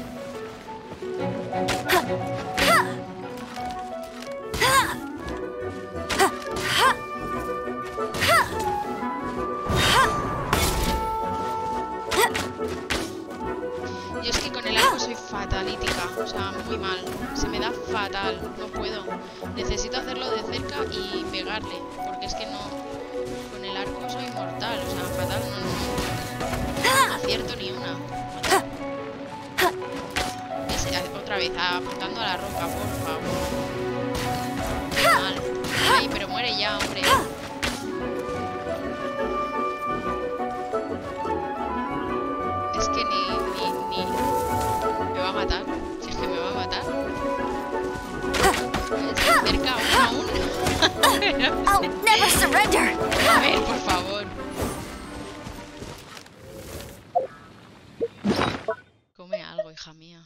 Yo es que con el arco soy fatalítica, o sea, muy mal. Se me da fatal, no puedo. Necesito hacerlo de cerca y pegarle, porque es que no... Con el arco soy mortal, o sea, fatal, no, no acierto ni una. Es, otra vez, apuntando a la roca, por favor. Qué mal. Ay, pero muere ya, hombre. Es que ni, ni, ni... Me va a matar. I'll never surrender. A ver, por favor. Come algo, hija mía.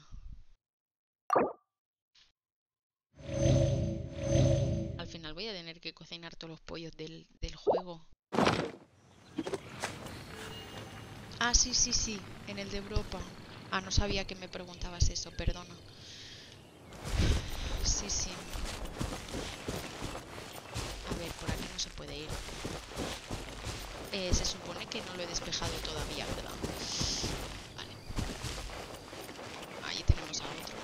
Al final voy a tener que cocinar todos los pollos del, del juego. Ah, sí, sí, sí. En el de Europa. Ah, no sabía que me preguntabas eso, perdona. Sí, sí. A ver, por aquí no se puede ir. Eh, se supone que no lo he despejado todavía, ¿verdad? Vale. Ahí tenemos a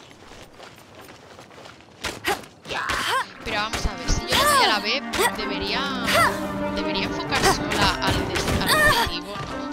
otro. Pero vamos a ver, si yo le doy a la B, debería... Debería enfocar sola al, des al objetivo, ¿no?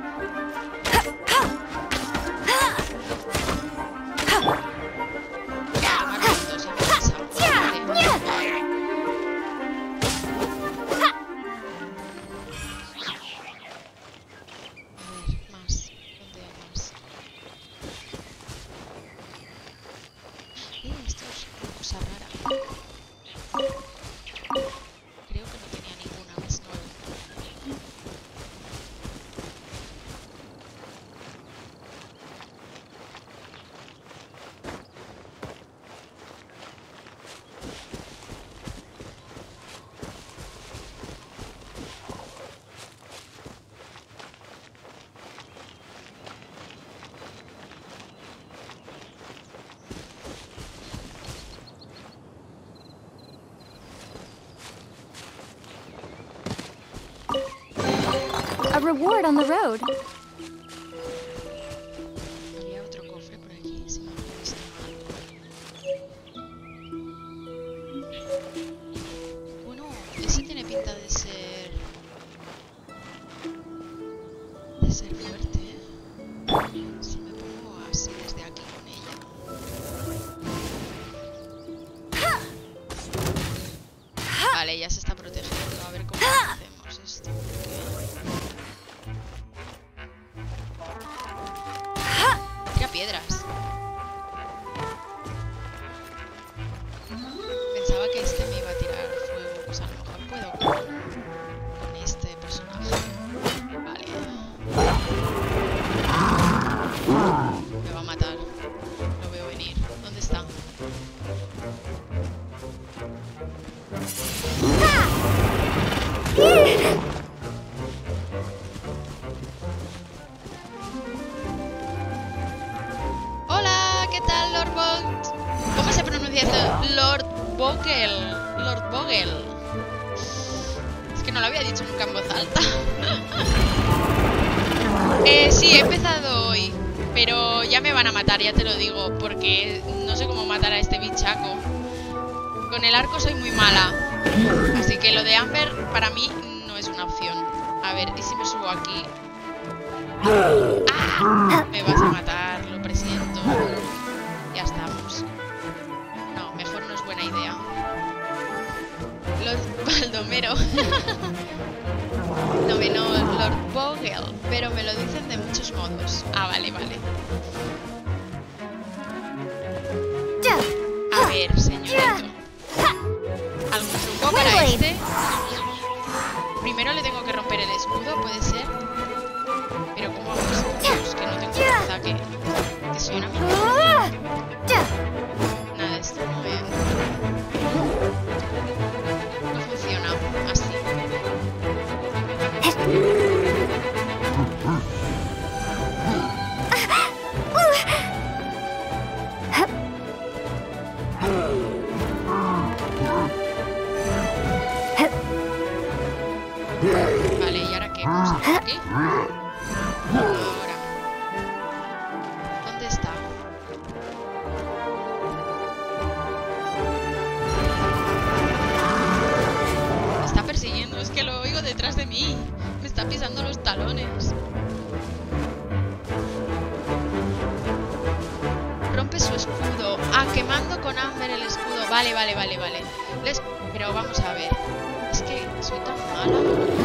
A reward on the road. Había otro cofre por aquí, si no lo he visto mal. Bueno, ese tiene pinta de ser... de ser fuerte, ¿eh? Si me pongo así desde aquí con ella. Vale, ya se está protegiendo. A ver cómo hacemos esto. Tira piedras. Pensaba que este me iba a tirar fuego. Pues a lo mejor puedo con, con este personaje. Vale. Me va a matar. Lo veo venir. ¿Dónde está? Hola, ¿qué tal, Lord Bolt? ¿Cómo se pronuncia esto? Lord Vogel. Lord Vogel. Es que no lo había dicho nunca en voz alta. eh, sí, he empezado hoy. Pero ya me van a matar, ya te lo digo. Porque no sé cómo matar a este bichaco. Con el arco soy muy mala. Así que lo de Amber para mí no es una opción. A ver, ¿y si me subo aquí? ¡Ah! Me vas a matar, lo presiento. Ya estamos. No, mejor no es buena idea. Lord Baldomero. No, me no, Lord Vogel. Pero me lo dicen de muchos modos. Ah, vale, vale. A ver, señorito. ¿Algún truco para este? Primero le tengo que romper el escudo, puede ser. Pero ¿cómo hago escudos? Que no tengo fuerza, que, que soy una mierda. Nada, esto no me... no funciona así. Vale, ¿y ahora qué? ¿Vamos a hacer aquí? Ahora. ¿Dónde está? Me está persiguiendo, es que lo oigo detrás de mí. Me está pisando los talones. Rompe su escudo. Ah, quemando con Amber el escudo. Vale, vale, vale, vale. Les... Pero vamos a ver. Es que soy tan mala.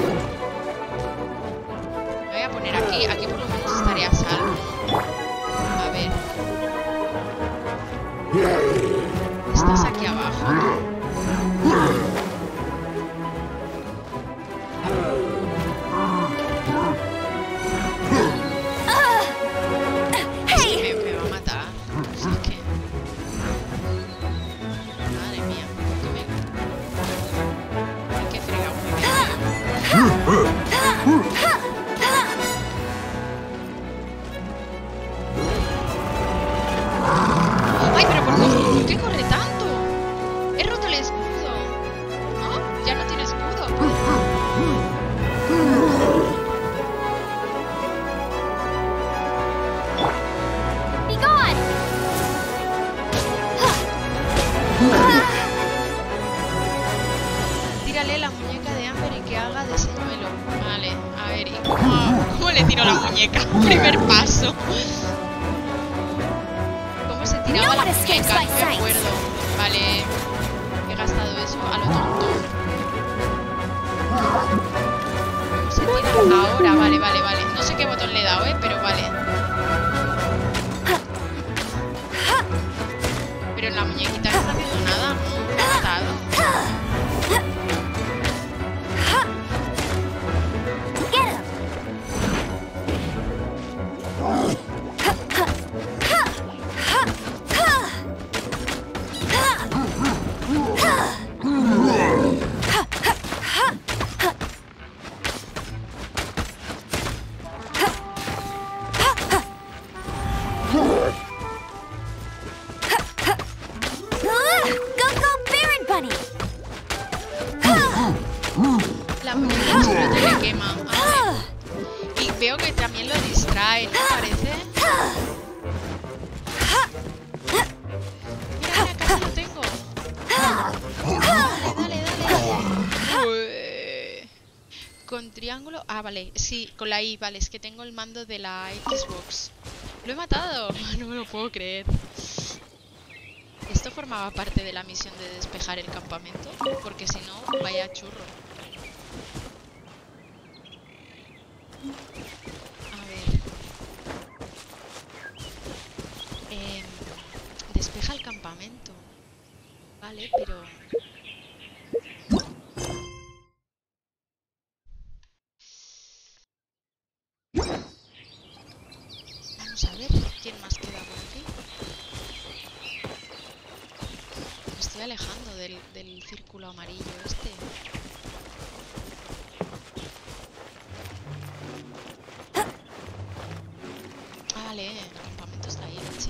Me voy a poner aquí. Aquí por lo menos estaré a salvo. A ver. Estás aquí abajo. Tírale la muñeca de Amber y que haga de señuelo. Vale, a ver, ¿y cómo, cómo le tiro la muñeca? Primer paso. ¿Cómo se tiraba la muñeca? No me acuerdo. Vale, he gastado eso a lo tonto. ¿Cómo se tira? Ahora, vale, vale, vale. No sé qué botón le he dado, ¿eh? Pero vale. Pero en la muñequita no está haciendo nada, ¿no? Me ha matado. La muñeca solo te le quema. Ah, y veo que también lo distrae, ¿no parece? Mira, mira, casi lo tengo. Dale, dale, dale. Ué. Con triángulo. Ah, vale. Sí, con la I, vale. Es que tengo el mando de la Xbox. ¡Lo he matado! No me lo puedo creer. ¿Esto formaba parte de la misión de despejar el campamento? Porque si no, vaya churro. A ver. Eh, despeja el campamento. Vale, pero... Vamos a ver quién más queda por aquí. Me estoy alejando del, del círculo amarillo este. Ah, vale, el campamento está ahí, leche.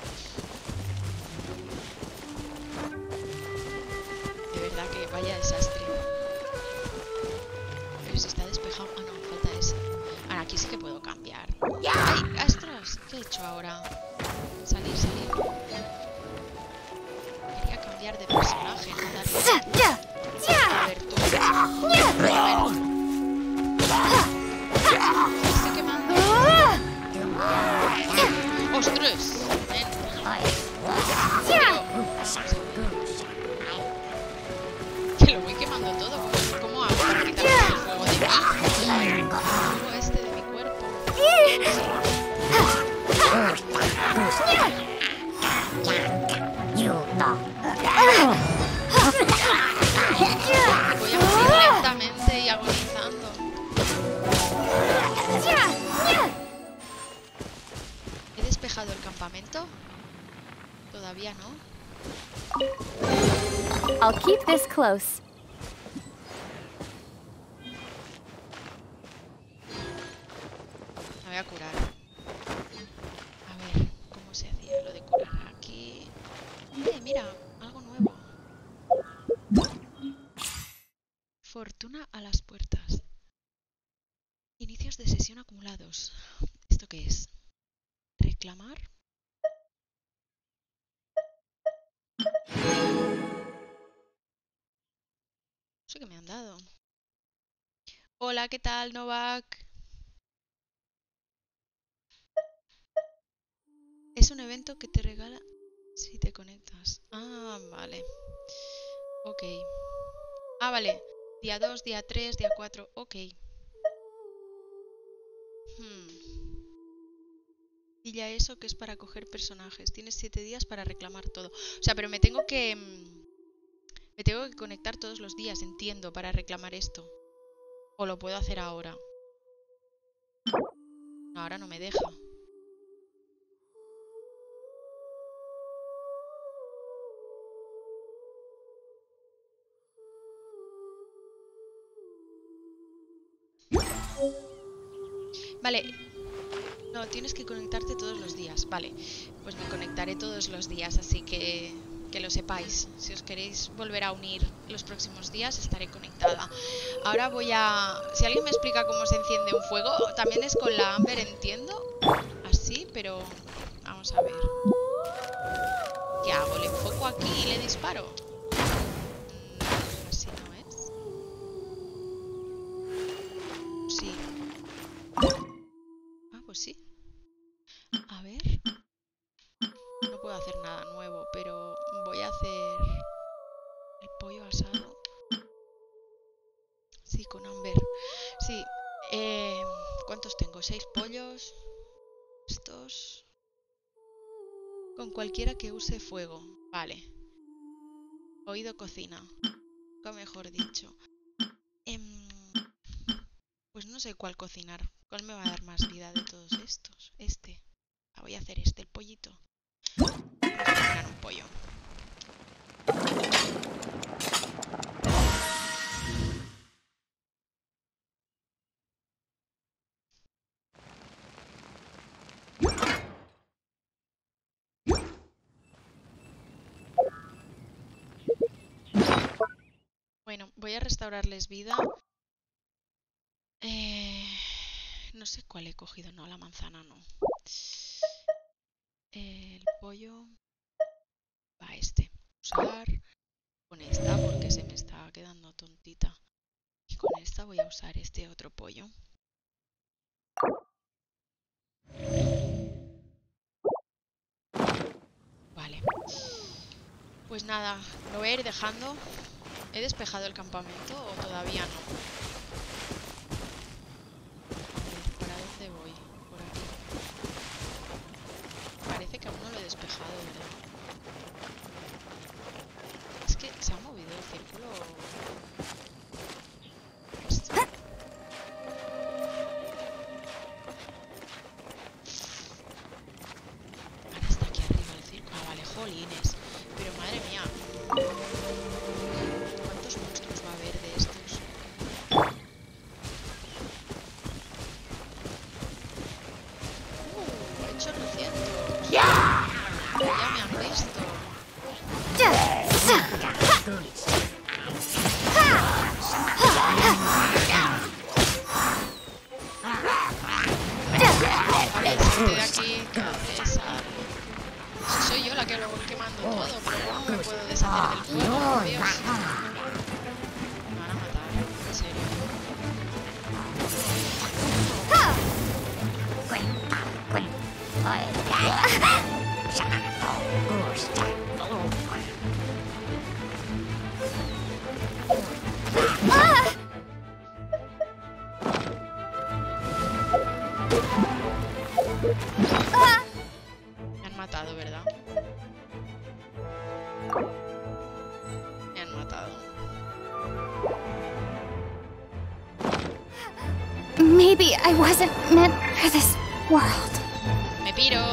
De verdad que vaya desastre. Pero si está despejado... Ah, no, falta ese. Ahora aquí sí que puedo cambiar. ¡Ay, astros! ¿Qué he hecho ahora? Salir, salir. Quería cambiar de personaje, ¿no? Darle... A ver, tú. A ver. Me estoy quemando. ¡Ostras! Ven. Pero... Que lo voy quemando todo. ¿Cómo hago para quitar el fuego de mí? El fuego este de mi cuerpo. Voy a morir lentamente y agonizando. ¿He despejado el campamento? Todavía no. I'll keep this close. Me voy a curar. A ver, ¿cómo se hacía lo de curar aquí? Eh, mira, algo nuevo. Fortuna a las puertas. Inicios de sesión acumulados. ¿Esto qué es? ¿Reclamar? No sé qué me han dado. Hola, ¿qué tal, Novak? Es un evento que te regala si te conectas. Ah, vale. Ok. Ah, vale. Día dos, día tres, día cuatro. Ok. Hmm. Y ya eso que es para coger personajes. Tienes siete días para reclamar todo. O sea, pero me tengo que... Me tengo que conectar todos los días, entiendo, para reclamar esto. O lo puedo hacer ahora. No, ahora no me deja. Vale. No, tienes que conectarte todos los días. Vale, pues me conectaré todos los días, así que que lo sepáis. Si os queréis volver a unir los próximos días, estaré conectada. Ahora voy a... Si alguien me explica cómo se enciende un fuego, también es con la Amber, entiendo. Así, pero... Vamos a ver. Que ¿Qué hago? ¿Le enfoco aquí y le disparo? Mm, así no es. Sí. Ah, pues sí. A ver. No puedo hacer nada nuevo, pero voy a hacer el pollo asado. Sí, con Amber. Sí. Eh, ¿Cuántos tengo? ¿Seis pollos? Estos. Con cualquiera que use fuego. Vale. Oído cocina. O mejor dicho. Em, pues no sé cuál cocinar. ¿Cuál me va a dar más vida de todos estos? Este. Ah, voy a hacer este, el pollito. Vamos a cocinar un pollo. Bueno, voy a restaurarles vida. Eh, no sé cuál he cogido. No, la manzana no. El pollo. Va este. Usar. Con esta porque se me está quedando tontita. Y con esta voy a usar este otro pollo. Vale. Pues nada, lo voy a ir dejando. ¿He despejado el campamento o todavía no? A ver, ¿para dónde voy? Por aquí. Parece que aún no lo he despejado, ¿verdad? Es que se ha movido el círculo. Esto. Ahora está aquí arriba el círculo. Ah, vale, jolines. Pero madre mía. ¿Cuántos monstruos va a haber de estos? Uh, he hecho recientos. Ya me han visto. Vale, este de aquí, que pesar. Si soy yo la que lo voy quemando todo, pero ¿cómo me puedo deshacer del fuego? Por Dios. Me van a matar, en serio. Me han matado, ¿verdad? Me han matado. Maybe I wasn't meant for this world. Me piro.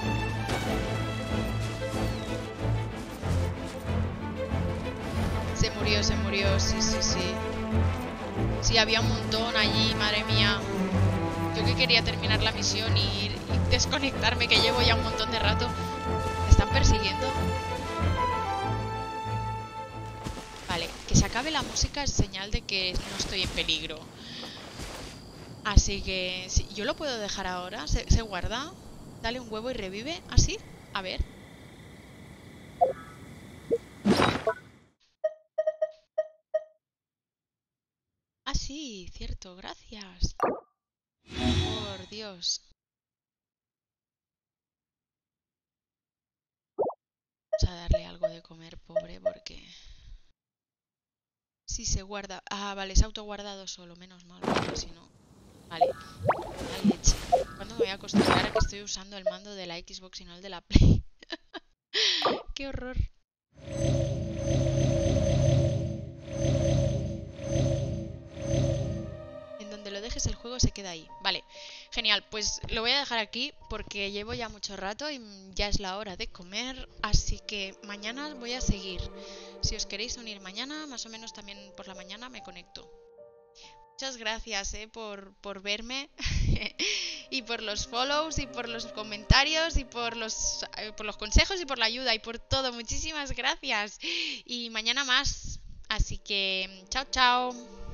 Se murió, se murió, sí, sí, sí. Sí, había un montón allí, madre mía. Yo que quería terminar la misión y, y desconectarme, que llevo ya un montón de rato. ¿Me están persiguiendo? Vale, que se acabe la música es señal de que no estoy en peligro. Así que... Sí, ¿yo lo puedo dejar ahora? ¿Se, se guarda? Dale un huevo y revive. ¿Así? A ver. Ah, sí, cierto, gracias. Por Dios. Vamos a darle algo de comer, pobre, porque... Sí, se guarda. Ah, vale, se ha autoguardado solo, menos mal, porque si no... Vale, la leche. ¿Cuándo me voy a acostumbrar a que estoy usando el mando de la Xbox y no el de la Play? ¡Qué horror! En donde lo dejes el juego se queda ahí. Vale, genial. Pues lo voy a dejar aquí porque llevo ya mucho rato y ya es la hora de comer. Así que mañana voy a seguir. Si os queréis unir mañana, más o menos también por la mañana me conecto. Muchas gracias eh, por, por verme y por los follows y por los comentarios y por los, eh, por los consejos y por la ayuda y por todo. Muchísimas gracias. Y mañana más. Así que chao, chao.